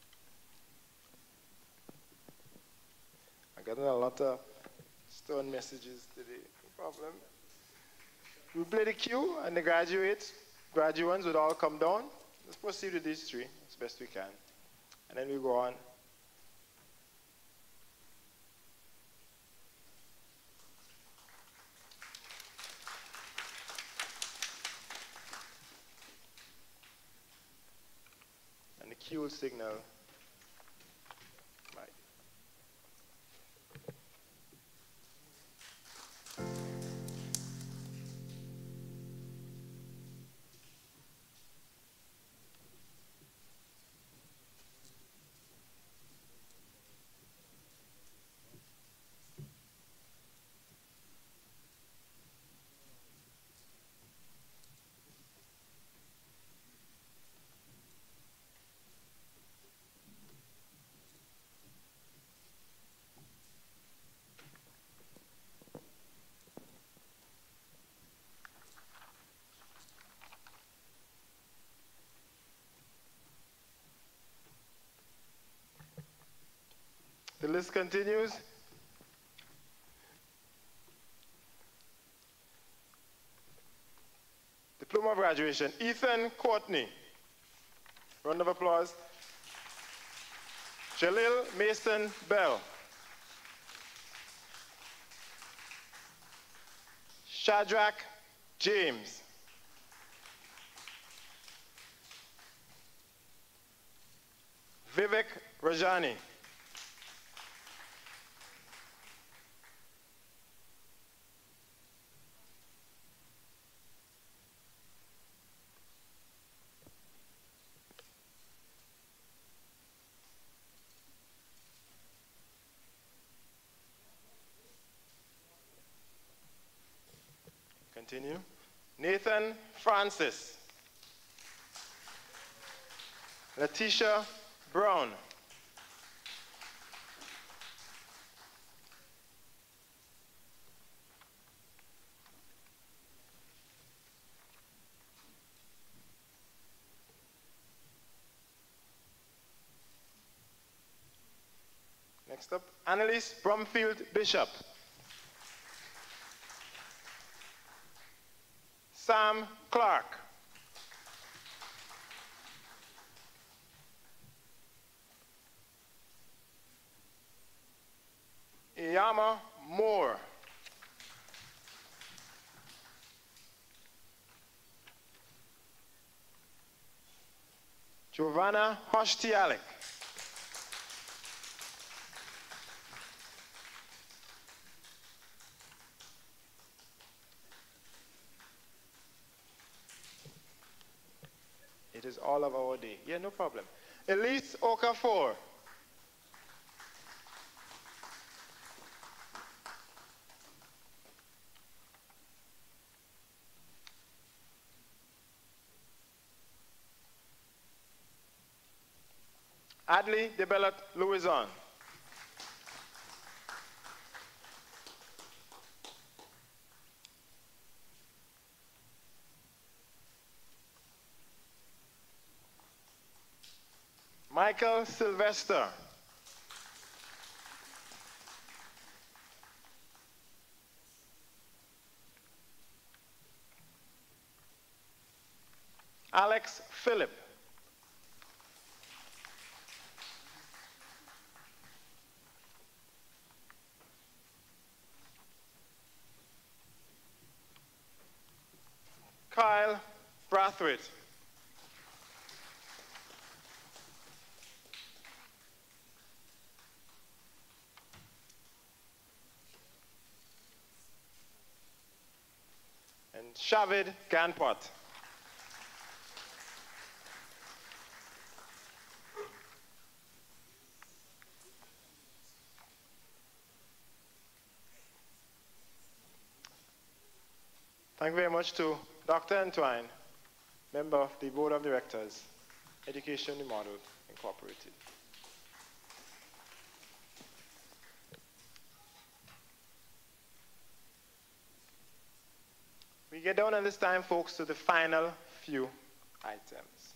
I got a lot of stone messages today, no problem. We'll play the cue and the graduands would all come down. Let's proceed with these three as best we can. and then we go on. And the cue signal. Right. The list continues. Diploma of graduation, Ethan Courtney. Round of applause. Jalil Mason Bell. Shadrach James. Vivek Rajani. Continue. Nathan Francis. Letitia Brown. Next up, Annalise Brumfield Bishop. Sam Clark. Iyama Moore. Giovanna Hoshtialik. It is all of our day. Yeah, no problem. Elise Okafor. Adley Debellat Louison. Michael Sylvester. Alex Phillip. Kyle Brathwaite. And Shavid Ganpot. Thank you very much to Dr. Entwine, member of the Board of Directors, Education Model Incorporated. We get down at this time, folks, to the final few items.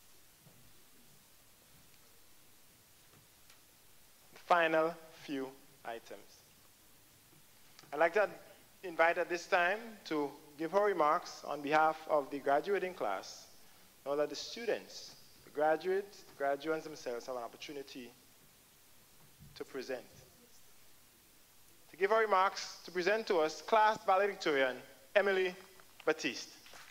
Final few items. I'd like to invite at this time to give her remarks on behalf of the graduating class, now that the students, the the graduands themselves have an opportunity to present. To give her remarks, to present to us, class valedictorian Emily Batiste.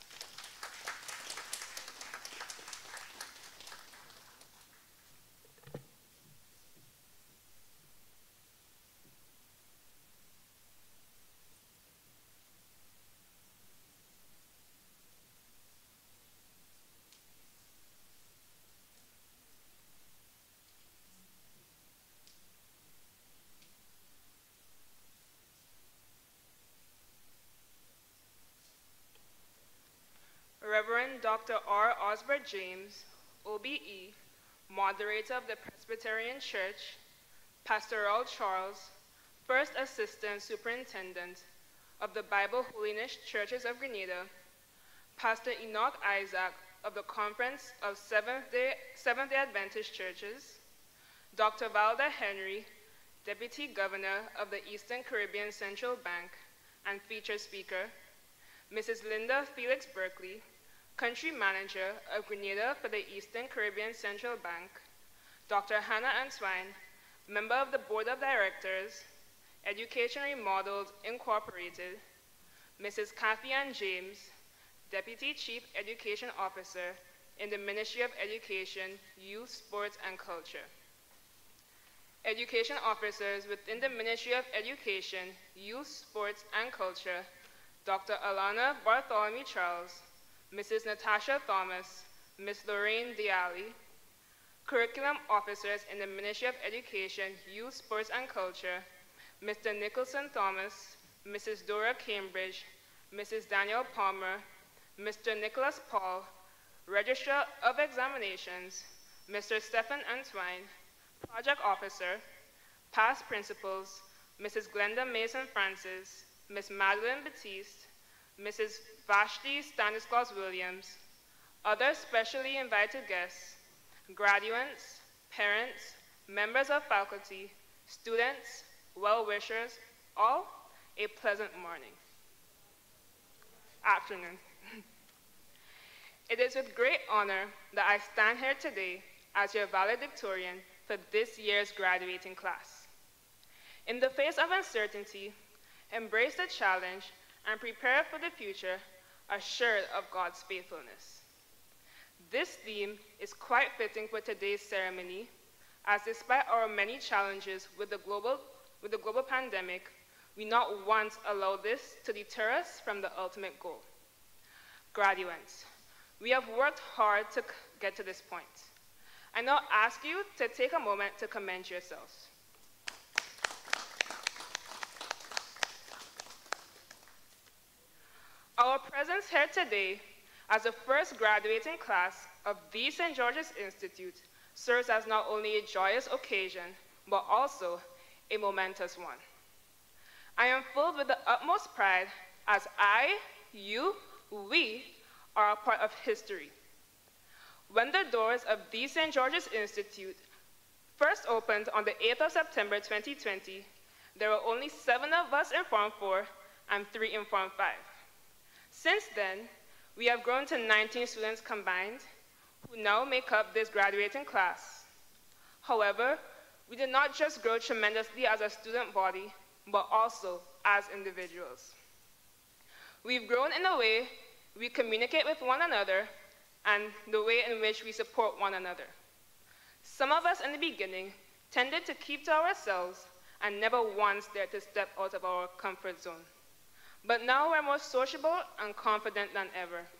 Reverend Dr. R. Osbert James, OBE, moderator of the Presbyterian Church, Pastor Earl Charles, First Assistant Superintendent of the Bible Holiness Churches of Grenada, Pastor Enoch Isaac of the Conference of Seventh-day Adventist Churches, Dr. Valda Henry, Deputy Governor of the Eastern Caribbean Central Bank and featured speaker, Mrs. Linda Felix Berkeley, Country Manager of Grenada for the Eastern Caribbean Central Bank, Dr. Hannah Antwine, Member of the Board of Directors, Education Remodeled Incorporated, Mrs. Kathy Ann James, Deputy Chief Education Officer in the Ministry of Education, Youth, Sports, and Culture. Education officers within the Ministry of Education, Youth, Sports, and Culture, Dr. Alana Bartholomew Charles, Mrs. Natasha Thomas, Ms. Lorraine Diali, curriculum officers in the Ministry of Education, Youth, Sports, and Culture, Mr. Nicholson Thomas, Mrs. Dora Cambridge, Mrs. Danielle Palmer, Mr. Nicholas Paul, Registrar of Examinations, Mr. Stephen Antwine, Project Officer, past principals, Mrs. Glenda Mason Francis, Ms. Madeline Batiste, Mrs. Vashti Stanislaus Williams, other specially invited guests, graduates, parents, members of faculty, students, well-wishers, all a pleasant afternoon. It is with great honor that I stand here today as your valedictorian for this year's graduating class. In the face of uncertainty, embrace the challenge and prepare for the future, assured of God's faithfulness. This theme is quite fitting for today's ceremony, as despite our many challenges with the global pandemic, we not once allow this to deter us from the ultimate goal. Graduates, we have worked hard to get to this point. I now ask you to take a moment to commend yourselves. Our presence here today as the first graduating class of the St. George's Institute serves as not only a joyous occasion, but also a momentous one. I am filled with the utmost pride as I, you, we are a part of history. When the doors of the St. George's Institute first opened on the 8th of September 2020, there were only 7 of us in Form 4 and 3 in Form 5. Since then, we have grown to 19 students combined, who now make up this graduating class. However, we did not just grow tremendously as a student body, but also as individuals. We've grown in the way we communicate with one another and the way in which we support one another. Some of us in the beginning tended to keep to ourselves and never once dared to step out of our comfort zone. But now we're more sociable and confident than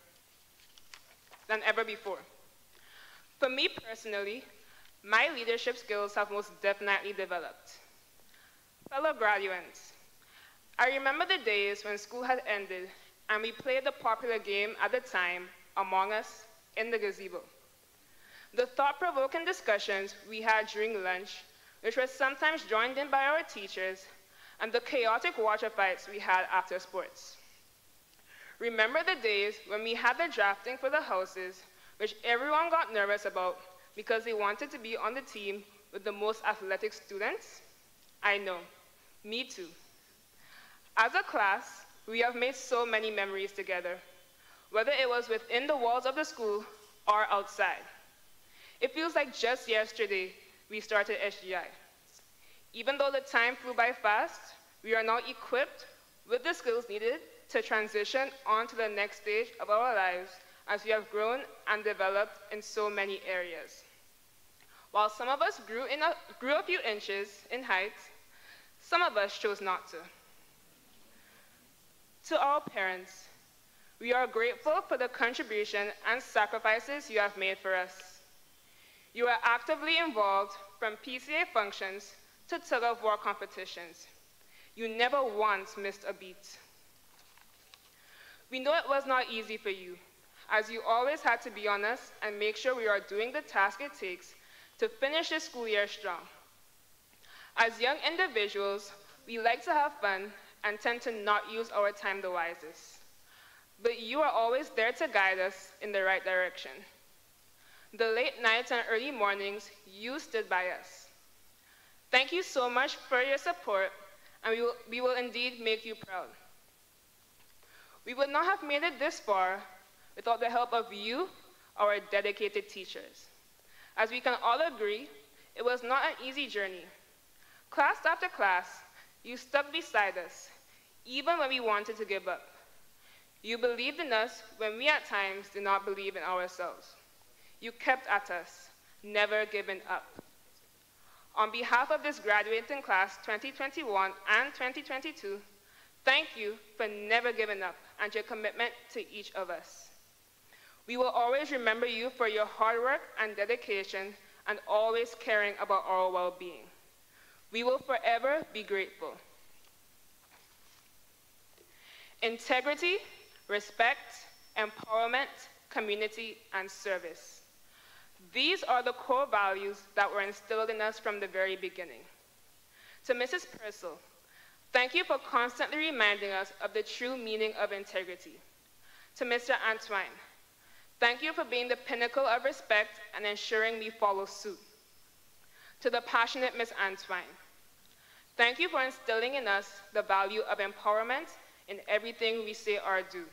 ever before. For me personally, my leadership skills have most definitely developed. Fellow graduates, I remember the days when school had ended and we played the popular game at the time, Among Us, in the gazebo. The thought-provoking discussions we had during lunch, which were sometimes joined in by our teachers, and the chaotic water fights we had after sports. Remember the days when we had the drafting for the houses, which everyone got nervous about because they wanted to be on the team with the most athletic students? I know, me too. As a class, we have made so many memories together, whether it was within the walls of the school or outside. It feels like just yesterday we started SGI. Even though the time flew by fast, we are now equipped with the skills needed to transition on to the next stage of our lives as we have grown and developed in so many areas. While some of us grew a few inches in height, some of us chose not to. To our parents, we are grateful for the contribution and sacrifices you have made for us. You are actively involved from PCA functions to tug-of-war competitions. You never once missed a beat. We know it was not easy for you, as you always had to be on us and make sure we are doing the task it takes to finish this school year strong. As young individuals, we like to have fun and tend to not use our time the wisest. But you are always there to guide us in the right direction. The late nights and early mornings, you stood by us. Thank you so much for your support, and we will indeed make you proud. We would not have made it this far without the help of you, our dedicated teachers. As we can all agree, it was not an easy journey. Class after class, you stuck beside us, even when we wanted to give up. You believed in us when we at times did not believe in ourselves. You kept at us, never giving up. On behalf of this graduating class 2021 and 2022, thank you for never giving up and your commitment to each of us. We will always remember you for your hard work and dedication and always caring about our well-being. We will forever be grateful. Integrity, respect, empowerment, community, and service. These are the core values that were instilled in us from the very beginning. To Mrs. Purcell, thank you for constantly reminding us of the true meaning of integrity. To Mr. Antoine, thank you for being the pinnacle of respect and ensuring we follow suit. To the passionate Ms. Antoine, thank you for instilling in us the value of empowerment in everything we say or do.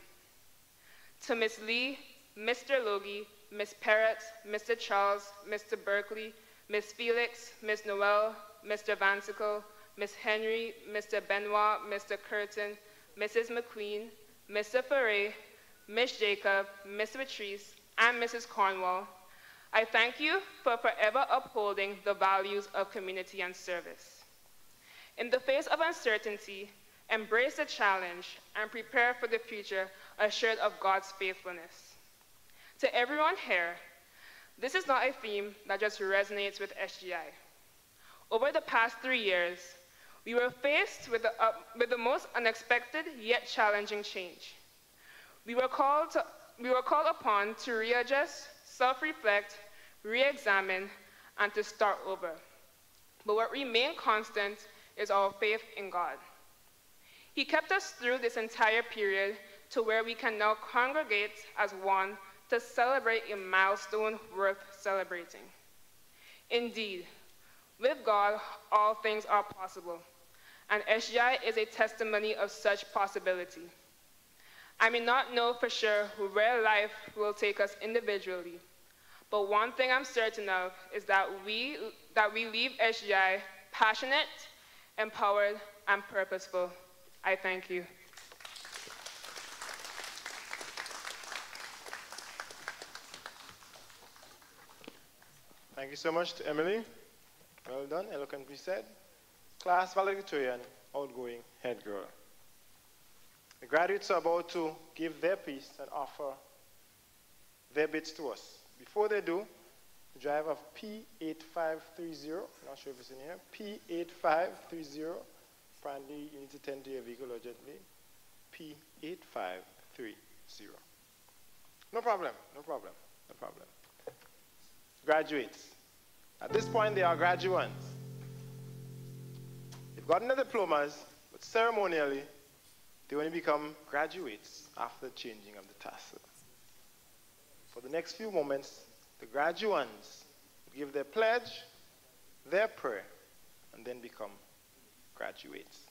To Ms. Lee, Mr. Logie, Ms. Parrott, Mr. Charles, Mr. Berkeley, Ms. Felix, Ms. Noel, Mr. Vansicle, Ms. Henry, Mr. Benoit, Mr. Curtin, Mrs. McQueen, Mr. Ferre, Ms. Jacob, Ms. Patrice, and Mrs. Cornwall, I thank you for forever upholding the values of community and service. In the face of uncertainty, embrace the challenge and prepare for the future assured of God's faithfulness. To everyone here, this is not a theme that just resonates with SGI. Over the past 3 years, we were faced with the most unexpected yet challenging change. We were called upon to readjust, self-reflect, re-examine, and to start over. But what remained constant is our faith in God. He kept us through this entire period to where we can now congregate as one to celebrate a milestone worth celebrating. Indeed, with God, all things are possible, and SGI is a testimony of such possibility. I may not know for sure where life will take us individually, but one thing I'm certain of is that we leave SGI passionate, empowered, and purposeful. I thank you. Thank you so much to Emily. Well done, eloquently said. Class valedictorian, outgoing head girl. The graduates are about to give their piece and offer their bits to us. Before they do, the driver of P8530, not sure if it's in here, P8530, apparently you need to tend to your vehicle urgently, P8530. No problem, no problem, no problem. Graduates. At this point, they are graduands. They've gotten their diplomas, but ceremonially, they only become graduates after the changing of the tassel. For the next few moments, the graduands give their pledge, their prayer, and then become graduates.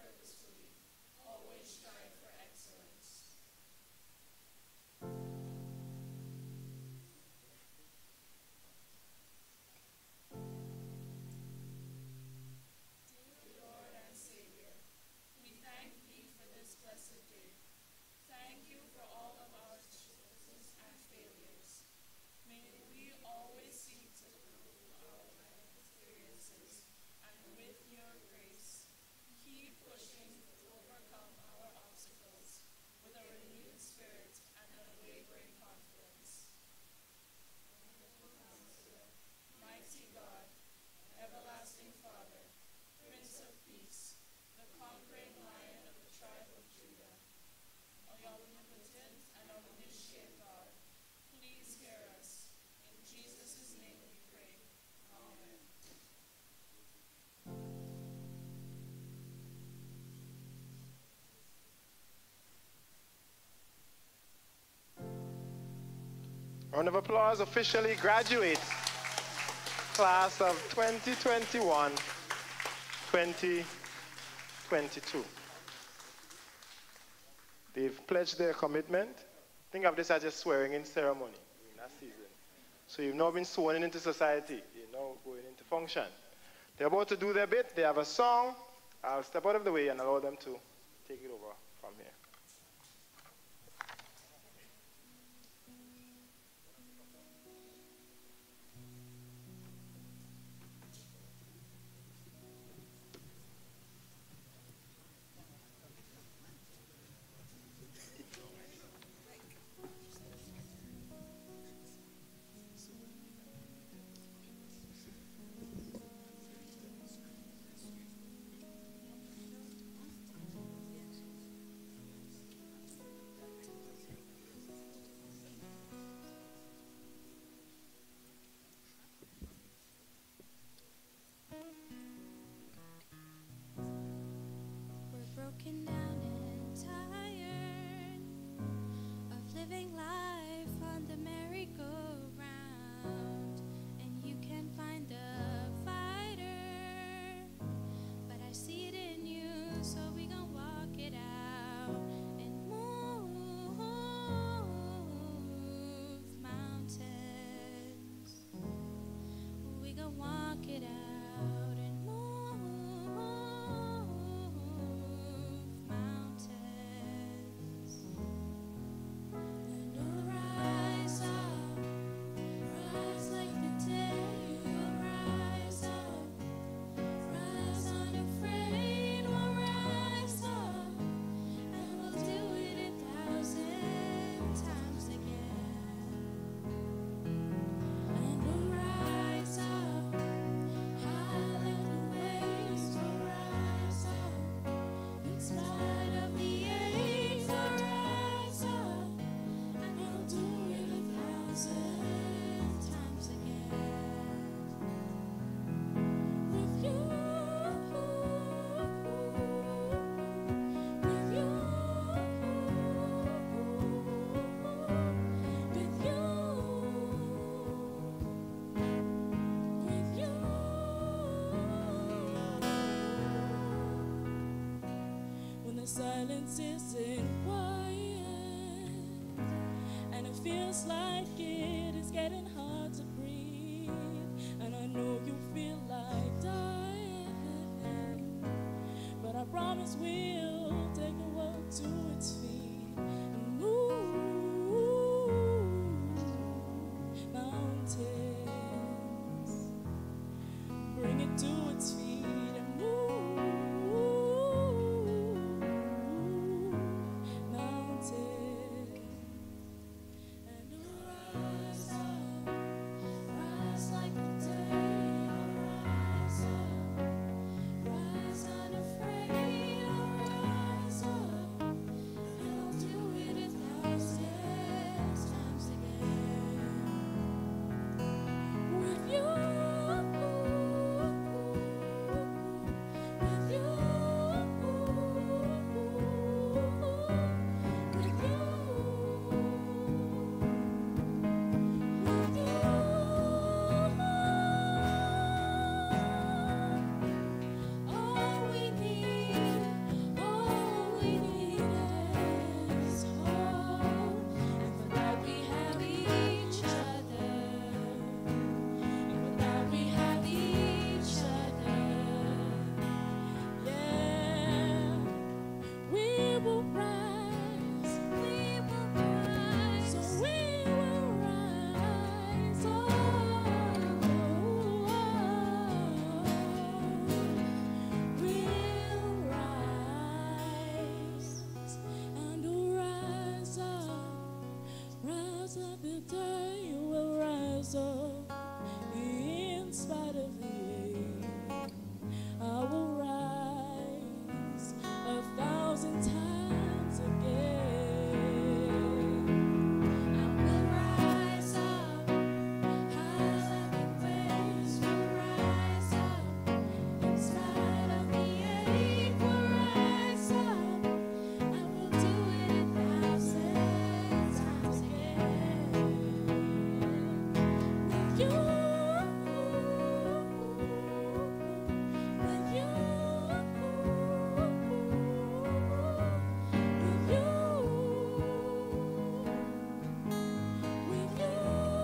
Round of applause officially graduates class of 2021-2022. They've pledged their commitment. Think of this as a swearing-in ceremony in that season. So you've now been sworn into society. You're now going into function. They're about to do their bit. They have a song. I'll step out of the way and allow them to take it over from here. Broken down and tired of living life on the merry-go-round, and you can't find the fighter, but I see it in you, so we gon' walk it out and move mountains. We gon' walk it out and move silence isn't quiet, and it feels like it is getting hard to breathe, and I know you feel like dying, but I promise we'll take the world to its feet and move mountains, bring it to its feet and move do it rose up in spite of the ache. I will rise 1,000 times again. I will rise up high like a waves. Will rise up in spite of the ache. Will rise up. I will do it 1,000 times again. With you. With you. With you. With you.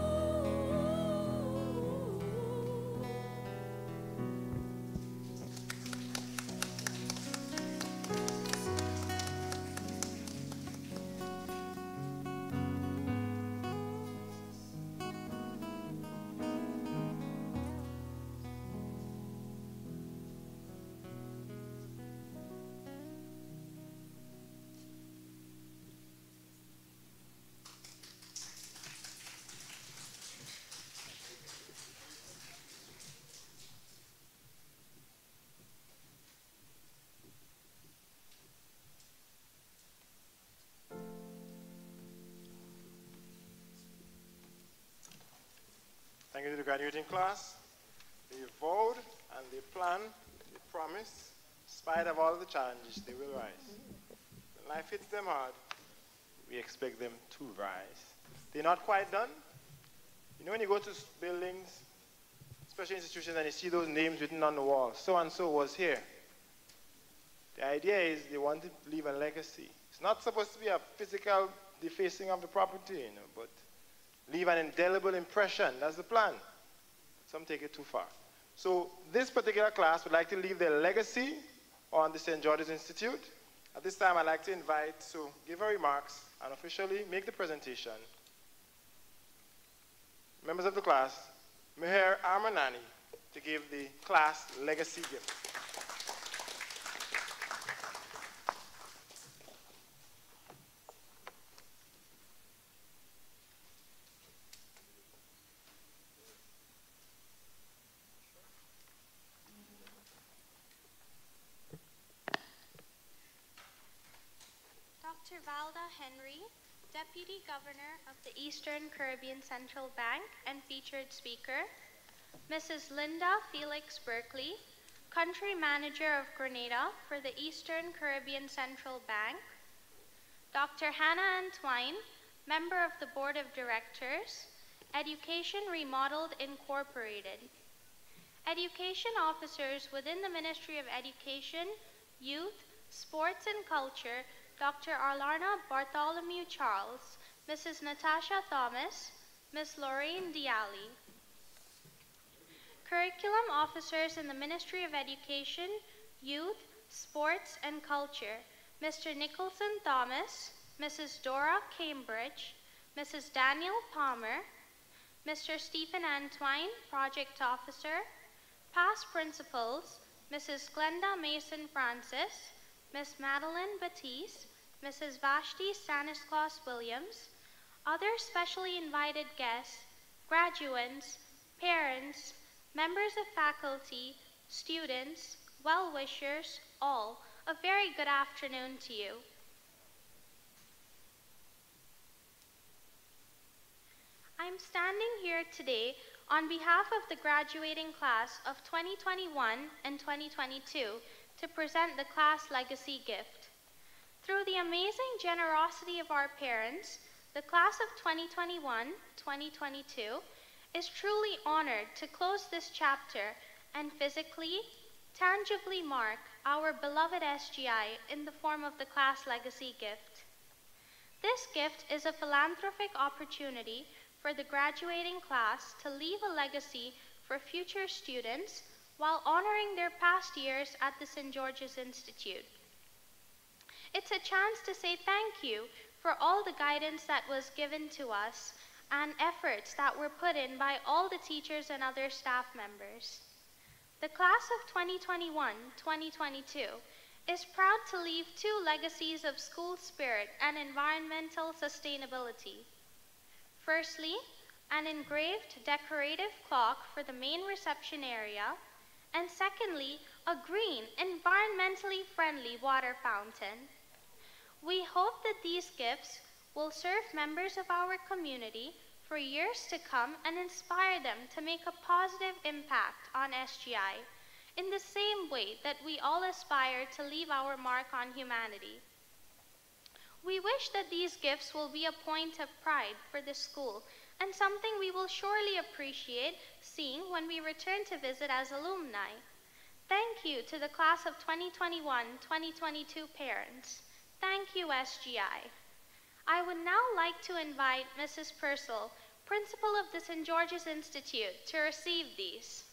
Thank you to the graduating class. They vowed and they planned, they promised, in spite of all the challenges, they will rise. When life hits them hard, we expect them to rise. They're not quite done. You know when you go to buildings, special institutions, and you see those names written on the wall, so-and-so was here. The idea is they want to leave a legacy. It's not supposed to be a physical defacing of the property, you know, but leave an indelible impression. That's the plan. Some take it too far. So this particular class would like to leave their legacy on the St. George's Institute. At this time, I'd like to invite to give her remarks and officially make the presentation. Members of the class, Meher Armanani, to give the class legacy gift. Dr. Valda Henry, Deputy Governor of the Eastern Caribbean Central Bank and featured speaker, Mrs. Linda Felix Berkeley, Country Manager of Grenada for the Eastern Caribbean Central Bank, Dr. Hannah Antwine, Member of the Board of Directors, Education Remodeled Incorporated, Education Officers within the Ministry of Education, Youth, Sports and Culture, Dr. Arlarna Bartholomew Charles, Mrs. Natasha Thomas, Ms. Lorraine Diali. Curriculum Officers in the Ministry of Education, Youth, Sports and Culture, Mr. Nicholson Thomas, Mrs. Dora Cambridge, Mrs. Daniel Palmer, Mr. Stephen Antwine, Project Officer, Past Principals, Mrs. Glenda Mason Francis, Ms. Madeline Batiste, Mrs. Vashti Stanislaus Williams, other specially invited guests, graduands, parents, members of faculty, students, well-wishers, all, a very good afternoon to you. I'm standing here today on behalf of the graduating class of 2021 and 2022 to present the class legacy gift. Through the amazing generosity of our parents, the class of 2021-2022 is truly honored to close this chapter and physically, tangibly mark our beloved SGI in the form of the class legacy gift. This gift is a philanthropic opportunity for the graduating class to leave a legacy for future students while honoring their past years at the St. George's Institute. It's a chance to say thank you for all the guidance that was given to us and efforts that were put in by all the teachers and other staff members. The class of 2021-2022 is proud to leave two legacies of school spirit and environmental sustainability. Firstly, an engraved decorative clock for the main reception area, and secondly, a green, environmentally friendly water fountain. We hope that these gifts will serve members of our community for years to come and inspire them to make a positive impact on SGI in the same way that we all aspire to leave our mark on humanity. We wish that these gifts will be a point of pride for the school and something we will surely appreciate seeing when we return to visit as alumni. Thank you to the class of 2021-2022 parents. Thank you, SGI. I would now like to invite Mrs. Purcell, principal of the St. George's Institute, to receive these.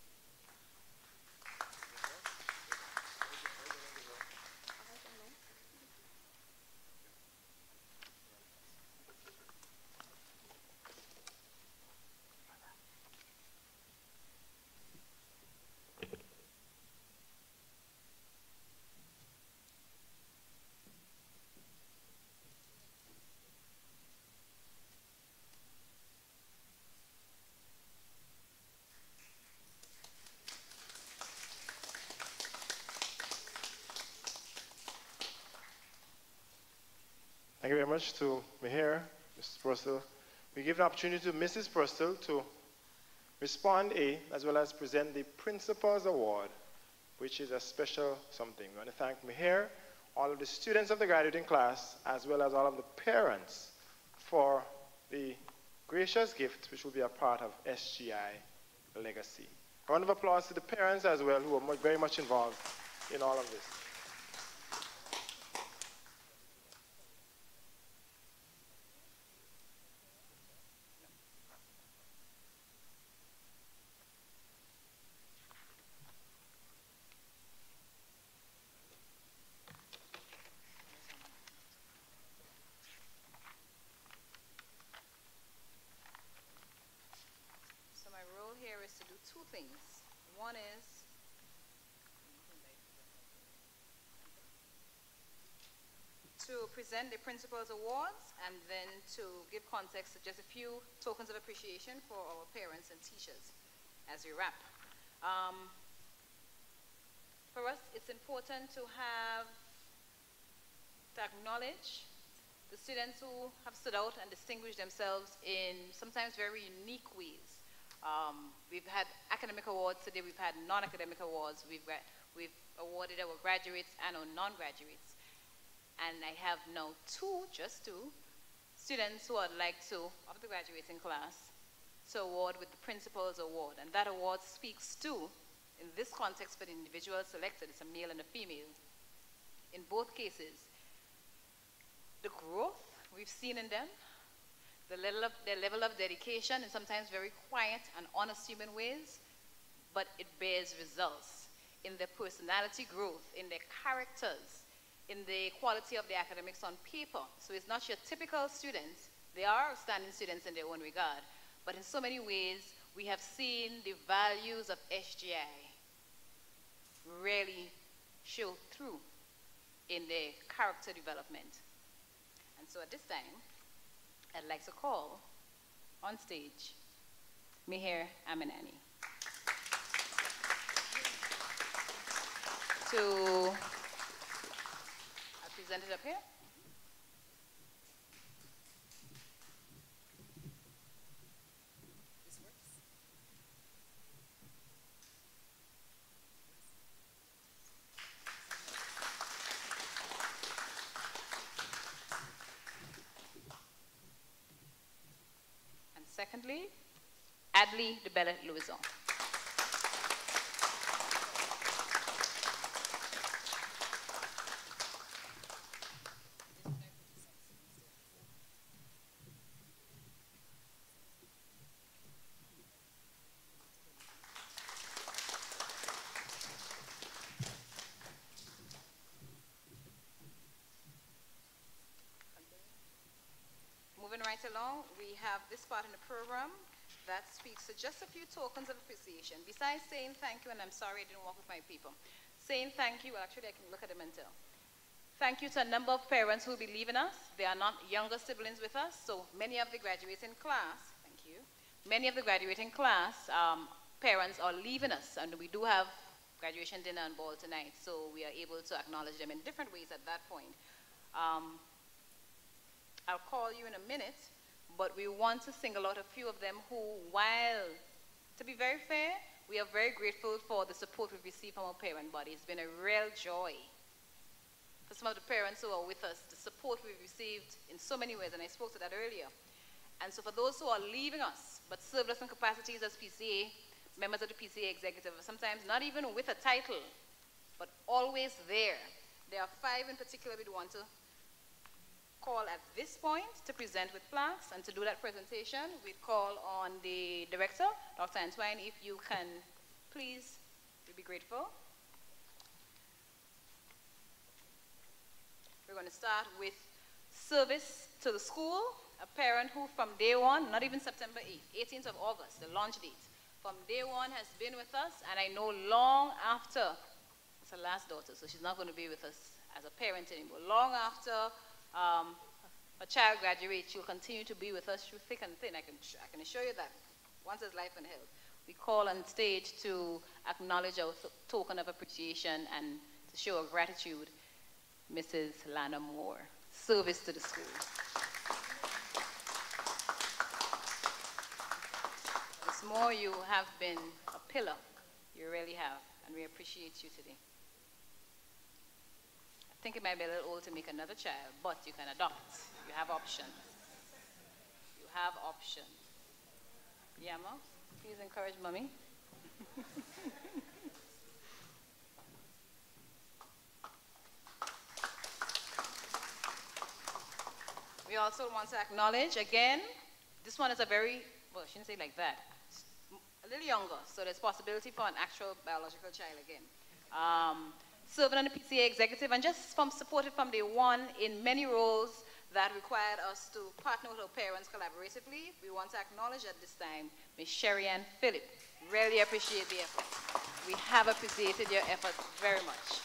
Thank you very much to Meher, Mrs. Purcell. We give the opportunity to Mrs. Purcell to respond as well as present the Principal's Award, which is a special something. We want to thank Meher, all of the students of the graduating class, as well as all of the parents for the gracious gift which will be a part of SGI legacy. A round of applause to the parents as well, who are very much involved in all of this. Two things. One is to present the Principal's Awards and then to give context to just a few tokens of appreciation for our parents and teachers as we wrap. For us, it's important to acknowledge the students who have stood out and distinguished themselves in sometimes very unique ways. We've had academic awards today, we've had non-academic awards, we've awarded our graduates and our non-graduates. And I have now just two students who I'd like to, of the graduating class, to award with the Principal's Award. And that award speaks to, in this context for the individual selected, it's a male and a female. In both cases, the growth we've seen in them, their level of dedication in sometimes very quiet and unassuming ways, but it bears results in their personality growth, in their characters, in the quality of the academics on paper. So it's not your typical students. They are outstanding students in their own regard, but in so many ways, we have seen the values of SGI really show through in their character development. And so at this time, I'd like to call on stage Meher Aminani to present it up here. This works. Secondly, Adley de Belle Louison. Moving right along, we have this part in the program that speaks to just a few tokens of appreciation. Besides saying thank you, and I'm sorry I didn't walk with my people. Saying thank you, well, actually I can look at them and tell. Thank you to a number of parents who believe in us. They are not younger siblings with us, so many of the graduating class, thank you. Many of the graduating class, parents are leaving us, and we do have graduation dinner and ball tonight, so we are able to acknowledge them in different ways at that point. I'll call you in a minute, but we want to single out a few of them who, while, to be very fair, we are very grateful for the support we've received from our parent body. It's been a real joy for some of the parents who are with us, the support we've received in so many ways, and I spoke to that earlier. And so for those who are leaving us, but served us in capacities as PCA, members of the PCA executive, sometimes not even with a title, but always there. There are 5 in particular we'd want to call at this point to present with plaques, and to do that presentation, we'd call on the director, Dr. Antoine, if you can please, we'd be grateful. We're going to start with service to the school, a parent who from day one, not even September 8th, 18th of August, the launch date, from day one has been with us, and I know long after, it's her last daughter, so she's not going to be with us as a parent anymore, long after a child graduates, she'll continue to be with us through thick and thin. I can assure you that, once there's life and health. We call on stage to acknowledge our token of appreciation and to show our gratitude, Mrs. Lana Moore. Service to the school. Ms. Moore, you have been a pillar. You really have, and we appreciate you today. I think it might be a little old to make another child, but you can adopt. You have options. You have options. Yeah, Mom? Please encourage Mommy. We also want to acknowledge, again, this one is a very, well, I shouldn't say like that, a little younger, so there's possibility for an actual biological child again. Serving on the PCA executive and just supported from day one in many roles that required us to partner with our parents collaboratively. We want to acknowledge at this time Ms. Sherry Ann Phillip. Really appreciate the effort. We have appreciated your efforts very much.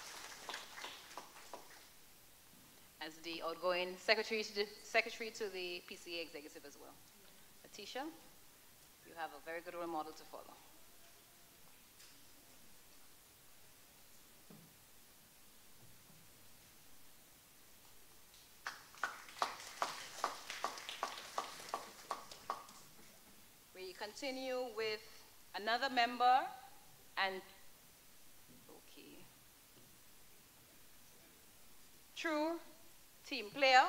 As the outgoing secretary to the PCA executive as well. Letitia, you have a very good role model to follow. We continue with another member and true team player.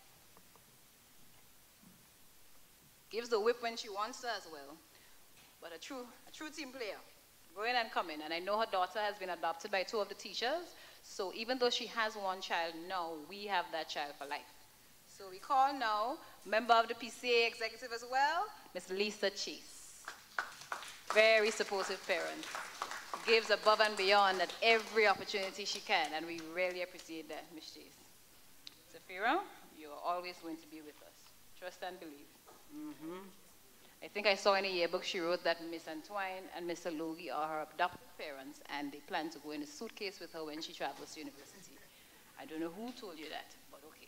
Gives the whip when she wants to as well. But a true team player, going and coming. And I know her daughter has been adopted by 2 of the teachers. So even though she has 1 child now, we have that child for life. So we call now, member of the PCA executive as well, Ms. Lisa Chase. Very supportive parent. Gives above and beyond at every opportunity she can, and we really appreciate that, Ms. Chase. Safira, you're always going to be with us. Trust and believe. I think I saw in a yearbook she wrote that Miss Antoine and Mr. Logie are her adopted parents, and they plan to go in a suitcase with her when she travels to university. I don't know who told you that, but okay.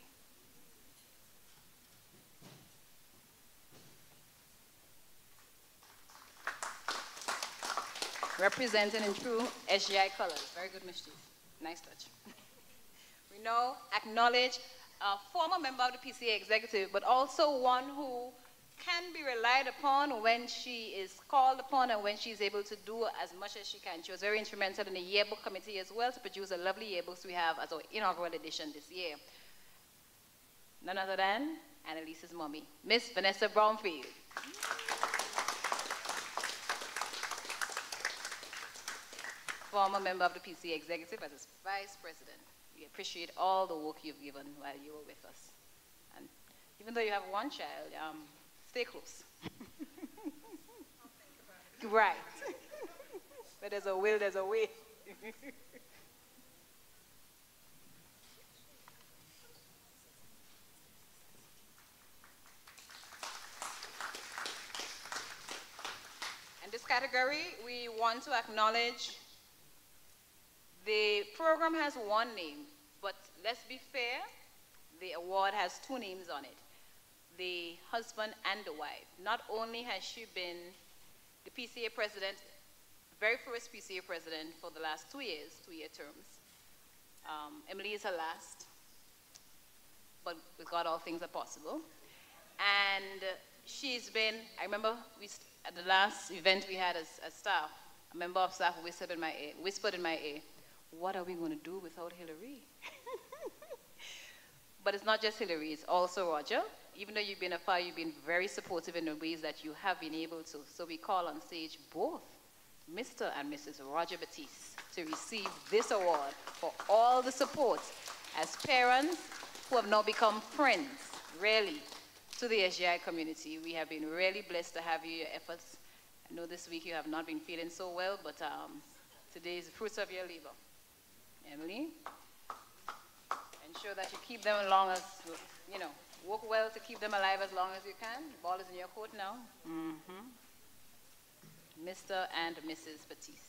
Representing in true SGI colors. Very good, Ms. Chief. Nice touch. We now acknowledge a former member of the PCA executive, but also one who can be relied upon when she is called upon and when she's able to do as much as she can. She was very instrumental in the yearbook committee as well to produce the lovely yearbooks we have as our inaugural edition this year. None other than Annalise's mommy, Miss Vanessa Brownfield. Former member of the PCA executive as its vice president. We appreciate all the work you've given while you were with us. And even though you have 1 child, stay close. Right. But there's a will, there's a way. In this category, we want to acknowledge the program has 1 name, but let's be fair, the award has 2 names on it. the husband and the wife. Not only has she been the PCA president, very first PCA president for the last 2 years, 2-year terms. Emily is her last, but with God all things are possible. And she's been, I remember at the last event we had as staff, a member of staff whispered in my ear, what are we going to do without Hillary? But it's not just Hillary, it's also Roger. Even though you've been afar, you've been very supportive in the ways that you have been able to. So we call on stage both Mr. and Mrs. Roger Batiste to receive this award for all the support as parents who have now become friends, really, to the SGI community. We have been really blessed to have you, your efforts. I know this week you have not been feeling so well, but today is the fruits of your labor. Emily, ensure that you keep them as long as, you know, work well to keep them alive as long as you can. The ball is in your court now. Mr. and Mrs. Batiste.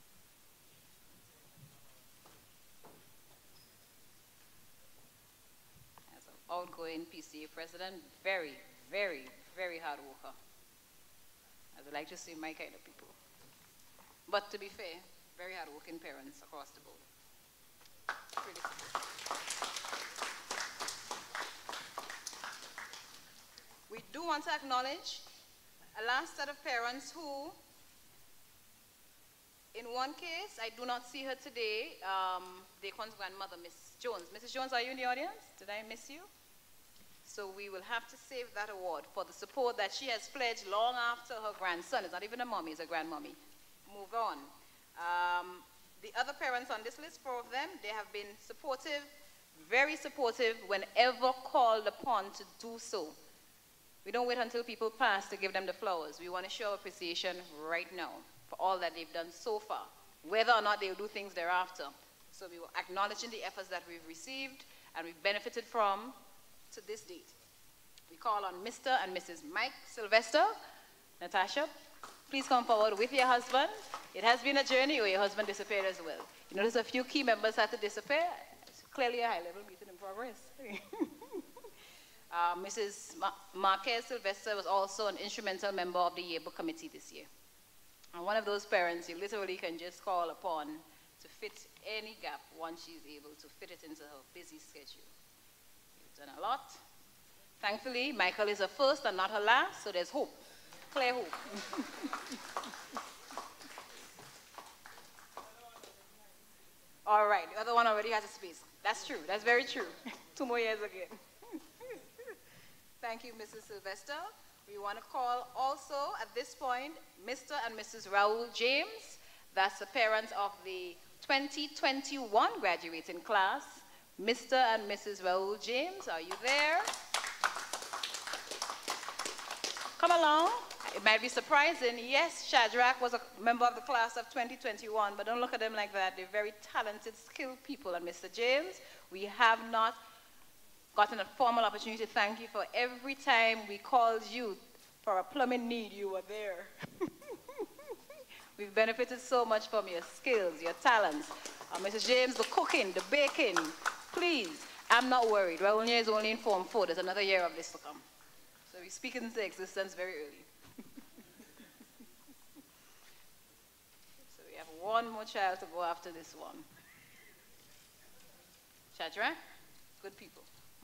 As an outgoing PCA president, very, very, very hard worker. I would like to see my kind of people. But to be fair, very hard-working parents across the board. Pretty cool. We do want to acknowledge a last set of parents who, in one case, I do not see her today, Daquan's grandmother, Miss Jones. Mrs. Jones, are you in the audience? Did I miss you? So we will have to save that award for the support that she has pledged long after her grandson. It's not even a mommy, it's a grandmommy. Move on. The other parents on this list, 4 of them, they have been supportive, very supportive whenever called upon to do so. We don't wait until people pass to give them the flowers. We want to show appreciation right now for all that they've done so far, whether or not they'll do things thereafter. So we were acknowledging the efforts that we've received and we've benefited from to this date. We call on Mr. and Mrs. Mike Sylvester. Natasha, please come forward with your husband. It has been a journey where your husband disappeared as well. You notice a few key members had to disappear. It's clearly a high-level meeting in progress. Mrs. Marquez Sylvester was also an instrumental member of the yearbook committee this year. And one of those parents you literally can just call upon to fit any gap once she's able to fit it into her busy schedule. You've done a lot. Thankfully, Michael is her first and not her last, so there's hope. Clear hope. All right, the other one already has a space. That's true, that's very true. 2 more years again. Thank you, Mrs. Sylvester. We want to call also, at this point, Mr. and Mrs. Raul James. That's the parents of the 2021 graduating class. Mr. and Mrs. Raul James, are you there? Come along. It might be surprising. Yes, Shadrach was a member of the class of 2021, but don't look at them like that. They're very talented, skilled people. And Mr. James, we have not gotten a formal opportunity to thank you for every time we called you for a plumbing need, you were there. We've benefited so much from your skills, your talents. Mrs. James, the cooking, the baking, please, I'm not worried. Raul is only in Form 4. There's another year of this to come. So we speak into existence very early. So we have 1 more child to go after this one. Shadrach, good people.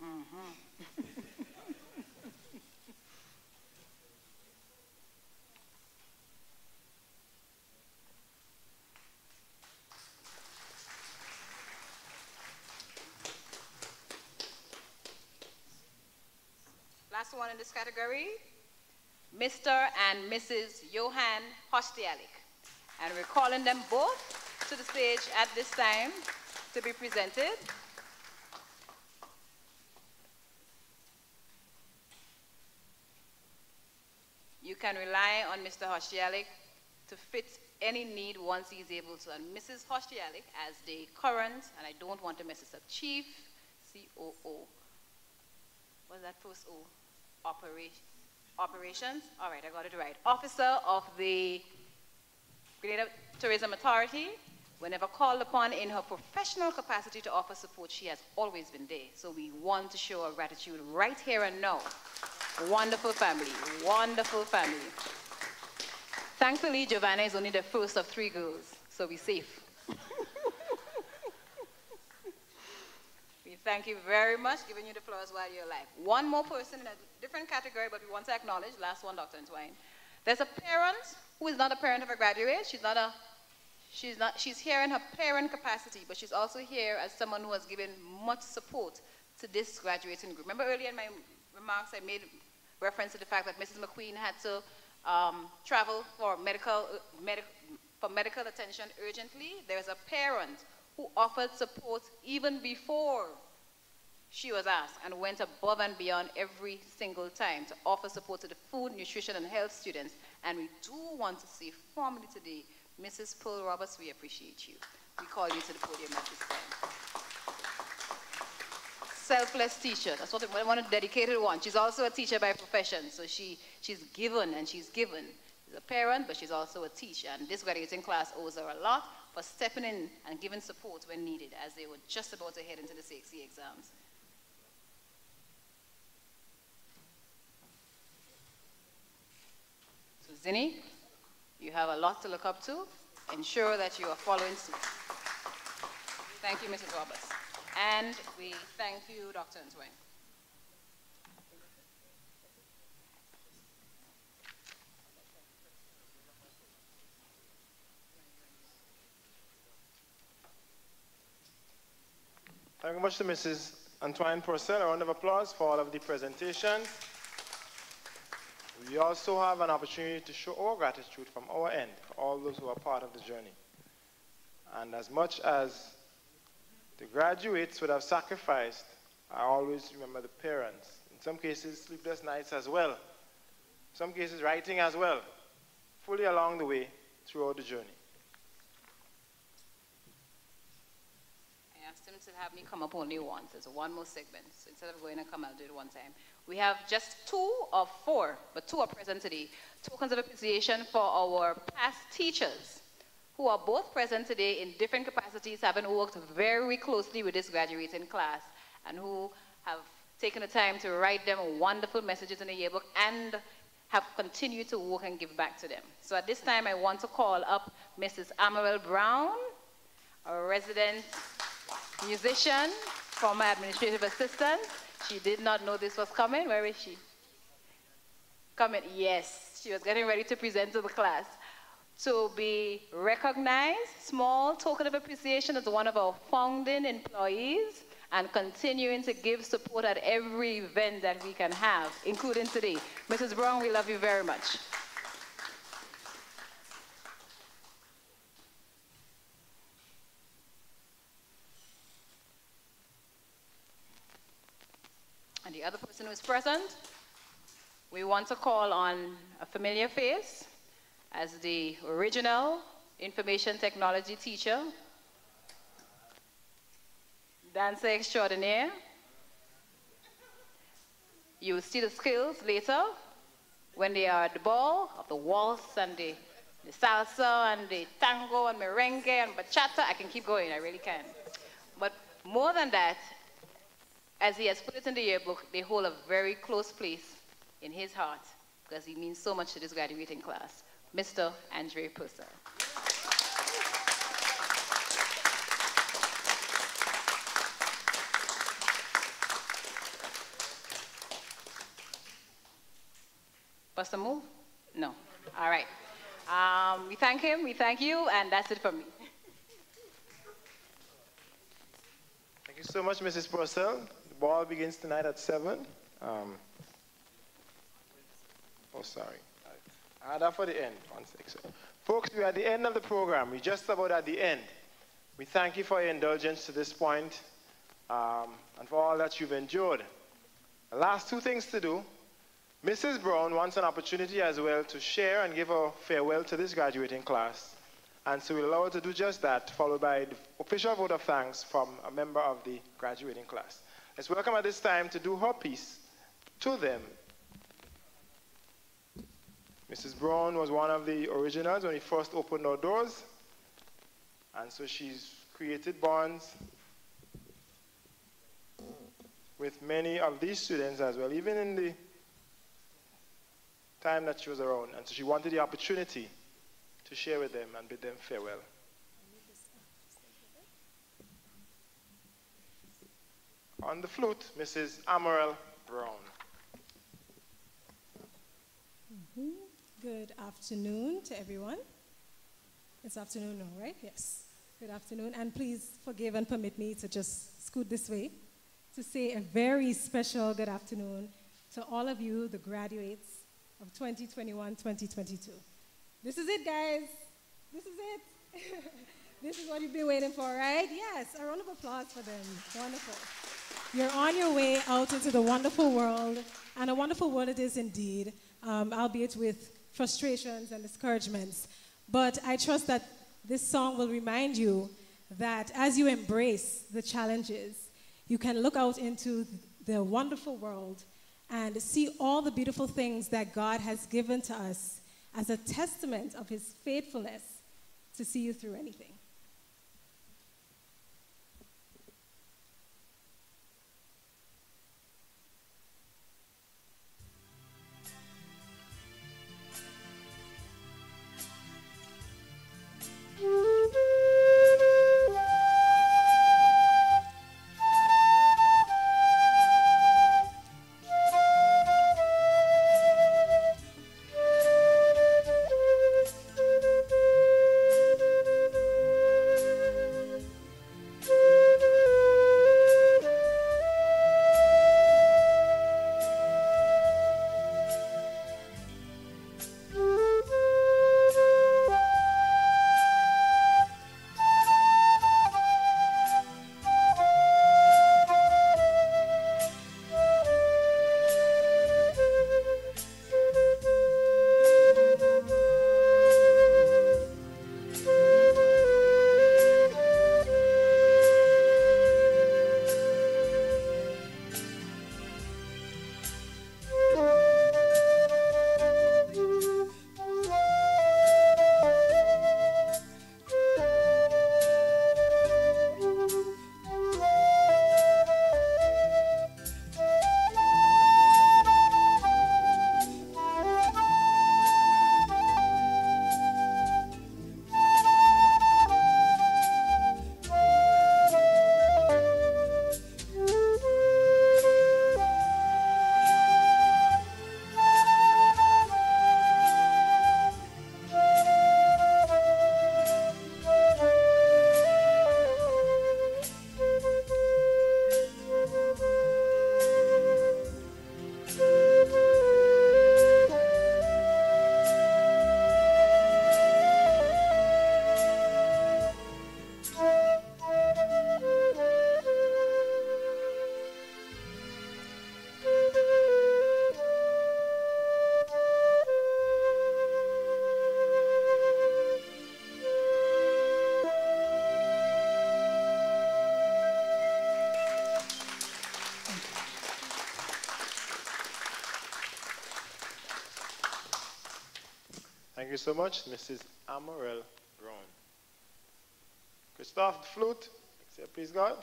Last one in this category, Mr. and Mrs. Johan Hostialik. And we're calling them both to the stage at this time to be presented. You can rely on Mr. Hostialik to fit any need once he's able to. And Mrs. Hostialik, as the current, and I don't want to mess this up, Chief COO. What's that first O? Operations? All right, I got it right. Officer of the Grenada Tourism Authority. Whenever called upon in her professional capacity to offer support, she has always been there. So we want to show our gratitude right here and now Wonderful family, wonderful family. Thankfully, Giovanna is only the first of 3 girls, so we're safe. We thank you very much, giving you the flowers while you're alive. One more person in a different category, but we want to acknowledge, last one, Dr. Entwine. There's a parent who is not a parent of a graduate. She's here in her parent capacity, but she's also here as someone who has given much support to this graduating group. Remember earlier in my remarks, I made reference to the fact that Mrs. McQueen had to travel for medical attention urgently. There's a parent who offered support even before she was asked and went above and beyond every single time to offer support to the food, nutrition, and health students. And we do want to say formally today, Mrs. Pearl Roberts, we appreciate you. We call you to the podium at this time. Selfless teacher, that's what I want, a dedicated one. She's also a teacher by profession, so she's given and she's given. She's a parent, but she's also a teacher, and this graduating class owes her a lot for stepping in and giving support when needed as they were just about to head into the CXC exams. So Zinni, you have a lot to look up to. Ensure that you are following suit. Thank you, Mrs. Roberts. And we thank you, Dr. Entwine. Thank you very much to Mrs. Antoine Purcell. A round of applause for all of the presentations. We also have an opportunity to show our gratitude from our end for all those who are part of the journey. And as much as the graduates would have sacrificed, I always remember the parents. In some cases, sleepless nights as well. In some cases, writing as well, fully along the way throughout the journey. I asked him to have me come up only once. There's one more segment. So instead of going to come, I'll do it one time. We have just 2 of 4, but 2 are present today. Tokens of appreciation for our past teachers, who are both present today in different capacities, having worked very closely with this graduating class, and who have taken the time to write them wonderful messages in the yearbook and have continued to work and give back to them. So at this time, I want to call up Mrs. Amaral Brown, a resident musician, former administrative assistant. She did not know this was coming. Where is she? Coming, yes. She was getting ready to present to the class. To be recognized, small token of appreciation as one of our founding employees and continuing to give support at every event that we can have, including today. Mrs. Brown, we love you very much. And the other person who is present, we want to call on a familiar face as the original information technology teacher, dancer extraordinaire. You will see the skills later when they are at the ball of the waltz and the salsa and the tango and merengue and bachata. I can keep going, I really can. But more than that, as he has put it in the yearbook, they hold a very close place in his heart because he means so much to this graduating class. Mr. Andre Purcell. Bust a move? No. All right. We thank him, we thank you, and that's it from me. Thank you so much, Mrs. Purcell. The ball begins tonight at 7. Oh, sorry. That for the end. 1 sec. Folks, we're at the end of the program. We're just about at the end. We thank you for your indulgence to this point, and for all that you've endured. The last 2 things to do. Mrs. Brown wants an opportunity as well to share and give a farewell to this graduating class. And so we'll allow her to do just that, followed by the official vote of thanks from a member of the graduating class. Let's welcome at this time to do her piece to them. Mrs. Brown was one of the originals when we first opened our doors. And so she's created bonds with many of these students as well, even in the time that she was around, and so she wanted the opportunity to share with them and bid them farewell. On the flute, Mrs. Amaral Brown. Good afternoon to everyone. It's afternoon now, right? Yes. Good afternoon. And please forgive and permit me to just scoot this way to say a very special good afternoon to all of you, the graduates of 2021-2022. This is it, guys. This is it. This is what you've been waiting for, right? Yes, a round of applause for them. Wonderful. You're on your way out into the wonderful world, and a wonderful world it is indeed, albeit with frustrations and discouragements. But I trust that this song will remind you that as you embrace the challenges, you can look out into the wonderful world and see all the beautiful things that God has given to us as a testament of his faithfulness to see you through anything. Thank you so much, Mrs. Amaral Brown. Christophe, the flute. Say, please, God.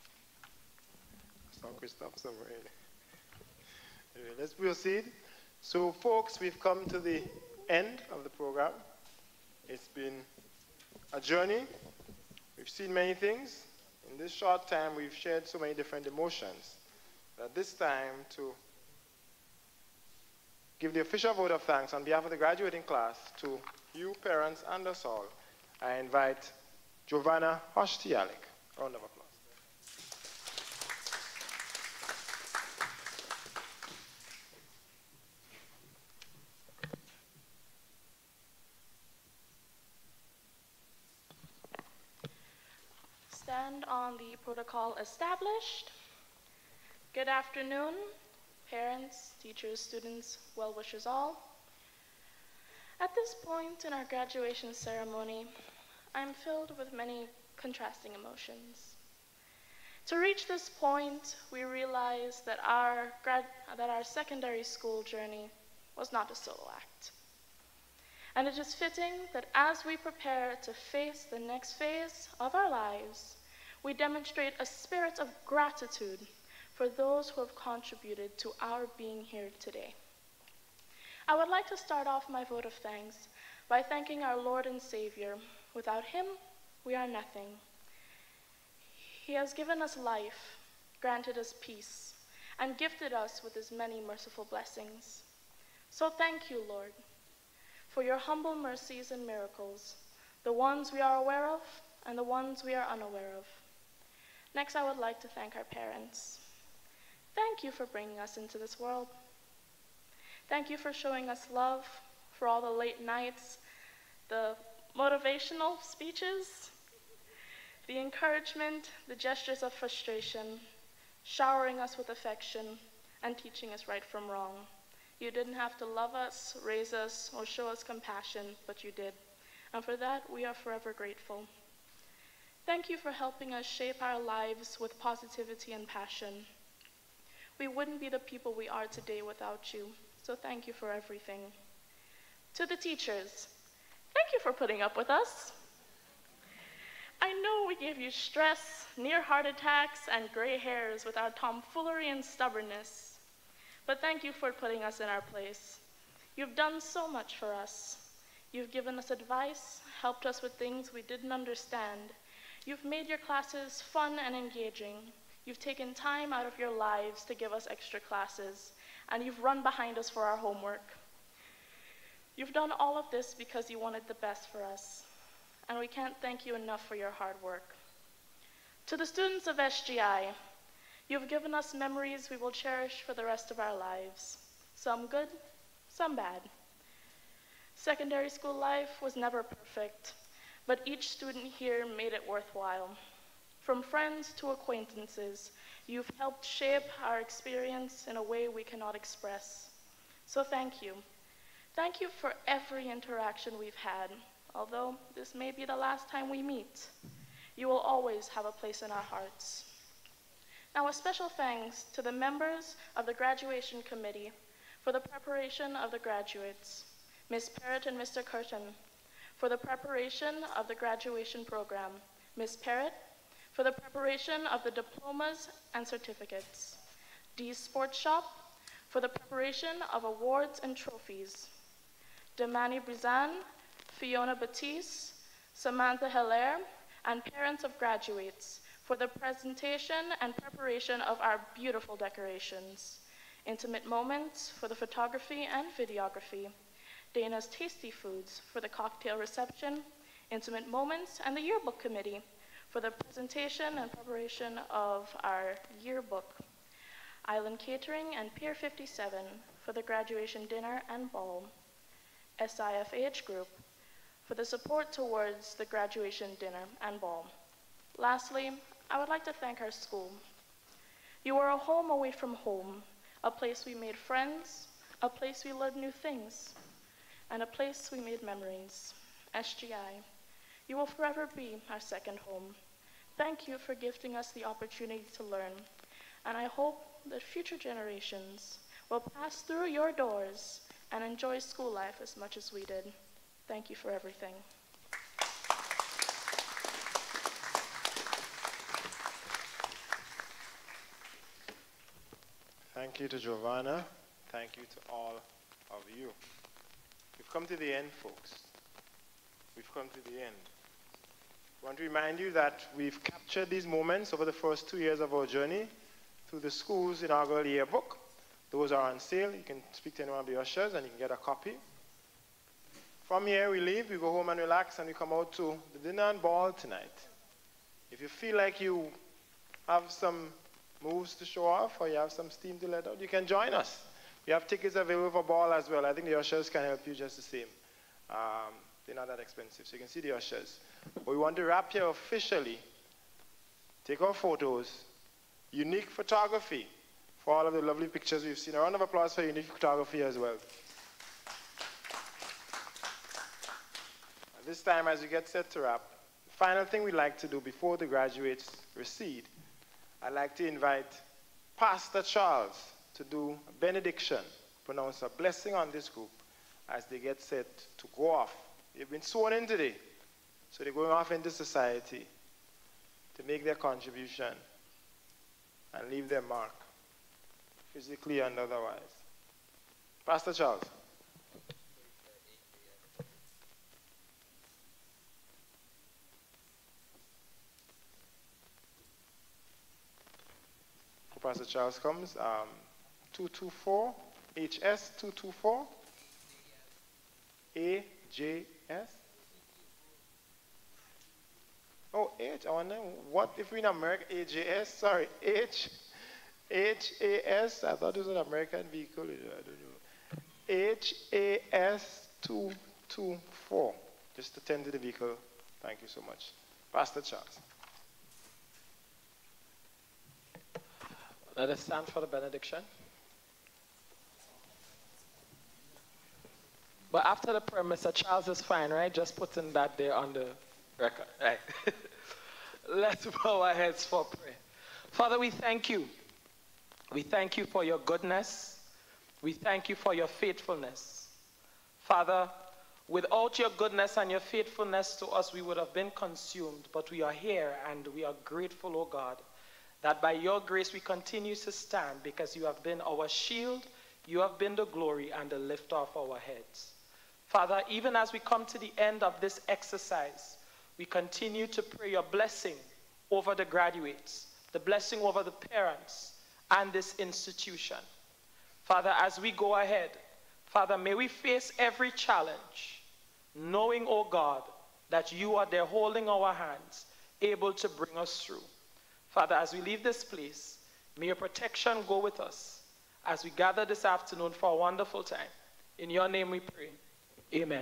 I saw Christophe somewhere. Anyway, let's proceed. So, folks, we've come to the end of the program. It's been a journey. We've seen many things. In this short time, we've shared so many different emotions. At this time, to give the official vote of thanks on behalf of the graduating class to you, parents, and us all, I invite Giovanna Hostialik. Round of applause. Stand on the protocol established. Good afternoon, parents, teachers, students, well-wishers all. At this point in our graduation ceremony, I'm filled with many contrasting emotions. To reach this point, we realized that our secondary school journey was not a solo act. And it is fitting that as we prepare to face the next phase of our lives, we demonstrate a spirit of gratitude for those who have contributed to our being here today. I would like to start off my vote of thanks by thanking our Lord and Savior. Without him, we are nothing. He has given us life, granted us peace, and gifted us with his many merciful blessings. So thank you, Lord, for your humble mercies and miracles, the ones we are aware of and the ones we are unaware of. Next, I would like to thank our parents. Thank you for bringing us into this world. Thank you for showing us love, for all the late nights, the motivational speeches, the encouragement, the gestures of frustration, showering us with affection, and teaching us right from wrong. You didn't have to love us, raise us, or show us compassion, but you did. And for that, we are forever grateful. Thank you for helping us shape our lives with positivity and passion. We wouldn't be the people we are today without you, so thank you for everything. To the teachers, thank you for putting up with us. I know we gave you stress, near heart attacks, and gray hairs with our tomfoolery and stubbornness, but thank you for putting us in our place. You've done so much for us. You've given us advice, helped us with things we didn't understand. You've made your classes fun and engaging. You've taken time out of your lives to give us extra classes, and you've run behind us for our homework. You've done all of this because you wanted the best for us, and we can't thank you enough for your hard work. To the students of SGI, you've given us memories we will cherish for the rest of our lives. Some good, some bad. Secondary school life was never perfect, but each student here made it worthwhile. From friends to acquaintances, you've helped shape our experience in a way we cannot express. So thank you. Thank you for every interaction we've had. Although this may be the last time we meet, you will always have a place in our hearts. Now, a special thanks to the members of the graduation committee for the preparation of the graduates, Ms. Parrott and Mr. Curtin, for the preparation of the graduation program, Ms. Parrott, for the preparation of the diplomas and certificates, Dee's Sports Shop, for the preparation of awards and trophies, Damani Brizan, Fiona Batiste, Samantha Hilaire, and parents of graduates for the presentation and preparation of our beautiful decorations, Intimate Moments for the photography and videography, Dana's Tasty Foods for the cocktail reception, Intimate Moments and the yearbook committee for the presentation and preparation of our yearbook, Island Catering and Pier 57 for the graduation dinner and ball, SIFH Group for the support towards the graduation dinner and ball. Lastly, I would like to thank our school. You are a home away from home, a place we made friends, a place we learned new things, and a place we made memories. SGI, you will forever be our second home. Thank you for gifting us the opportunity to learn, and I hope that future generations will pass through your doors and enjoy school life as much as we did. Thank you for everything. Thank you to Giovanna. Thank you to all of you. We've come to the end, folks. We've come to the end. I want to remind you that we've captured these moments over the first 2 years of our journey through the school's inaugural yearbook. Those are on sale. You can speak to any one of the ushers and you can get a copy. From here, we leave, we go home and relax, and we come out to the dinner and ball tonight. If you feel like you have some moves to show off or you have some steam to let out, you can join us. We have tickets available for ball as well. I think the ushers can help you just the same. They're not that expensive, so you can see the ushers. But we want to wrap here officially, take our photos, unique photography for all of the lovely pictures we've seen. A round of applause for unique photography as well. This time, as we get set to wrap, the final thing we'd like to do before the graduates recede, I'd like to invite Pastor Charles to do a benediction, pronounce a blessing on this group as they get set to go off. They've been sworn in today, so they're going off into society to make their contribution and leave their mark, physically and otherwise. Pastor Charles. Pastor Charles comes. 224, HS 224, AJS. Oh, H, I wonder, what if we're in America, AJS, sorry, HAS, I thought it was an American vehicle, I don't know. HAS 224, just attend to the vehicle. Thank you so much. Pastor Charles. Let us stand for the benediction. But after the prayer, Mr. Charles is fine, right? Just putting that there on the record. Right. Let's bow our heads for prayer. Father, we thank you. We thank you for your goodness. We thank you for your faithfulness. Father, without your goodness and your faithfulness to us, we would have been consumed. But we are here and we are grateful, O God, that by your grace we continue to stand because you have been our shield, you have been the glory and the lift of our heads. Father, even as we come to the end of this exercise, we continue to pray your blessing over the graduates, the blessing over the parents and this institution. Father, as we go ahead, Father, may we face every challenge, knowing, O God, that you are there holding our hands, able to bring us through. Father, as we leave this place, may your protection go with us as we gather this afternoon for a wonderful time. In your name we pray. Amen.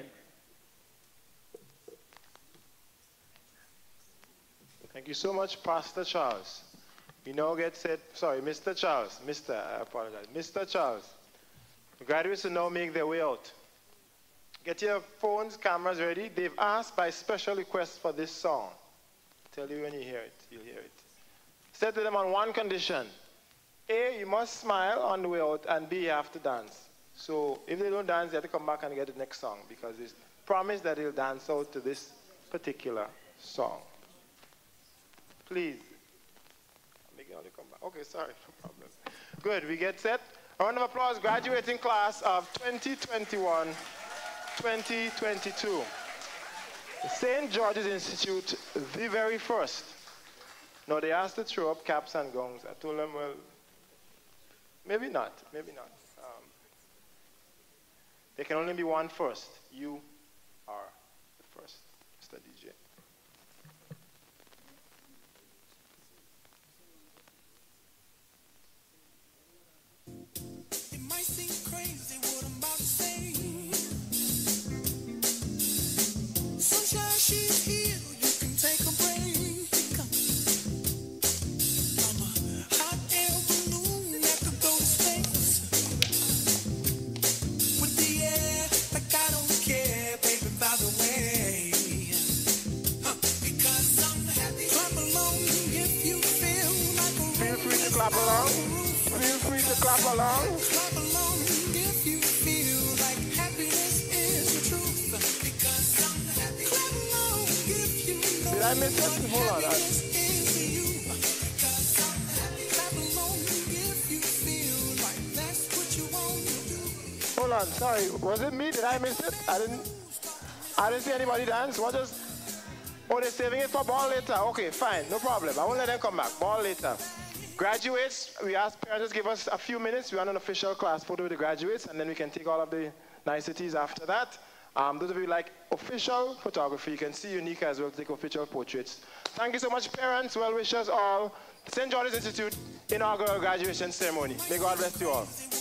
Thank you so much, Pastor Charles. We now get set, sorry, Mr. Charles. I apologize. Mr. Charles. The graduates will now make their way out. Get your phones, cameras ready. They've asked by special request for this song. Tell you when you hear it, you'll hear it. Said to them on one condition. A, you must smile on the way out, and B, you have to dance. So if they don't dance, they have to come back and get the next song because it's promised that they'll dance out to this particular song. Please. I'm making all the come back. Okay, sorry, no problem. Good, we get set. A round of applause, graduating class of 2021-2022. The St. George's Institute, the very first. No, they asked to throw up caps and gowns. I told them, well, maybe not, maybe not. There can only be one first. You are the first, Mr. DJ. It might seem crazy what I'm about to say. Sunshine, she's here. You can take a break. I'm a hot air balloon that could go to space. With the air, like I don't care, baby, by the way. Because I'm happy. Clap along if you feel like a feel free to clap along. Feel free to clap along. Clap along if you feel like happiness is the truth. Because I'm happy. Clap along if you know. Did I miss something? Hold on. Happiness is you. Because I'm happy. Clap along if you feel like that's what you want to do. Hold on, sorry. Was it me? Did I miss it? I didn't see anybody dance. What just? Oh, they're saving it for ball later. Okay, fine, no problem. I won't let them come back. Ball later. Graduates, we ask parents to give us a few minutes. We want an official class photo with the graduates, and then we can take all of the niceties after that. Those of you who like official photography, you can see Unique as well to take official portraits. Thank you so much, parents, well-wishers all. St. George's Institute Inaugural Graduation Ceremony. May God bless you all.